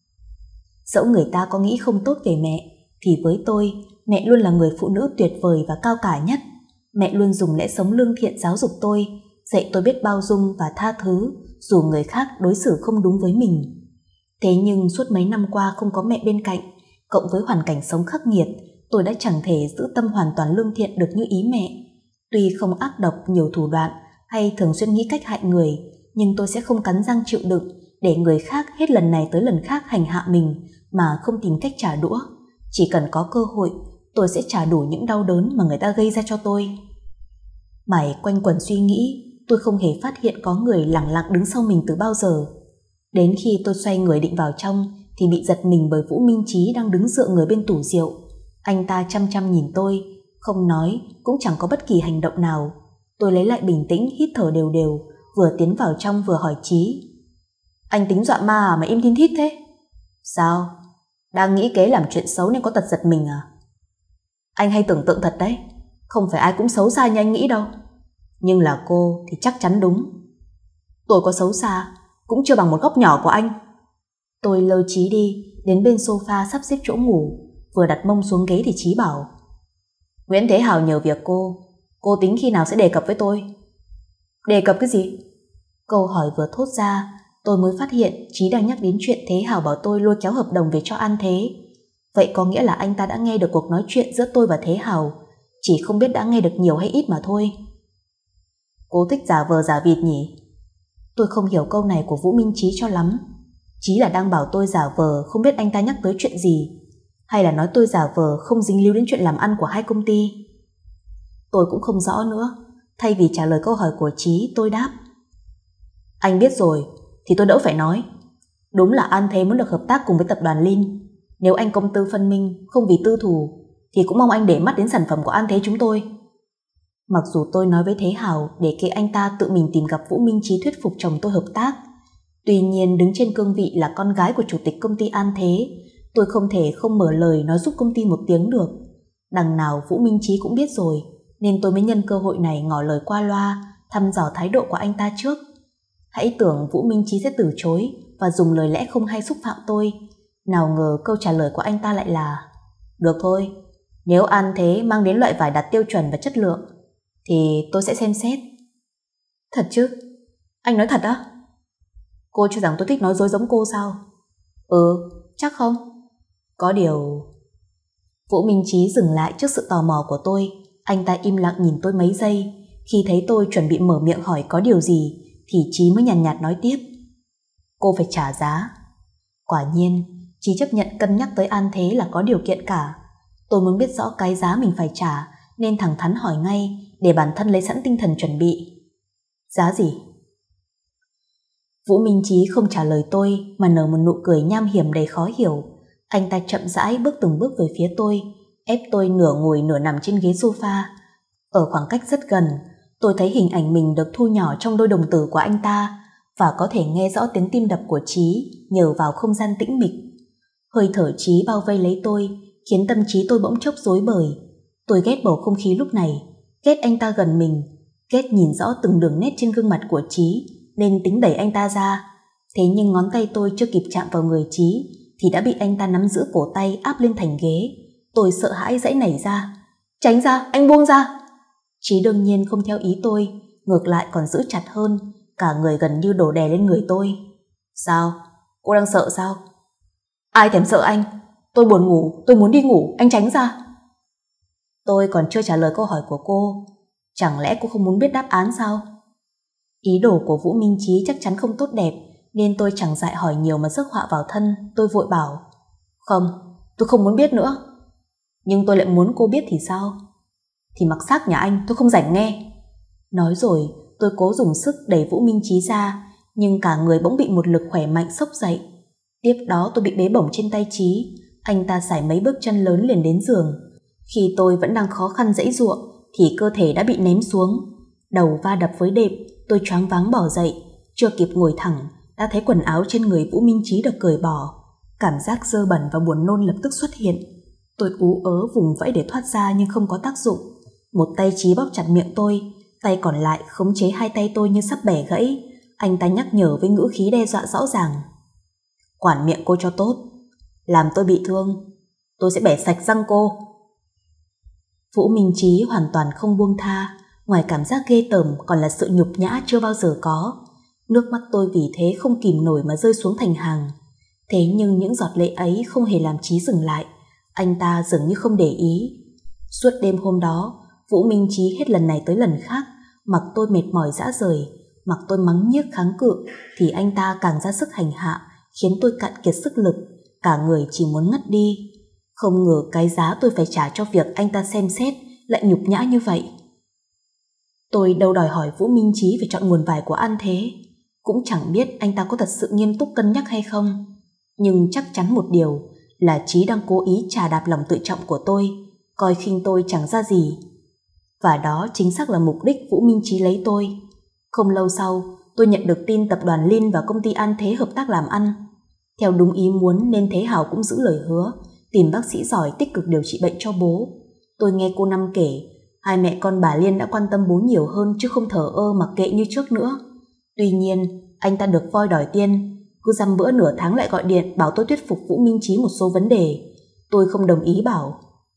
Dẫu người ta có nghĩ không tốt về mẹ, thì với tôi, mẹ luôn là người phụ nữ tuyệt vời và cao cả nhất. Mẹ luôn dùng lẽ sống lương thiện giáo dục tôi, dạy tôi biết bao dung và tha thứ dù người khác đối xử không đúng với mình. Thế nhưng suốt mấy năm qua không có mẹ bên cạnh, cộng với hoàn cảnh sống khắc nghiệt, tôi đã chẳng thể giữ tâm hoàn toàn lương thiện được như ý mẹ. Tuy không ác độc nhiều thủ đoạn hay thường xuyên nghĩ cách hại người, nhưng tôi sẽ không cắn răng chịu đựng để người khác hết lần này tới lần khác hành hạ mình mà không tìm cách trả đũa. Chỉ cần có cơ hội, tôi sẽ trả đủ những đau đớn mà người ta gây ra cho tôi. Mải quanh quẩn suy nghĩ, tôi không hề phát hiện có người lẳng lặng đứng sau mình từ bao giờ. Đến khi tôi xoay người định vào trong thì bị giật mình bởi Vũ Minh Chí đang đứng dựa người bên tủ rượu. Anh ta chăm chăm nhìn tôi, không nói cũng chẳng có bất kỳ hành động nào. Tôi lấy lại bình tĩnh, hít thở đều đều, vừa tiến vào trong vừa hỏi Chí: Anh tính dọa ma mà im tin thít thế? Sao? Đang nghĩ kế làm chuyện xấu nên có tật giật mình à? Anh hay tưởng tượng thật đấy, không phải ai cũng xấu xa như anh nghĩ đâu. Nhưng là cô thì chắc chắn đúng. Tôi có xấu xa cũng chưa bằng một góc nhỏ của anh. Tôi lôi Chí đi, đến bên sofa sắp xếp chỗ ngủ, vừa đặt mông xuống ghế thì Chí bảo: Nguyễn Thế Hào nhờ việc cô tính khi nào sẽ đề cập với tôi? Đề cập cái gì? Câu hỏi vừa thốt ra, tôi mới phát hiện Chí đang nhắc đến chuyện Thế Hào bảo tôi lôi kéo hợp đồng về cho An Thế. Vậy có nghĩa là anh ta đã nghe được cuộc nói chuyện giữa tôi và Thế Hào, chỉ không biết đã nghe được nhiều hay ít mà thôi. Cô thích giả vờ giả vịt nhỉ? Tôi không hiểu câu này của Vũ Minh Chí cho lắm. Chí là đang bảo tôi giả vờ không biết anh ta nhắc tới chuyện gì, hay là nói tôi giả vờ không dính líu đến chuyện làm ăn của hai công ty? Tôi cũng không rõ nữa. Thay vì trả lời câu hỏi của Chí, tôi đáp: Anh biết rồi thì tôi đỡ phải nói. Đúng là An Thế muốn được hợp tác cùng với tập đoàn Linh. Nếu anh công tư phân minh, không vì tư thù, thì cũng mong anh để mắt đến sản phẩm của An Thế chúng tôi. Mặc dù tôi nói với Thế Hào để kệ anh ta tự mình tìm gặp Vũ Minh Chí thuyết phục chồng tôi hợp tác, tuy nhiên đứng trên cương vị là con gái của chủ tịch công ty An Thế, tôi không thể không mở lời nói giúp công ty một tiếng được. Đằng nào Vũ Minh Chí cũng biết rồi, nên tôi mới nhân cơ hội này ngỏ lời qua loa, thăm dò thái độ của anh ta trước. Hãy tưởng Vũ Minh Chí sẽ từ chối và dùng lời lẽ không hay xúc phạm tôi. Nào ngờ câu trả lời của anh ta lại là: Được thôi, nếu An Thế mang đến loại vải đạt tiêu chuẩn và chất lượng thì tôi sẽ xem xét. Thật chứ? Anh nói thật á? Cô cho rằng tôi thích nói dối giống cô sao? Ừ, chắc không? Có điều... Vũ Minh Chí dừng lại trước sự tò mò của tôi. Anh ta im lặng nhìn tôi mấy giây. Khi thấy tôi chuẩn bị mở miệng hỏi có điều gì thì Chí mới nhàn nhạt nói tiếp. Cô phải trả giá. Quả nhiên, Chí chấp nhận cân nhắc tới An Thế là có điều kiện cả. Tôi muốn biết rõ cái giá mình phải trả nên thẳng thắn hỏi ngay để bản thân lấy sẵn tinh thần chuẩn bị. Giá gì? Vũ Minh Chí không trả lời tôi mà nở một nụ cười nham hiểm đầy khó hiểu. Anh ta chậm rãi bước từng bước về phía tôi, ép tôi nửa ngồi nửa nằm trên ghế sofa. Ở khoảng cách rất gần, tôi thấy hình ảnh mình được thu nhỏ trong đôi đồng tử của anh ta và có thể nghe rõ tiếng tim đập của Chí nhờ vào không gian tĩnh mịch. Hơi thở Chí bao vây lấy tôi khiến tâm trí tôi bỗng chốc rối bời. Tôi ghét bầu không khí lúc này, ghét anh ta gần mình, ghét nhìn rõ từng đường nét trên gương mặt của Chí nên tính đẩy anh ta ra. Thế nhưng ngón tay tôi chưa kịp chạm vào người Chí thì đã bị anh ta nắm giữ cổ tay áp lên thành ghế. Tôi sợ hãi giãy nảy ra. Tránh ra, anh buông ra. Chí đương nhiên không theo ý tôi, ngược lại còn giữ chặt hơn, cả người gần như đổ đè lên người tôi. Sao? Cô đang sợ sao? Ai thèm sợ anh? Tôi buồn ngủ, tôi muốn đi ngủ, anh tránh ra. Tôi còn chưa trả lời câu hỏi của cô. Chẳng lẽ cô không muốn biết đáp án sao? Ý đồ của Vũ Minh Chí chắc chắn không tốt đẹp nên tôi chẳng dại hỏi nhiều mà rước họa vào thân. Tôi vội bảo không, tôi không muốn biết nữa. Nhưng tôi lại muốn cô biết thì sao? Thì mặc xác nhà anh, tôi không rảnh nghe. Nói rồi tôi cố dùng sức đẩy Vũ Minh Chí ra, nhưng cả người bỗng bị một lực khỏe mạnh xốc dậy. Tiếp đó tôi bị bế bổng trên tay Chí. Anh ta sải mấy bước chân lớn liền đến giường. Khi tôi vẫn đang khó khăn giãy giụa thì cơ thể đã bị ném xuống. Đầu va đập với đệm, tôi choáng váng bỏ dậy. Chưa kịp ngồi thẳng đã thấy quần áo trên người Vũ Minh Chí được cởi bỏ. Cảm giác dơ bẩn và buồn nôn lập tức xuất hiện. Tôi ú ớ vùng vẫy để thoát ra nhưng không có tác dụng. Một tay Chí bóp chặt miệng tôi, tay còn lại khống chế hai tay tôi như sắp bẻ gãy. Anh ta nhắc nhở với ngữ khí đe dọa rõ ràng. Quản miệng cô cho tốt, làm tôi bị thương tôi sẽ bẻ sạch răng cô. Vũ Minh Chí hoàn toàn không buông tha. Ngoài cảm giác ghê tởm còn là sự nhục nhã chưa bao giờ có. Nước mắt tôi vì thế không kìm nổi mà rơi xuống thành hàng. Thế nhưng những giọt lệ ấy không hề làm Chí dừng lại. Anh ta dường như không để ý. Suốt đêm hôm đó, Vũ Minh Chí hết lần này tới lần khác mặc tôi mệt mỏi rã rời, mặc tôi mắng nhiếc kháng cự thì anh ta càng ra sức hành hạ, khiến tôi cạn kiệt sức lực, cả người chỉ muốn ngất đi. Không ngờ cái giá tôi phải trả cho việc anh ta xem xét lại nhục nhã như vậy. Tôi đâu đòi hỏi Vũ Minh Chí phải chọn nguồn vải của An Thế, cũng chẳng biết anh ta có thật sự nghiêm túc cân nhắc hay không. Nhưng chắc chắn một điều là Chí đang cố ý chà đạp lòng tự trọng của tôi, coi khinh tôi chẳng ra gì. Và đó chính xác là mục đích Vũ Minh Chí lấy tôi. Không lâu sau, tôi nhận được tin tập đoàn Lin và công ty An Thế hợp tác làm ăn. Theo đúng ý muốn nên Thế Hào cũng giữ lời hứa, tìm bác sĩ giỏi tích cực điều trị bệnh cho bố. Tôi nghe cô Năm kể, hai mẹ con bà Liên đã quan tâm bố nhiều hơn chứ không thờ ơ mặc kệ như trước nữa. Tuy nhiên, anh ta được voi đòi tiền, cứ dăm bữa nửa tháng lại gọi điện bảo tôi thuyết phục Vũ Minh Chí một số vấn đề. Tôi không đồng ý bảo.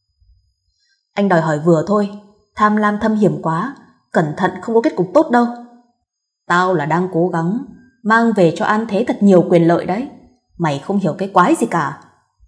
Anh đòi hỏi vừa thôi, tham lam thâm hiểm quá, cẩn thận không có kết cục tốt đâu. Tao là đang cố gắng mang về cho An Thế thật nhiều quyền lợi đấy. Mày không hiểu cái quái gì cả.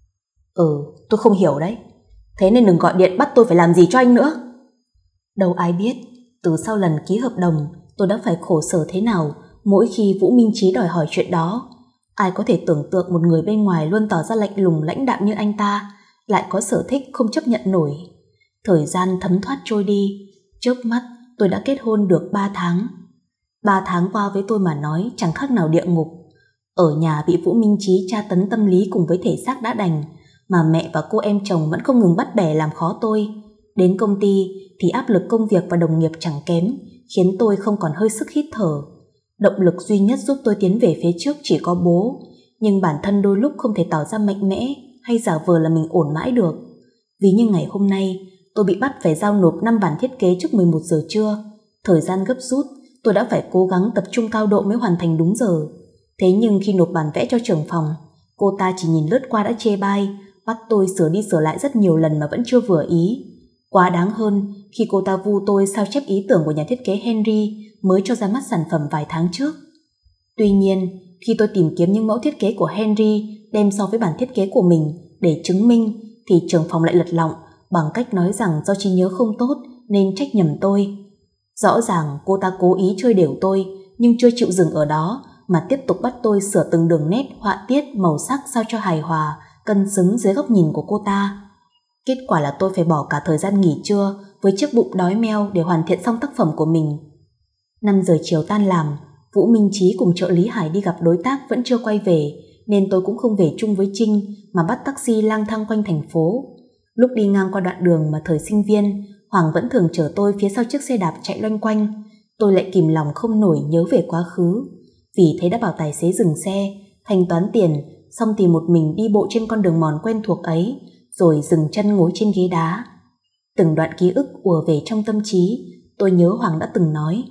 Tôi không hiểu đấy. Thế nên đừng gọi điện bắt tôi phải làm gì cho anh nữa. Đâu ai biết, từ sau lần ký hợp đồng tôi đã phải khổ sở thế nào mỗi khi Vũ Minh Chí đòi hỏi chuyện đó. Ai có thể tưởng tượng một người bên ngoài luôn tỏ ra lạnh lùng lãnh đạm như anh ta lại có sở thích không chấp nhận nổi. Thời gian thấm thoát trôi đi, chớp mắt tôi đã kết hôn được 3 tháng. 3 tháng qua với tôi mà nói chẳng khác nào địa ngục. Ở nhà bị Vũ Minh Chí tra tấn tâm lý cùng với thể xác đã đành, mà mẹ và cô em chồng vẫn không ngừng bắt bẻ làm khó tôi. Đến công ty thì áp lực công việc và đồng nghiệp chẳng kém, khiến tôi không còn hơi sức hít thở. Động lực duy nhất giúp tôi tiến về phía trước chỉ có bố, nhưng bản thân đôi lúc không thể tỏ ra mạnh mẽ hay giả vờ là mình ổn mãi được. Ví như ngày hôm nay, tôi bị bắt phải giao nộp 5 bản thiết kế trước 11 giờ trưa. Thời gian gấp rút, tôi đã phải cố gắng tập trung cao độ mới hoàn thành đúng giờ. Thế nhưng khi nộp bản vẽ cho trưởng phòng, cô ta chỉ nhìn lướt qua đã chê bai, bắt tôi sửa đi sửa lại rất nhiều lần mà vẫn chưa vừa ý. Quá đáng hơn khi cô ta vu tôi sao chép ý tưởng của nhà thiết kế Henry mới cho ra mắt sản phẩm vài tháng trước. Tuy nhiên, khi tôi tìm kiếm những mẫu thiết kế của Henry đem so với bản thiết kế của mình để chứng minh thì trưởng phòng lại lật lọng bằng cách nói rằng do trí nhớ không tốt nên trách nhầm tôi. Rõ ràng cô ta cố ý chơi đểu tôi, nhưng chưa chịu dừng ở đó mà tiếp tục bắt tôi sửa từng đường nét, họa tiết, màu sắc sao cho hài hòa, cân xứng dưới góc nhìn của cô ta. Kết quả là tôi phải bỏ cả thời gian nghỉ trưa với chiếc bụng đói meo để hoàn thiện xong tác phẩm của mình. 5 giờ chiều tan làm, Vũ Minh Chí cùng trợ lý Hải đi gặp đối tác vẫn chưa quay về, nên tôi cũng không về chung với Trinh mà bắt taxi lang thang quanh thành phố. Lúc đi ngang qua đoạn đường mà thời sinh viên, Hoàng vẫn thường chở tôi phía sau chiếc xe đạp chạy loanh quanh. Tôi lại kìm lòng không nổi nhớ về quá khứ. Vì thế đã bảo tài xế dừng xe, thanh toán tiền, xong thì một mình đi bộ trên con đường mòn quen thuộc ấy, rồi dừng chân ngồi trên ghế đá. Từng đoạn ký ức ùa về trong tâm trí. Tôi nhớ Hoàng đã từng nói: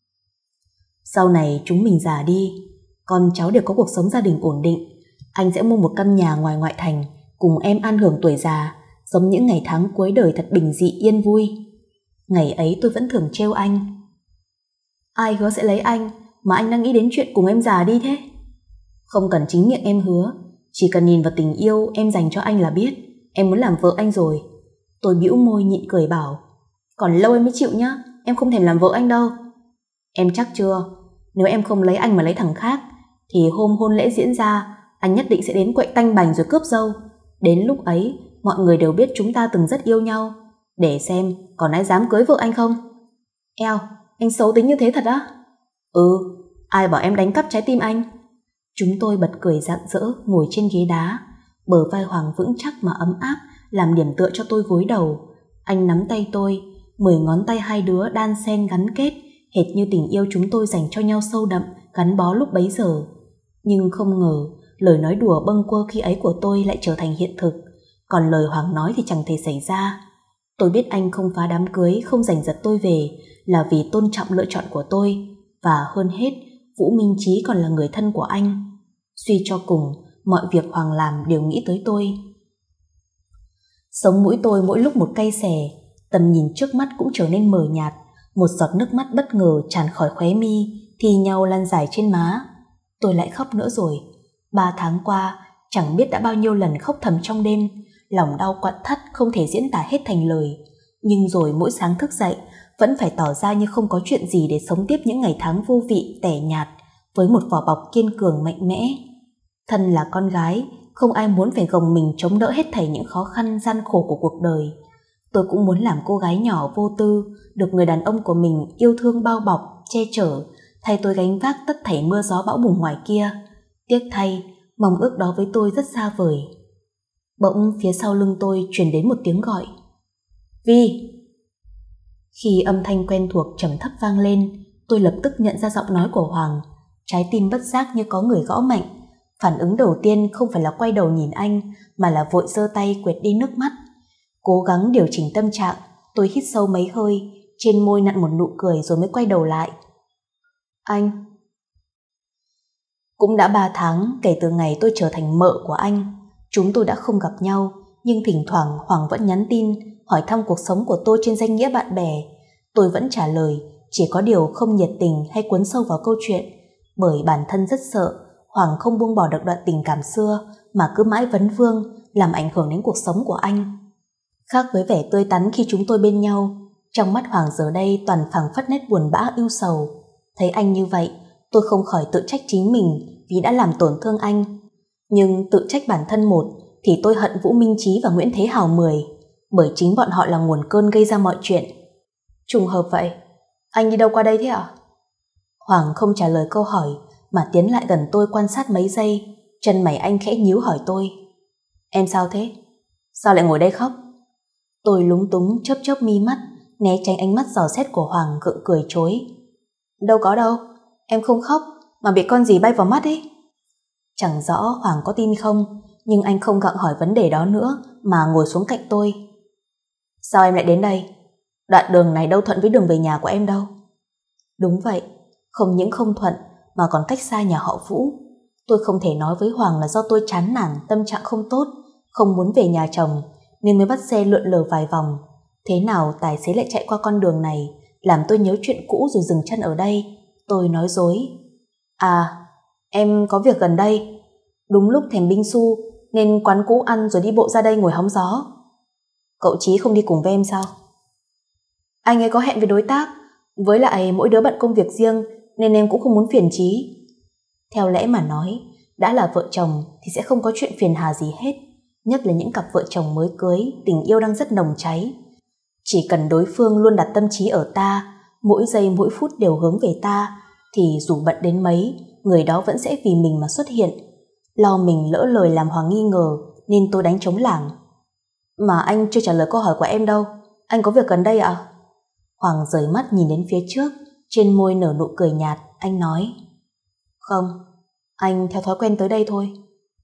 sau này chúng mình già đi, con cháu đều có cuộc sống gia đình ổn định, anh sẽ mua một căn nhà ngoài ngoại thành cùng em an hưởng tuổi già, giống những ngày tháng cuối đời thật bình dị yên vui. Ngày ấy tôi vẫn thường trêu anh: ai hứa sẽ lấy anh mà anh đang nghĩ đến chuyện cùng em già đi thế? Không cần chính miệng em hứa, chỉ cần nhìn vào tình yêu em dành cho anh là biết em muốn làm vợ anh rồi. Tôi bĩu môi nhịn cười bảo: còn lâu em mới chịu nhá, em không thèm làm vợ anh đâu. Em chắc chưa? Nếu em không lấy anh mà lấy thằng khác thì hôm hôn lễ diễn ra anh nhất định sẽ đến quậy tanh bành rồi cướp dâu. Đến lúc ấy mọi người đều biết chúng ta từng rất yêu nhau, để xem còn ai dám cưới vợ anh không. Eo, anh xấu tính như thế thật á? Ừ, ai bảo em đánh cắp trái tim anh. Chúng tôi bật cười rạng rỡ ngồi trên ghế đá. Bờ vai Hoàng vững chắc mà ấm áp làm điểm tựa cho tôi gối đầu. Anh nắm tay tôi, 10 ngón tay hai đứa đan xen gắn kết, hệt như tình yêu chúng tôi dành cho nhau sâu đậm, gắn bó lúc bấy giờ. Nhưng không ngờ lời nói đùa bâng quơ khi ấy của tôi lại trở thành hiện thực, còn lời Hoàng nói thì chẳng thể xảy ra. Tôi biết anh không phá đám cưới, không giành giật tôi về là vì tôn trọng lựa chọn của tôi, và hơn hết Vũ Minh Chí còn là người thân của anh. Suy cho cùng, mọi việc Hoàng làm đều nghĩ tới tôi. Sống mũi tôi mỗi lúc một cay xè, tầm nhìn trước mắt cũng trở nên mờ nhạt. Một giọt nước mắt bất ngờ tràn khỏi khóe mi, thi nhau lăn dài trên má. Tôi lại khóc nữa rồi. 3 tháng qua, chẳng biết đã bao nhiêu lần khóc thầm trong đêm. Lòng đau quặn thắt không thể diễn tả hết thành lời. Nhưng rồi mỗi sáng thức dậy, vẫn phải tỏ ra như không có chuyện gì để sống tiếp những ngày tháng vô vị, tẻ nhạt, với một vỏ bọc kiên cường mạnh mẽ. Thân là con gái, không ai muốn phải gồng mình chống đỡ hết thảy những khó khăn gian khổ của cuộc đời. Tôi cũng muốn làm cô gái nhỏ vô tư, được người đàn ông của mình yêu thương bao bọc, che chở, thay tôi gánh vác tất thảy mưa gió bão bùng ngoài kia. Tiếc thay, mong ước đó với tôi rất xa vời. Bỗng phía sau lưng tôi truyền đến một tiếng gọi: Vi! Khi âm thanh quen thuộc trầm thấp vang lên, tôi lập tức nhận ra giọng nói của Hoàng. Trái tim bất giác như có người gõ mạnh. Phản ứng đầu tiên không phải là quay đầu nhìn anh, mà là vội giơ tay quệt đi nước mắt. Cố gắng điều chỉnh tâm trạng, tôi hít sâu mấy hơi, trên môi nặn một nụ cười rồi mới quay đầu lại. Anh. Cũng đã 3 tháng kể từ ngày tôi trở thành mợ của anh. Chúng tôi đã không gặp nhau, nhưng thỉnh thoảng Hoàng vẫn nhắn tin hỏi thăm cuộc sống của tôi trên danh nghĩa bạn bè. Tôi vẫn trả lời, chỉ có điều không nhiệt tình hay cuốn sâu vào câu chuyện, bởi bản thân rất sợ Hoàng không buông bỏ được đoạn tình cảm xưa mà cứ mãi vấn vương, làm ảnh hưởng đến cuộc sống của anh. Khác với vẻ tươi tắn khi chúng tôi bên nhau, trong mắt Hoàng giờ đây toàn phảng phất nét buồn bã ưu sầu. Thấy anh như vậy, tôi không khỏi tự trách chính mình vì đã làm tổn thương anh. Nhưng tự trách bản thân một thì tôi hận Vũ Minh Chí và Nguyễn Thế Hào 10, bởi chính bọn họ là nguồn cơn gây ra mọi chuyện. Trùng hợp vậy, anh đi đâu qua đây thế ạ? Hoàng không trả lời câu hỏi mà tiến lại gần tôi quan sát mấy giây. Chân mày anh khẽ nhíu hỏi tôi: Em sao thế? Sao lại ngồi đây khóc? Tôi lúng túng chớp chớp mi mắt, né tránh ánh mắt dò xét của Hoàng, gượng cười chối: Đâu có đâu, em không khóc mà bị con gì bay vào mắt ấy. Chẳng rõ Hoàng có tin không, nhưng anh không gặng hỏi vấn đề đó nữa mà ngồi xuống cạnh tôi. Sao em lại đến đây? Đoạn đường này đâu thuận với đường về nhà của em đâu. Đúng vậy, không những không thuận mà còn cách xa nhà họ Vũ. Tôi không thể nói với Hoàng là do tôi chán nản, tâm trạng không tốt, không muốn về nhà chồng nên mới bắt xe lượn lờ vài vòng. Thế nào tài xế lại chạy qua con đường này, làm tôi nhớ chuyện cũ rồi dừng chân ở đây. Tôi nói dối: À, em có việc gần đây. Đúng lúc thèm binh su nên quán cũ ăn rồi đi bộ ra đây ngồi hóng gió. Cậu Chí không đi cùng với em sao? Anh ấy có hẹn với đối tác, với lại mỗi đứa bận công việc riêng nên em cũng không muốn phiền Chí. Theo lẽ mà nói, đã là vợ chồng thì sẽ không có chuyện phiền hà gì hết, nhất là những cặp vợ chồng mới cưới, tình yêu đang rất nồng cháy. Chỉ cần đối phương luôn đặt tâm trí ở ta, mỗi giây mỗi phút đều hướng về ta, thì dù bận đến mấy, người đó vẫn sẽ vì mình mà xuất hiện. Lo mình lỡ lời làm Hoàng nghi ngờ nên tôi đánh trống lảng. Mà anh chưa trả lời câu hỏi của em đâu, anh có việc gần đây ạ? Hoàng rời mắt nhìn đến phía trước, trên môi nở nụ cười nhạt, anh nói: Không, anh theo thói quen tới đây thôi.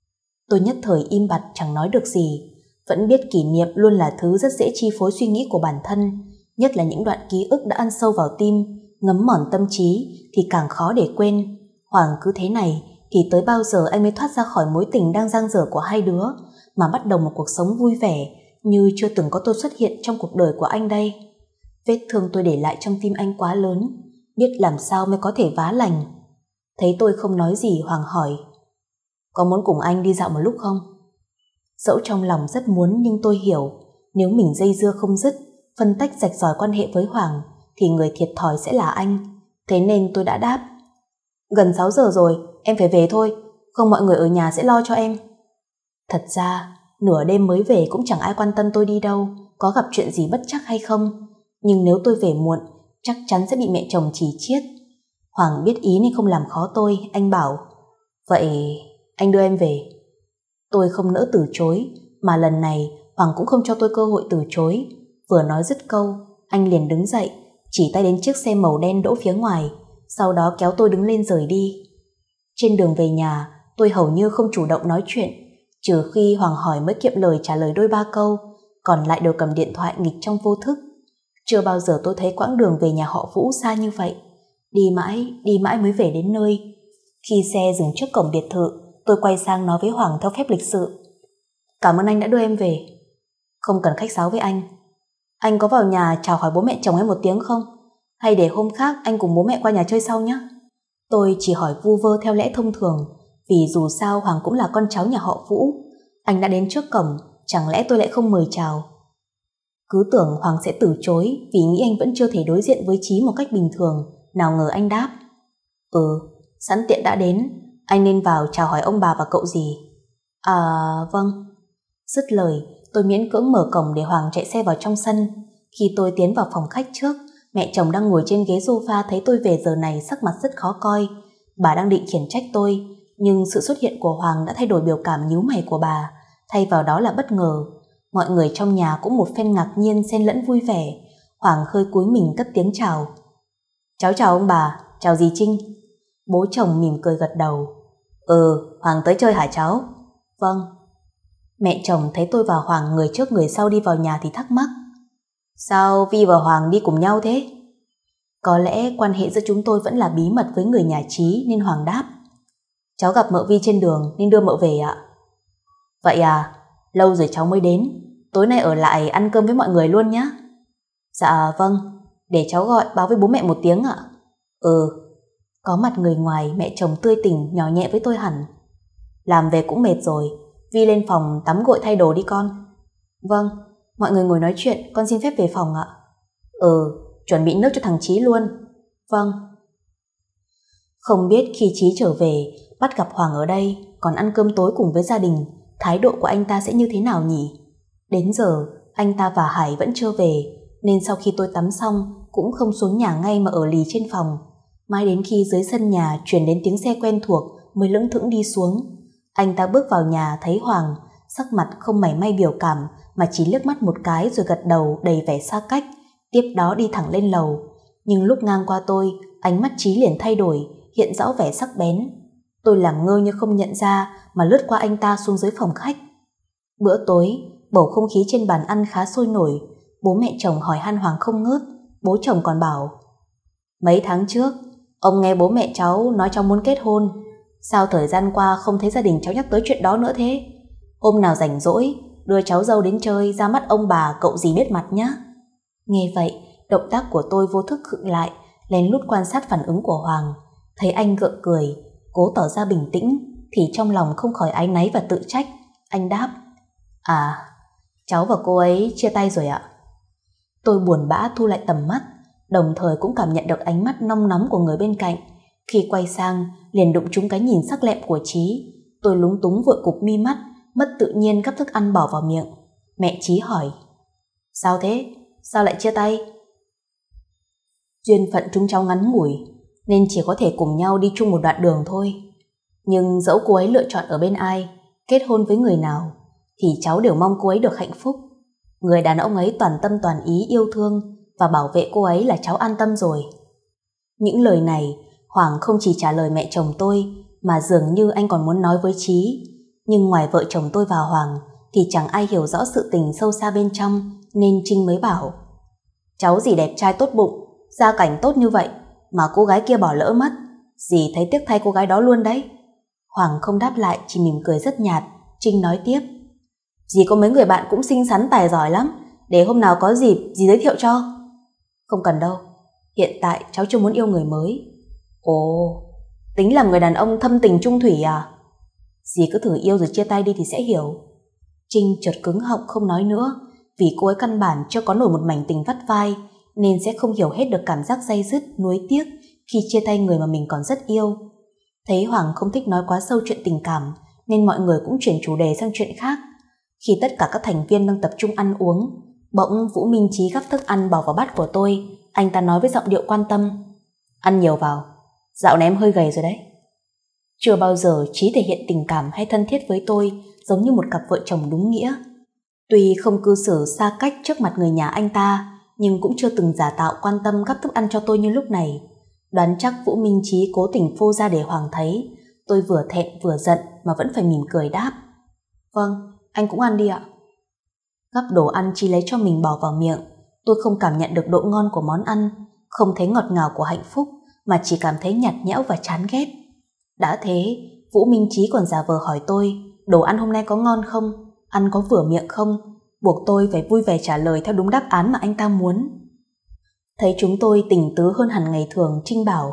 Tôi nhất thời im bặt chẳng nói được gì. Vẫn biết kỷ niệm luôn là thứ rất dễ chi phối suy nghĩ của bản thân, nhất là những đoạn ký ức đã ăn sâu vào tim, ngấm mòn tâm trí thì càng khó để quên. Hoàng cứ thế này thì tới bao giờ anh mới thoát ra khỏi mối tình đang dang dở của hai đứa, mà bắt đầu một cuộc sống vui vẻ như chưa từng có tôi xuất hiện trong cuộc đời của anh đây. Vết thương tôi để lại trong tim anh quá lớn, biết làm sao mới có thể vá lành. Thấy tôi không nói gì, Hoàng hỏi: Có muốn cùng anh đi dạo một lúc không? Dẫu trong lòng rất muốn, nhưng tôi hiểu nếu mình dây dưa không dứt, phân tách rạch ròi quan hệ với Hoàng thì người thiệt thòi sẽ là anh. Thế nên tôi đã đáp: Gần 6 giờ rồi, em phải về thôi, không mọi người ở nhà sẽ lo cho em. Thật ra nửa đêm mới về cũng chẳng ai quan tâm tôi đi đâu, có gặp chuyện gì bất trắc hay không. Nhưng nếu tôi về muộn, chắc chắn sẽ bị mẹ chồng chỉ chiết. Hoàng biết ý nên không làm khó tôi, anh bảo: Vậy anh đưa em về. Tôi không nỡ từ chối, mà lần này Hoàng cũng không cho tôi cơ hội từ chối. Vừa nói dứt câu, anh liền đứng dậy, chỉ tay đến chiếc xe màu đen đỗ phía ngoài, sau đó kéo tôi đứng lên rời đi. Trên đường về nhà, tôi hầu như không chủ động nói chuyện, trừ khi Hoàng hỏi mới kiệm lời trả lời đôi ba câu, còn lại đều cầm điện thoại nghịch trong vô thức. Chưa bao giờ tôi thấy quãng đường về nhà họ Vũ xa như vậy. Đi mãi mới về đến nơi. Khi xe dừng trước cổng biệt thự, tôi quay sang nói với Hoàng theo phép lịch sự: Cảm ơn anh đã đưa em về. Không cần khách sáo với anh. Anh có vào nhà chào hỏi bố mẹ chồng em một tiếng không? Hay để hôm khác anh cùng bố mẹ qua nhà chơi sau nhé. Tôi chỉ hỏi vu vơ theo lẽ thông thường, vì dù sao Hoàng cũng là con cháu nhà họ Vũ. Anh đã đến trước cổng, chẳng lẽ tôi lại không mời chào? Cứ tưởng Hoàng sẽ từ chối vì nghĩ anh vẫn chưa thể đối diện với Chí một cách bình thường. Nào ngờ anh đáp: Sẵn tiện đã đến, anh nên vào chào hỏi ông bà và cậu dì. À vâng. Dứt lời, tôi miễn cưỡng mở cổng để Hoàng chạy xe vào trong sân. Khi tôi tiến vào phòng khách trước, mẹ chồng đang ngồi trên ghế sofa thấy tôi về giờ này sắc mặt rất khó coi. Bà đang định khiển trách tôi, nhưng sự xuất hiện của Hoàng đã thay đổi biểu cảm nhíu mày của bà, thay vào đó là bất ngờ. Mọi người trong nhà cũng một phen ngạc nhiên xen lẫn vui vẻ. Hoàng hơi cúi mình cất tiếng chào: Cháu chào ông bà, chào dì Trinh. Bố chồng mỉm cười gật đầu: Hoàng tới chơi hả cháu? Vâng. Mẹ chồng thấy tôi và Hoàng người trước người sau đi vào nhà thì thắc mắc: Sao Vi và Hoàng đi cùng nhau thế? Có lẽ quan hệ giữa chúng tôi vẫn là bí mật với người nhà Chí nên Hoàng đáp: Cháu gặp mợ Vi trên đường nên đưa mợ về ạ. Vậy à, lâu rồi cháu mới đến, tối nay ở lại ăn cơm với mọi người luôn nhé. Dạ vâng, để cháu gọi báo với bố mẹ một tiếng ạ. Có mặt người ngoài, mẹ chồng tươi tỉnh nhỏ nhẹ với tôi hẳn: Làm về cũng mệt rồi, Vi lên phòng tắm gội thay đồ đi con. Vâng, mọi người ngồi nói chuyện, con xin phép về phòng ạ. Chuẩn bị nước cho thằng Chí luôn. Vâng. Không biết khi Chí trở về bắt gặp Hoàng ở đây còn ăn cơm tối cùng với gia đình, thái độ của anh ta sẽ như thế nào nhỉ? Đến giờ anh ta và Hải vẫn chưa về, nên sau khi tôi tắm xong cũng không xuống nhà ngay mà ở lì trên phòng. Mãi đến khi dưới sân nhà truyền đến tiếng xe quen thuộc mới lững thững đi xuống. Anh ta bước vào nhà thấy Hoàng, sắc mặt không mảy may biểu cảm mà chỉ liếc mắt một cái rồi gật đầu đầy vẻ xa cách, tiếp đó đi thẳng lên lầu. Nhưng lúc ngang qua tôi, ánh mắt Chí liền thay đổi, hiện rõ vẻ sắc bén. Tôi làm ngơ như không nhận ra mà lướt qua anh ta xuống dưới phòng khách. Bữa tối, bầu không khí trên bàn ăn khá sôi nổi. Bố mẹ chồng hỏi han Hoàng không ngớt. Bố chồng còn bảo: Mấy tháng trước, ông nghe bố mẹ cháu nói cháu muốn kết hôn. Sao thời gian qua không thấy gia đình cháu nhắc tới chuyện đó nữa thế? Hôm nào rảnh rỗi, đưa cháu dâu đến chơi, ra mắt ông bà cậu dì biết mặt nhá. Nghe vậy, động tác của tôi vô thức khựng lại, lén lút quan sát phản ứng của Hoàng. Thấy anh gượng cười, cố tỏ ra bình tĩnh, thì trong lòng không khỏi áy náy và tự trách. Anh đáp, à, cháu và cô ấy chia tay rồi ạ. Tôi buồn bã thu lại tầm mắt, đồng thời cũng cảm nhận được ánh mắt nong nóng của người bên cạnh. Khi quay sang, liền đụng trúng cái nhìn sắc lẹm của Chí. Tôi lúng túng vội cụp mi mắt, mất tự nhiên gắp thức ăn bỏ vào miệng. Mẹ Chí hỏi, sao thế? Sao lại chia tay? Duyên phận chúng cháu ngắn ngủi, nên chỉ có thể cùng nhau đi chung một đoạn đường thôi. Nhưng dẫu cô ấy lựa chọn ở bên ai, kết hôn với người nào, thì cháu đều mong cô ấy được hạnh phúc. Người đàn ông ấy toàn tâm toàn ý yêu thương và bảo vệ cô ấy là cháu an tâm rồi. Những lời này Hoàng không chỉ trả lời mẹ chồng tôi, mà dường như anh còn muốn nói với Chí. Nhưng ngoài vợ chồng tôi và Hoàng thì chẳng ai hiểu rõ sự tình sâu xa bên trong, nên Trinh mới bảo, cháu dì đẹp trai tốt bụng, gia cảnh tốt như vậy mà cô gái kia bỏ lỡ mất, dì thấy tiếc thay cô gái đó luôn đấy. Hoàng không đáp lại, chỉ mỉm cười rất nhạt. Trinh nói tiếp, dì có mấy người bạn cũng xinh xắn tài giỏi lắm, để hôm nào có dịp dì giới thiệu cho. Không cần đâu, hiện tại cháu chưa muốn yêu người mới. Ồ, tính làm người đàn ông thâm tình trung thủy à? Dì cứ thử yêu rồi chia tay đi thì sẽ hiểu. Trinh chợt cứng họng không nói nữa, vì cô ấy căn bản chưa có nổi một mảnh tình vắt vai, nên sẽ không hiểu hết được cảm giác day dứt, nuối tiếc khi chia tay người mà mình còn rất yêu. Thấy Hoàng không thích nói quá sâu chuyện tình cảm, nên mọi người cũng chuyển chủ đề sang chuyện khác. Khi tất cả các thành viên đang tập trung ăn uống, bỗng Vũ Minh Chí gắp thức ăn bỏ vào bát của tôi. Anh ta nói với giọng điệu quan tâm, ăn nhiều vào, dạo này em hơi gầy rồi đấy. Chưa bao giờ Chí thể hiện tình cảm hay thân thiết với tôi giống như một cặp vợ chồng đúng nghĩa. Tuy không cư xử xa cách trước mặt người nhà anh ta, nhưng cũng chưa từng giả tạo quan tâm gắp thức ăn cho tôi như lúc này. Đoán chắc Vũ Minh Chí cố tình phô ra để Hoàng thấy. Tôi vừa thẹn vừa giận mà vẫn phải mỉm cười đáp, vâng, anh cũng ăn đi ạ. Gắp đồ ăn Chí lấy cho mình bỏ vào miệng. Tôi không cảm nhận được độ ngon của món ăn, không thấy ngọt ngào của hạnh phúc, mà chỉ cảm thấy nhạt nhẽo và chán ghét. Đã thế, Vũ Minh Chí còn giả vờ hỏi tôi đồ ăn hôm nay có ngon không, ăn có vừa miệng không, buộc tôi phải vui vẻ trả lời theo đúng đáp án mà anh ta muốn. Thấy chúng tôi tình tứ hơn hẳn ngày thường, Trinh bảo,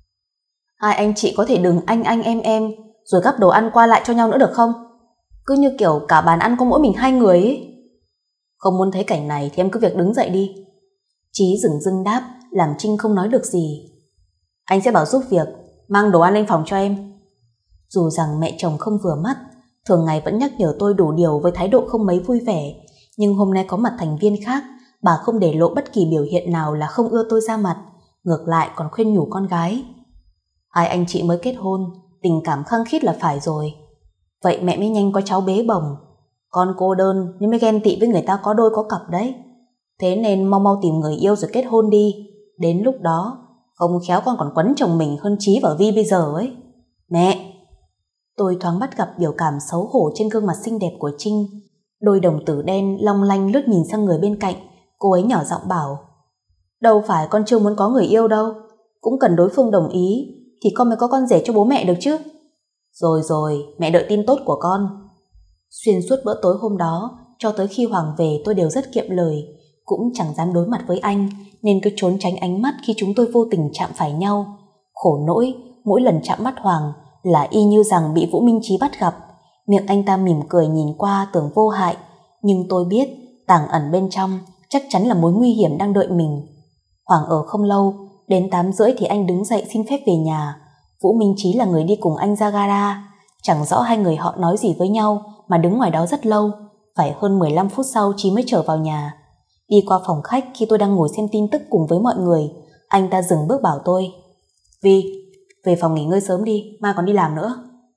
hai anh chị có thể đừng anh em rồi gắp đồ ăn qua lại cho nhau nữa được không? Cứ như kiểu cả bàn ăn có mỗi mình hai người ấy. Không muốn thấy cảnh này thì em cứ việc đứng dậy đi. Chí dửng dưng đáp, làm Trinh không nói được gì. Anh sẽ bảo giúp việc mang đồ ăn lên phòng cho em. Dù rằng mẹ chồng không vừa mắt, thường ngày vẫn nhắc nhở tôi đủ điều với thái độ không mấy vui vẻ, nhưng hôm nay có mặt thành viên khác, bà không để lộ bất kỳ biểu hiện nào là không ưa tôi ra mặt, ngược lại còn khuyên nhủ con gái. Hai anh chị mới kết hôn, tình cảm khăng khít là phải rồi. Vậy mẹ mới nhanh có cháu bế bồng. Con cô đơn nên mới ghen tị với người ta có đôi có cặp đấy. Thế nên mau mau tìm người yêu rồi kết hôn đi. Đến lúc đó, không khéo con còn quấn chồng mình hơn Chí và Vi bây giờ ấy. Mẹ! Tôi thoáng bắt gặp biểu cảm xấu hổ trên gương mặt xinh đẹp của Trinh. Đôi đồng tử đen long lanh lướt nhìn sang người bên cạnh. Cô ấy nhỏ giọng bảo, đâu phải con chưa muốn có người yêu đâu, cũng cần đối phương đồng ý thì con mới có con rể cho bố mẹ được chứ. Rồi, mẹ đợi tin tốt của con. Xuyên suốt bữa tối hôm đó, cho tới khi Hoàng về, tôi đều rất kiệm lời, cũng chẳng dám đối mặt với anh, nên cứ trốn tránh ánh mắt khi chúng tôi vô tình chạm phải nhau. Khổ nỗi, mỗi lần chạm mắt Hoàng là y như rằng bị Vũ Minh Chí bắt gặp. Miệng anh ta mỉm cười nhìn qua tưởng vô hại, nhưng tôi biết tàng ẩn bên trong chắc chắn là mối nguy hiểm đang đợi mình. Hoàng ở không lâu, đến 8:30 thì anh đứng dậy xin phép về nhà. Vũ Minh Chí là người đi cùng anh ra gara. Chẳng rõ hai người họ nói gì với nhau mà đứng ngoài đó rất lâu, phải hơn 15 phút sau Chí mới trở vào nhà. Đi qua phòng khách khi tôi đang ngồi xem tin tức cùng với mọi người, anh ta dừng bước bảo tôi, Vi, về phòng nghỉ ngơi sớm đi, mai còn đi làm nữa.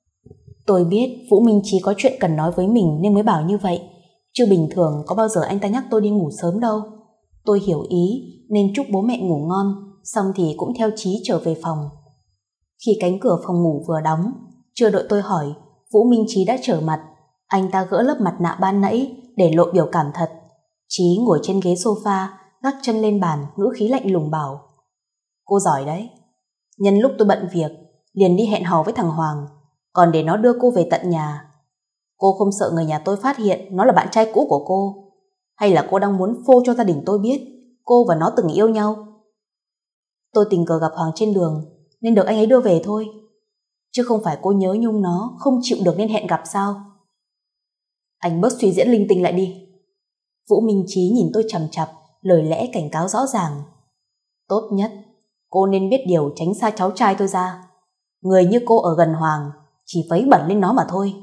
Tôi biết Vũ Minh Chí có chuyện cần nói với mình nên mới bảo như vậy, chứ bình thường có bao giờ anh ta nhắc tôi đi ngủ sớm đâu. Tôi hiểu ý nên chúc bố mẹ ngủ ngon, xong thì cũng theo Chí trở về phòng. Khi cánh cửa phòng ngủ vừa đóng, chưa đợi tôi hỏi, Vũ Minh Chí đã trở mặt. Anh ta gỡ lớp mặt nạ ban nãy để lộ biểu cảm thật. Chí ngồi trên ghế sofa, gác chân lên bàn, ngữ khí lạnh lùng bảo, cô giỏi đấy. Nhân lúc tôi bận việc, liền đi hẹn hò với thằng Hoàng, còn để nó đưa cô về tận nhà. Cô không sợ người nhà tôi phát hiện nó là bạn trai cũ của cô? Hay là cô đang muốn phô cho gia đình tôi biết cô và nó từng yêu nhau? Tôi tình cờ gặp Hoàng trên đường nên được anh ấy đưa về thôi, chứ không phải cô nhớ nhung nó không chịu được nên hẹn gặp sao? Anh bớt suy diễn linh tinh lại đi. Vũ Minh Chí nhìn tôi chằm chằm, lời lẽ cảnh cáo rõ ràng. Tốt nhất, cô nên biết điều tránh xa cháu trai tôi ra. Người như cô ở gần Hoàng, chỉ vấy bẩn lên nó mà thôi.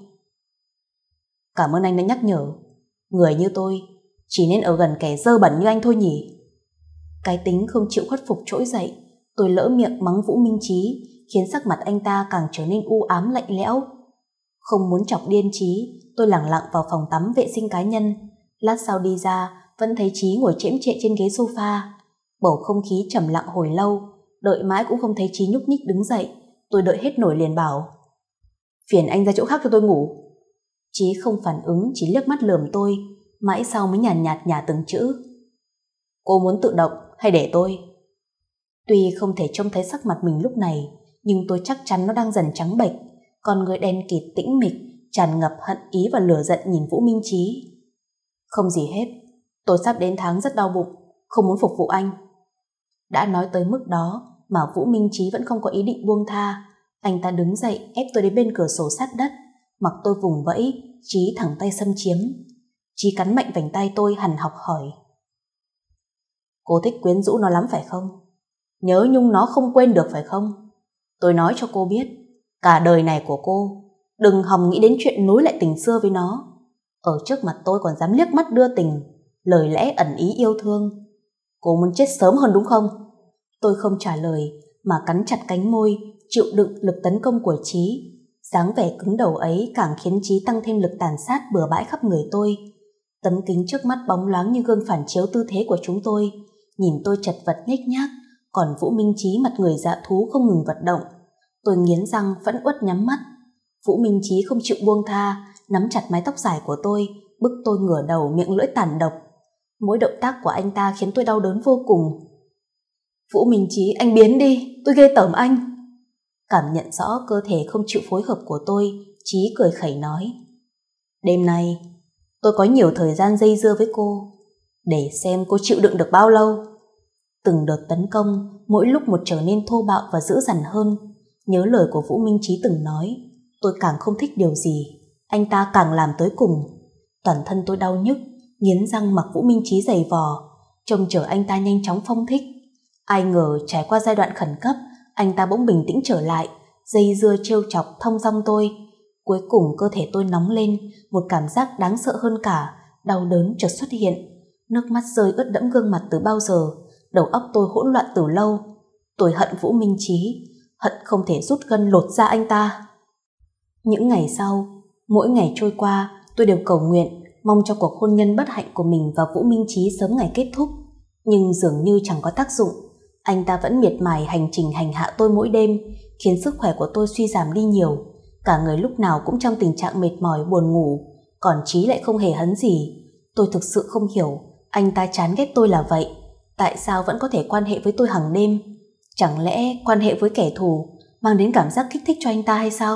Cảm ơn anh đã nhắc nhở. Người như tôi chỉ nên ở gần kẻ dơ bẩn như anh thôi nhỉ. Cái tính không chịu khuất phục trỗi dậy, tôi lỡ miệng mắng Vũ Minh Chí, khiến sắc mặt anh ta càng trở nên u ám lạnh lẽo. Không muốn chọc điên Chí, tôi lẳng lặng vào phòng tắm vệ sinh cá nhân. Lát sau đi ra, vẫn thấy Chí ngồi chễm chệ trên ghế sofa. Bầu không khí trầm lặng hồi lâu, đợi mãi cũng không thấy Chí nhúc nhích đứng dậy. Tôi đợi hết nổi liền bảo: phiền anh ra chỗ khác cho tôi ngủ. Chí không phản ứng, chỉ liếc mắt lườm tôi, mãi sau mới nhàn nhạt nhả từng chữ: cô muốn tự động hay để tôi? Tuy không thể trông thấy sắc mặt mình lúc này, nhưng tôi chắc chắn nó đang dần trắng bệch. Con người đen kịt tĩnh mịch, tràn ngập hận ý và lửa giận nhìn Vũ Minh Chí. Không gì hết, tôi sắp đến tháng rất đau bụng, không muốn phục vụ anh. Đã nói tới mức đó mà Vũ Minh Chí vẫn không có ý định buông tha. Anh ta đứng dậy ép tôi đến bên cửa sổ sát đất. Mặc tôi vùng vẫy, Chí thẳng tay xâm chiếm. Chí cắn mạnh vành tay tôi, hằn học hỏi: cô thích quyến rũ nó lắm phải không? Nhớ nhung nó không quên được phải không? Tôi nói cho cô biết, cả đời này của cô đừng hòng nghĩ đến chuyện nối lại tình xưa với nó. Ở trước mặt tôi còn dám liếc mắt đưa tình, lời lẽ ẩn ý yêu thương. Cô muốn chết sớm hơn đúng không? Tôi không trả lời mà cắn chặt cánh môi, chịu đựng lực tấn công của Chí. Dáng vẻ cứng đầu ấy càng khiến Chí tăng thêm lực tàn sát bừa bãi khắp người tôi. Tấm kính trước mắt bóng loáng như gương phản chiếu tư thế của chúng tôi. Nhìn tôi chật vật nhếch nhác, còn Vũ Minh Chí mặt người dạ thú không ngừng vận động. Tôi nghiến răng phẫn uất nhắm mắt. Vũ Minh Chí không chịu buông tha, nắm chặt mái tóc dài của tôi, bức tôi ngửa đầu, miệng lưỡi tàn độc. Mỗi động tác của anh ta khiến tôi đau đớn vô cùng. Vũ Minh Chí, anh biến đi, tôi ghê tởm anh. Cảm nhận rõ cơ thể không chịu phối hợp của tôi, Chí cười khẩy nói: đêm nay tôi có nhiều thời gian dây dưa với cô, để xem cô chịu đựng được bao lâu. Từng đợt tấn công mỗi lúc một trở nên thô bạo và dữ dằn hơn. Nhớ lời của Vũ Minh Chí từng nói, tôi càng không thích điều gì, anh ta càng làm tới cùng. Toàn thân tôi đau nhức, nghiến răng mặc Vũ Minh Chí giày vò, trông chờ anh ta nhanh chóng phong thích. Ai ngờ trải qua giai đoạn khẩn cấp, anh ta bỗng bình tĩnh trở lại, dây dưa trêu chọc thông dong tôi. Cuối cùng cơ thể tôi nóng lên, một cảm giác đáng sợ hơn cả, đau đớn chợt xuất hiện. Nước mắt rơi ướt đẫm gương mặt từ bao giờ, đầu óc tôi hỗn loạn từ lâu. Tôi hận Vũ Minh Chí, hận không thể rút gân lột da anh ta. Những ngày sau, mỗi ngày trôi qua, tôi đều cầu nguyện, mong cho cuộc hôn nhân bất hạnh của mình và Vũ Minh Chí sớm ngày kết thúc. Nhưng dường như chẳng có tác dụng. Anh ta vẫn miệt mài hành trình hành hạ tôi mỗi đêm, khiến sức khỏe của tôi suy giảm đi nhiều. Cả người lúc nào cũng trong tình trạng mệt mỏi buồn ngủ, còn Chí lại không hề hấn gì. Tôi thực sự không hiểu anh ta chán ghét tôi là vậy, tại sao vẫn có thể quan hệ với tôi hàng đêm? Chẳng lẽ quan hệ với kẻ thù mang đến cảm giác kích thích cho anh ta hay sao?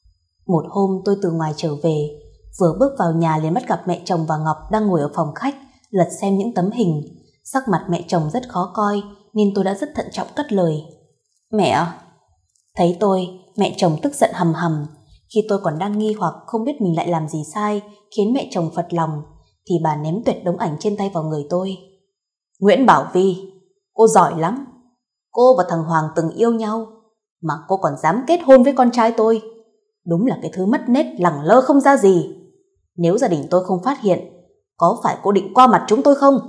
Một hôm tôi từ ngoài trở về, vừa bước vào nhà liền bắt gặp mẹ chồng và Ngọc đang ngồi ở phòng khách lật xem những tấm hình. Sắc mặt mẹ chồng rất khó coi nên tôi đã rất thận trọng cất lời: mẹ. Thấy tôi, mẹ chồng tức giận hầm hầm. Khi tôi còn đang nghi hoặc không biết mình lại làm gì sai khiến mẹ chồng phật lòng, thì bà ném tuyệt đống ảnh trên tay vào người tôi. Nguyễn Bảo Vi, cô giỏi lắm. Cô và thằng Hoàng từng yêu nhau, mà cô còn dám kết hôn với con trai tôi. Đúng là cái thứ mất nết lẳng lơ không ra gì. Nếu gia đình tôi không phát hiện, có phải cô định qua mặt chúng tôi không?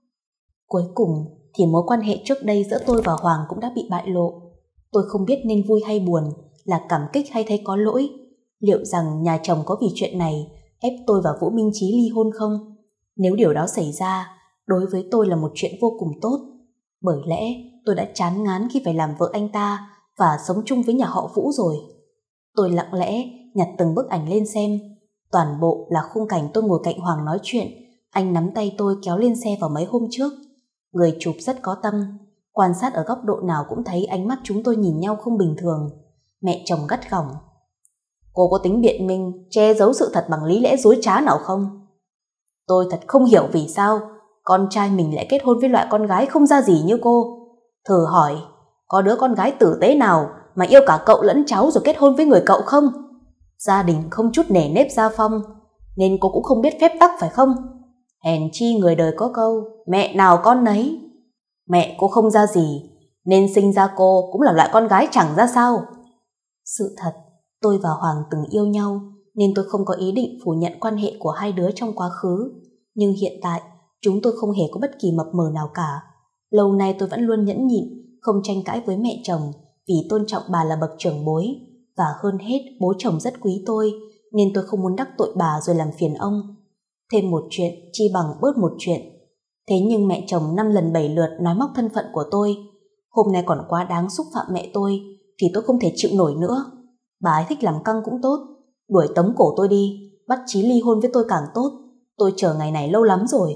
Cuối cùng thì mối quan hệ trước đây giữa tôi và Hoàng cũng đã bị bại lộ. Tôi không biết nên vui hay buồn, là cảm kích hay thấy có lỗi. Liệu rằng nhà chồng có vì chuyện này ép tôi và Vũ Minh Chí ly hôn không? Nếu điều đó xảy ra, đối với tôi là một chuyện vô cùng tốt. Bởi lẽ tôi đã chán ngán khi phải làm vợ anh ta và sống chung với nhà họ Vũ rồi. Tôi lặng lẽ nhặt từng bức ảnh lên xem. Toàn bộ là khung cảnh tôi ngồi cạnh Hoàng nói chuyện. Anh nắm tay tôi kéo lên xe vào mấy hôm trước. Người chụp rất có tâm, quan sát ở góc độ nào cũng thấy ánh mắt chúng tôi nhìn nhau không bình thường. Mẹ chồng gắt gỏng: cô có tính biện minh, che giấu sự thật bằng lý lẽ dối trá nào không? Tôi thật không hiểu vì sao con trai mình lại kết hôn với loại con gái không ra gì như cô. Thử hỏi, có đứa con gái tử tế nào mà yêu cả cậu lẫn cháu rồi kết hôn với người cậu không? Gia đình không chút nể nếp gia phong, nên cô cũng không biết phép tắc phải không? Hèn chi người đời có câu, mẹ nào con nấy. Mẹ cô không ra gì, nên sinh ra cô cũng là loại con gái chẳng ra sao. Sự thật, tôi và Hoàng từng yêu nhau, nên tôi không có ý định phủ nhận quan hệ của hai đứa trong quá khứ. Nhưng hiện tại, chúng tôi không hề có bất kỳ mập mờ nào cả. Lâu nay tôi vẫn luôn nhẫn nhịn, không tranh cãi với mẹ chồng vì tôn trọng bà là bậc trưởng bối. Và hơn hết, bố chồng rất quý tôi, nên tôi không muốn đắc tội bà rồi làm phiền ông. Thêm một chuyện chi bằng bớt một chuyện. Thế nhưng mẹ chồng 5 lần 7 lượt nói móc thân phận của tôi. Hôm nay còn quá đáng xúc phạm mẹ tôi thì tôi không thể chịu nổi nữa. Bà ấy thích làm căng cũng tốt, đuổi tống cổ tôi đi, bắt chí ly hôn với tôi càng tốt. Tôi chờ ngày này lâu lắm rồi.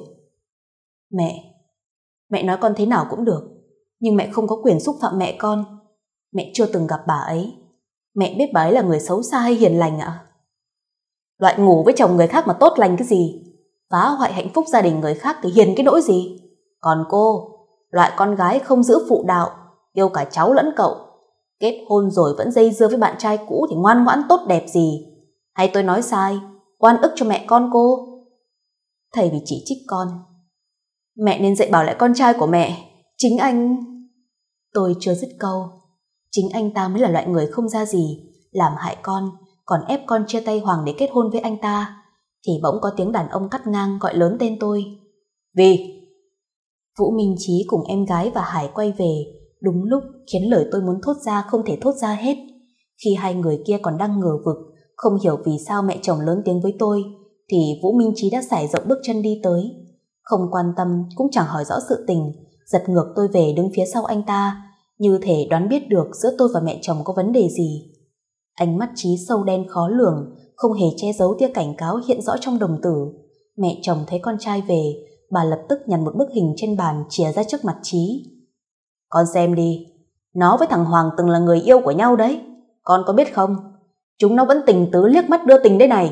Mẹ nói con thế nào cũng được, nhưng mẹ không có quyền xúc phạm mẹ con. Mẹ chưa từng gặp bà ấy. Mẹ biết bà ấy là người xấu xa hay hiền lành ạ? Loại ngủ với chồng người khác mà tốt lành cái gì? Phá hoại hạnh phúc gia đình người khác thì hiền cái nỗi gì? Còn cô, loại con gái không giữ phụ đạo, yêu cả cháu lẫn cậu, kết hôn rồi vẫn dây dưa với bạn trai cũ thì ngoan ngoãn tốt đẹp gì? Hay tôi nói sai, oan ức cho mẹ con cô? Thầy vì chỉ trích con. Mẹ nên dạy bảo lại con trai của mẹ. Chính anh... Tôi chưa dứt câu. Chính anh ta mới là loại người không ra gì, làm hại con, còn ép con chia tay Hoàng để kết hôn với anh ta. Thì bỗng có tiếng đàn ông cắt ngang gọi lớn tên tôi. Vì Vũ Minh Chí cùng em gái và Hải quay về đúng lúc khiến lời tôi muốn thốt ra không thể thốt ra hết. Khi hai người kia còn đang ngờ vực, không hiểu vì sao mẹ chồng lớn tiếng với tôi, thì Vũ Minh Chí đã sải rộng bước chân đi tới. Không quan tâm cũng chẳng hỏi rõ sự tình, giật ngược tôi về đứng phía sau anh ta, như thể đoán biết được giữa tôi và mẹ chồng có vấn đề gì. Ánh mắt Chí sâu đen khó lường, không hề che giấu tia cảnh cáo hiện rõ trong đồng tử. Mẹ chồng thấy con trai về, bà lập tức nhặt một bức hình trên bàn chìa ra trước mặt Chí. Con xem đi, nó với thằng Hoàng từng là người yêu của nhau đấy. Con có biết không? Chúng nó vẫn tình tứ liếc mắt đưa tình đây này.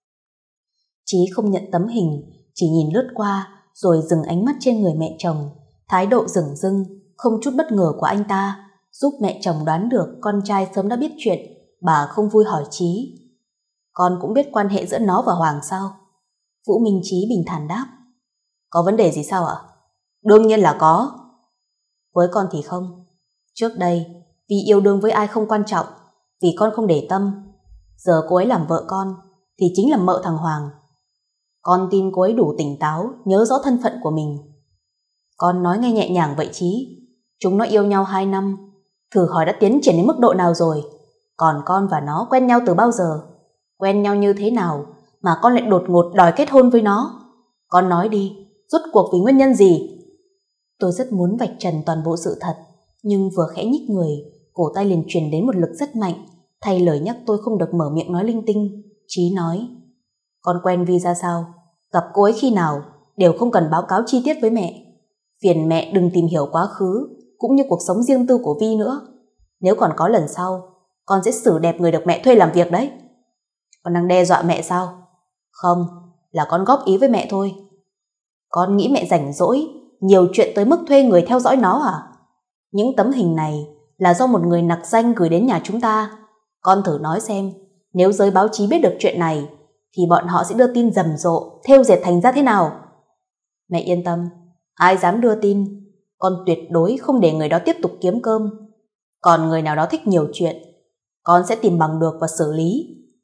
Chí không nhận tấm hình, chỉ nhìn lướt qua rồi dừng ánh mắt trên người mẹ chồng. Thái độ dửng dưng, không chút bất ngờ của anh ta giúp mẹ chồng đoán được con trai sớm đã biết chuyện. Bà không vui hỏi Chí. Con cũng biết quan hệ giữa nó và Hoàng sao? Vũ Minh Chí bình thản đáp. Có vấn đề gì sao ạ? Đương nhiên là có. Với con thì không. Trước đây, vì yêu đương với ai không quan trọng, vì con không để tâm. Giờ cô ấy làm vợ con thì chính là mợ thằng Hoàng. Con tin cô ấy đủ tỉnh táo, nhớ rõ thân phận của mình. Con nói nghe nhẹ nhàng vậy Chí. Chúng nó yêu nhau 2 năm, thử hỏi đã tiến triển đến mức độ nào rồi. Còn con và nó quen nhau từ bao giờ? Quen nhau như thế nào mà con lại đột ngột đòi kết hôn với nó? Con nói đi, rốt cuộc vì nguyên nhân gì? Tôi rất muốn vạch trần toàn bộ sự thật, nhưng vừa khẽ nhích người, cổ tay liền truyền đến một lực rất mạnh, thay lời nhắc tôi không được mở miệng nói linh tinh. Chí nói, con quen Vi ra sao? Gặp cô ấy khi nào? Đều không cần báo cáo chi tiết với mẹ. Phiền mẹ đừng tìm hiểu quá khứ, cũng như cuộc sống riêng tư của Vi nữa. Nếu còn có lần sau, con sẽ xử đẹp người được mẹ thuê làm việc đấy. Con đang đe dọa mẹ sao? Không, là con góp ý với mẹ thôi. Con nghĩ mẹ rảnh rỗi, nhiều chuyện tới mức thuê người theo dõi nó à? Những tấm hình này là do một người nặc danh gửi đến nhà chúng ta. Con thử nói xem, nếu giới báo chí biết được chuyện này, thì bọn họ sẽ đưa tin rầm rộ, thêu dệt thành ra thế nào? Mẹ yên tâm, ai dám đưa tin, con tuyệt đối không để người đó tiếp tục kiếm cơm. Còn người nào đó thích nhiều chuyện, con sẽ tìm bằng được và xử lý.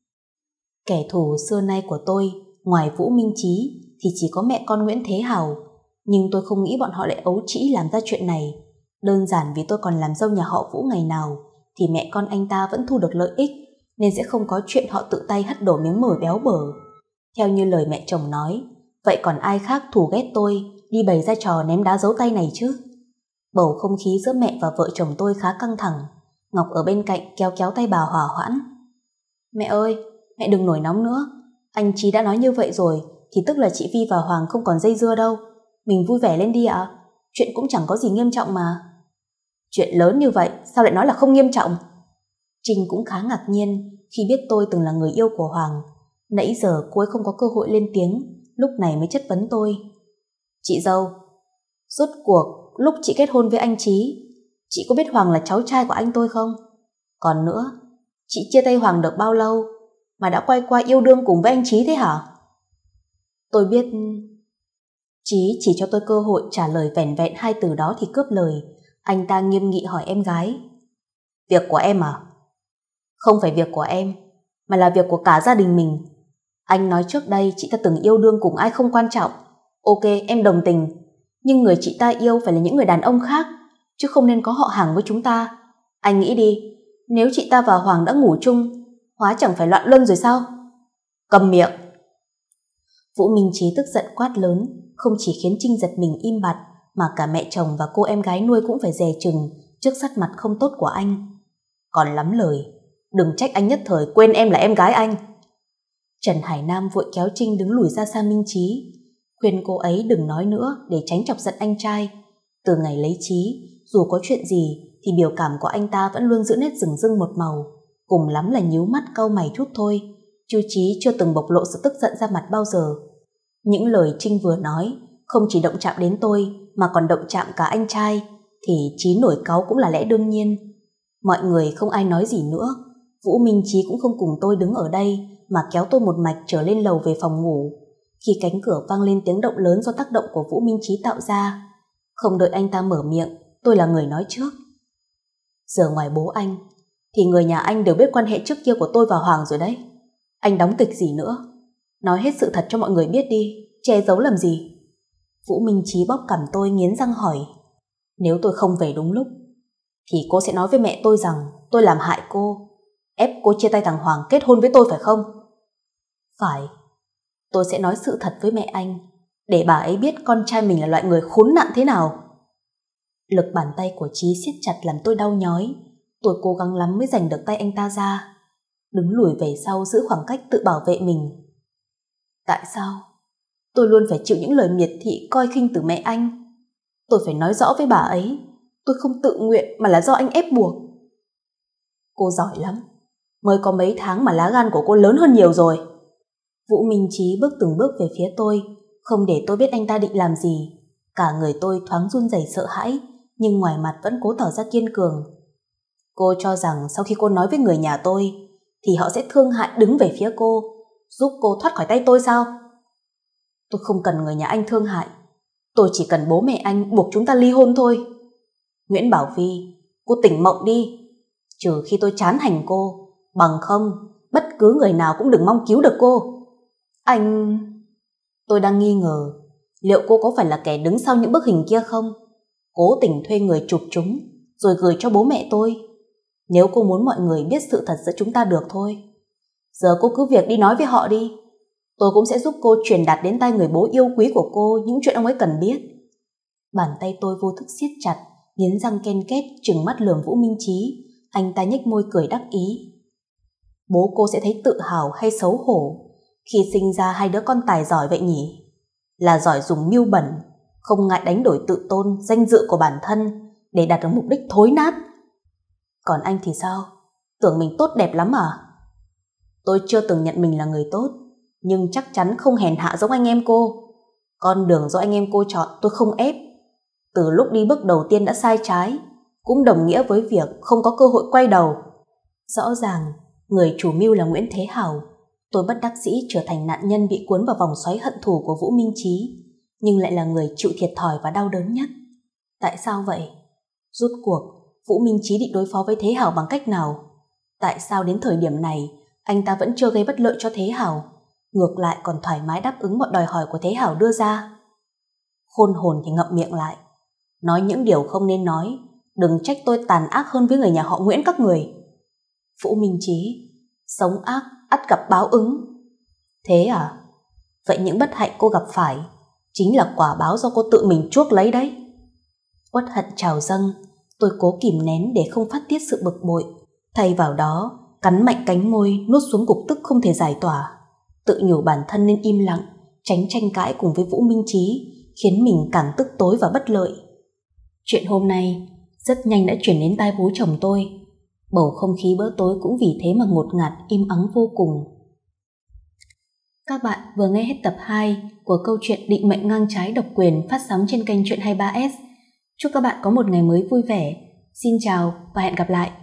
Kẻ thù xưa nay của tôi, ngoài Vũ Minh Chí, thì chỉ có mẹ con Nguyễn Thế Hào. Nhưng tôi không nghĩ bọn họ lại ấu trĩ làm ra chuyện này. Đơn giản vì tôi còn làm dâu nhà họ Vũ ngày nào, thì mẹ con anh ta vẫn thu được lợi ích, nên sẽ không có chuyện họ tự tay hất đổ miếng mồi béo bở. Theo như lời mẹ chồng nói, vậy còn ai khác thù ghét tôi đi bày ra trò ném đá giấu tay này chứ? Bầu không khí giữa mẹ và vợ chồng tôi khá căng thẳng. Ngọc ở bên cạnh kéo kéo tay bà hòa hoãn. Mẹ ơi, mẹ đừng nổi nóng nữa. Anh Chí đã nói như vậy rồi thì tức là chị Vi và Hoàng không còn dây dưa đâu. Mình vui vẻ lên đi ạ. Chuyện cũng chẳng có gì nghiêm trọng mà. Chuyện lớn như vậy sao lại nói là không nghiêm trọng? Trinh cũng khá ngạc nhiên khi biết tôi từng là người yêu của Hoàng. Nãy giờ cô ấy không có cơ hội lên tiếng, lúc này mới chất vấn tôi. Chị dâu, rốt cuộc lúc chị kết hôn với anh Chí, chị có biết Hoàng là cháu trai của anh tôi không? Còn nữa, chị chia tay Hoàng được bao lâu mà đã quay qua yêu đương cùng với anh Chí thế hả? Tôi biết. Chí chỉ cho tôi cơ hội trả lời vẻn vẹn 2 từ đó thì cướp lời. Anh ta nghiêm nghị hỏi em gái. Việc của em à? Không phải việc của em, mà là việc của cả gia đình mình. Anh nói trước đây chị ta từng yêu đương cùng ai không quan trọng. Ok, em đồng tình. Nhưng người chị ta yêu phải là những người đàn ông khác, chứ không nên có họ hàng với chúng ta. Anh nghĩ đi, nếu chị ta và Hoàng đã ngủ chung, hóa chẳng phải loạn luân rồi sao? Cầm miệng! Vũ Minh Chí tức giận quát lớn, không chỉ khiến Trinh giật mình im bặt, mà cả mẹ chồng và cô em gái nuôi cũng phải dè chừng trước sắc mặt không tốt của anh. Còn lắm lời, đừng trách anh nhất thời quên em là em gái anh. Trần Hải Nam vội kéo Trinh đứng lùi ra xa Minh Chí, khuyên cô ấy đừng nói nữa để tránh chọc giận anh trai. Từ ngày lấy Chí, dù có chuyện gì thì biểu cảm của anh ta vẫn luôn giữ nét rừng rưng một màu, cùng lắm là nhíu mắt cau mày chút thôi, chứ Chí chưa từng bộc lộ sự tức giận ra mặt bao giờ. Những lời Trinh vừa nói không chỉ động chạm đến tôi mà còn động chạm cả anh trai, thì Chí nổi cáu cũng là lẽ đương nhiên. Mọi người không ai nói gì nữa. Vũ Minh Chí cũng không cùng tôi đứng ở đây mà kéo tôi một mạch trở lên lầu về phòng ngủ. Khi cánh cửa vang lên tiếng động lớn do tác động của Vũ Minh Chí tạo ra, không đợi anh ta mở miệng, tôi là người nói trước. Giờ ngoài bố anh thì người nhà anh đều biết quan hệ trước kia của tôi và Hoàng rồi đấy. Anh đóng kịch gì nữa? Nói hết sự thật cho mọi người biết đi, che giấu làm gì? Vũ Minh Chí bóp cằm tôi nghiến răng hỏi. Nếu tôi không về đúng lúc thì cô sẽ nói với mẹ tôi rằng tôi làm hại cô, ép cô chia tay thằng Hoàng kết hôn với tôi phải không? Phải. Tôi sẽ nói sự thật với mẹ anh, để bà ấy biết con trai mình là loại người khốn nạn thế nào. Lực bàn tay của Chí siết chặt làm tôi đau nhói. Tôi cố gắng lắm mới giành được tay anh ta ra, đứng lùi về sau giữ khoảng cách tự bảo vệ mình. Tại sao tôi luôn phải chịu những lời miệt thị coi khinh từ mẹ anh? Tôi phải nói rõ với bà ấy, tôi không tự nguyện mà là do anh ép buộc. Cô giỏi lắm, mới có mấy tháng mà lá gan của cô lớn hơn nhiều rồi. Vũ Minh Chí bước từng bước về phía tôi, không để tôi biết anh ta định làm gì. Cả người tôi thoáng run rẩy sợ hãi, nhưng ngoài mặt vẫn cố tỏ ra kiên cường. Cô cho rằng sau khi cô nói với người nhà tôi thì họ sẽ thương hại đứng về phía cô, giúp cô thoát khỏi tay tôi sao? Tôi không cần người nhà anh thương hại, tôi chỉ cần bố mẹ anh buộc chúng ta ly hôn thôi. Nguyễn Bảo Phi, cô tỉnh mộng đi. Trừ khi tôi chán hành cô, bằng không bất cứ người nào cũng đừng mong cứu được cô. Anh... Tôi đang nghi ngờ liệu cô có phải là kẻ đứng sau những bức hình kia không? Cố tình thuê người chụp chúng rồi gửi cho bố mẹ tôi. Nếu cô muốn mọi người biết sự thật giữa chúng ta được thôi, giờ cô cứ việc đi nói với họ đi. Tôi cũng sẽ giúp cô truyền đạt đến tai người bố yêu quý của cô những chuyện ông ấy cần biết. Bàn tay tôi vô thức siết chặt, nghiến răng ken két trừng mắt lườm Vũ Minh Chí. Anh ta nhếch môi cười đắc ý. Bố cô sẽ thấy tự hào hay xấu hổ khi sinh ra hai đứa con tài giỏi vậy nhỉ? Là giỏi dùng mưu bẩn, không ngại đánh đổi tự tôn, danh dự của bản thân để đạt được mục đích thối nát. Còn anh thì sao? Tưởng mình tốt đẹp lắm à? Tôi chưa từng nhận mình là người tốt, nhưng chắc chắn không hèn hạ giống anh em cô. Con đường do anh em cô chọn tôi không ép. Từ lúc đi bước đầu tiên đã sai trái, cũng đồng nghĩa với việc không có cơ hội quay đầu. Rõ ràng người chủ mưu là Nguyễn Thế Hào. Tôi bất đắc dĩ trở thành nạn nhân bị cuốn vào vòng xoáy hận thù của Vũ Minh Chí, nhưng lại là người chịu thiệt thòi và đau đớn nhất. Tại sao vậy? Rốt cuộc Vũ Minh Chí định đối phó với Thế Hào bằng cách nào? Tại sao đến thời điểm này anh ta vẫn chưa gây bất lợi cho Thế Hào, ngược lại còn thoải mái đáp ứng mọi đòi hỏi của Thế Hào đưa ra? Khôn hồn thì ngậm miệng lại, nói những điều không nên nói. Đừng trách tôi tàn ác hơn với người nhà họ Nguyễn các người. Vũ Minh Chí, sống ác ắt gặp báo ứng. Thế à? Vậy những bất hạnh cô gặp phải chính là quả báo do cô tự mình chuốc lấy đấy. Uất hận trào dâng, tôi cố kìm nén để không phát tiết sự bực bội, thay vào đó cắn mạnh cánh môi nuốt xuống cục tức không thể giải tỏa, tự nhủ bản thân nên im lặng, tránh tranh cãi cùng với Vũ Minh Chí, khiến mình càng tức tối và bất lợi. Chuyện hôm nay rất nhanh đã chuyển đến tai bố chồng tôi. Bầu không khí bữa tối cũng vì thế mà ngột ngạt im ắng vô cùng. Các bạn vừa nghe hết tập 2 của câu chuyện Định mệnh ngang trái độc quyền phát sóng trên kênh Chuyện 23S. Chúc các bạn có một ngày mới vui vẻ. Xin chào và hẹn gặp lại.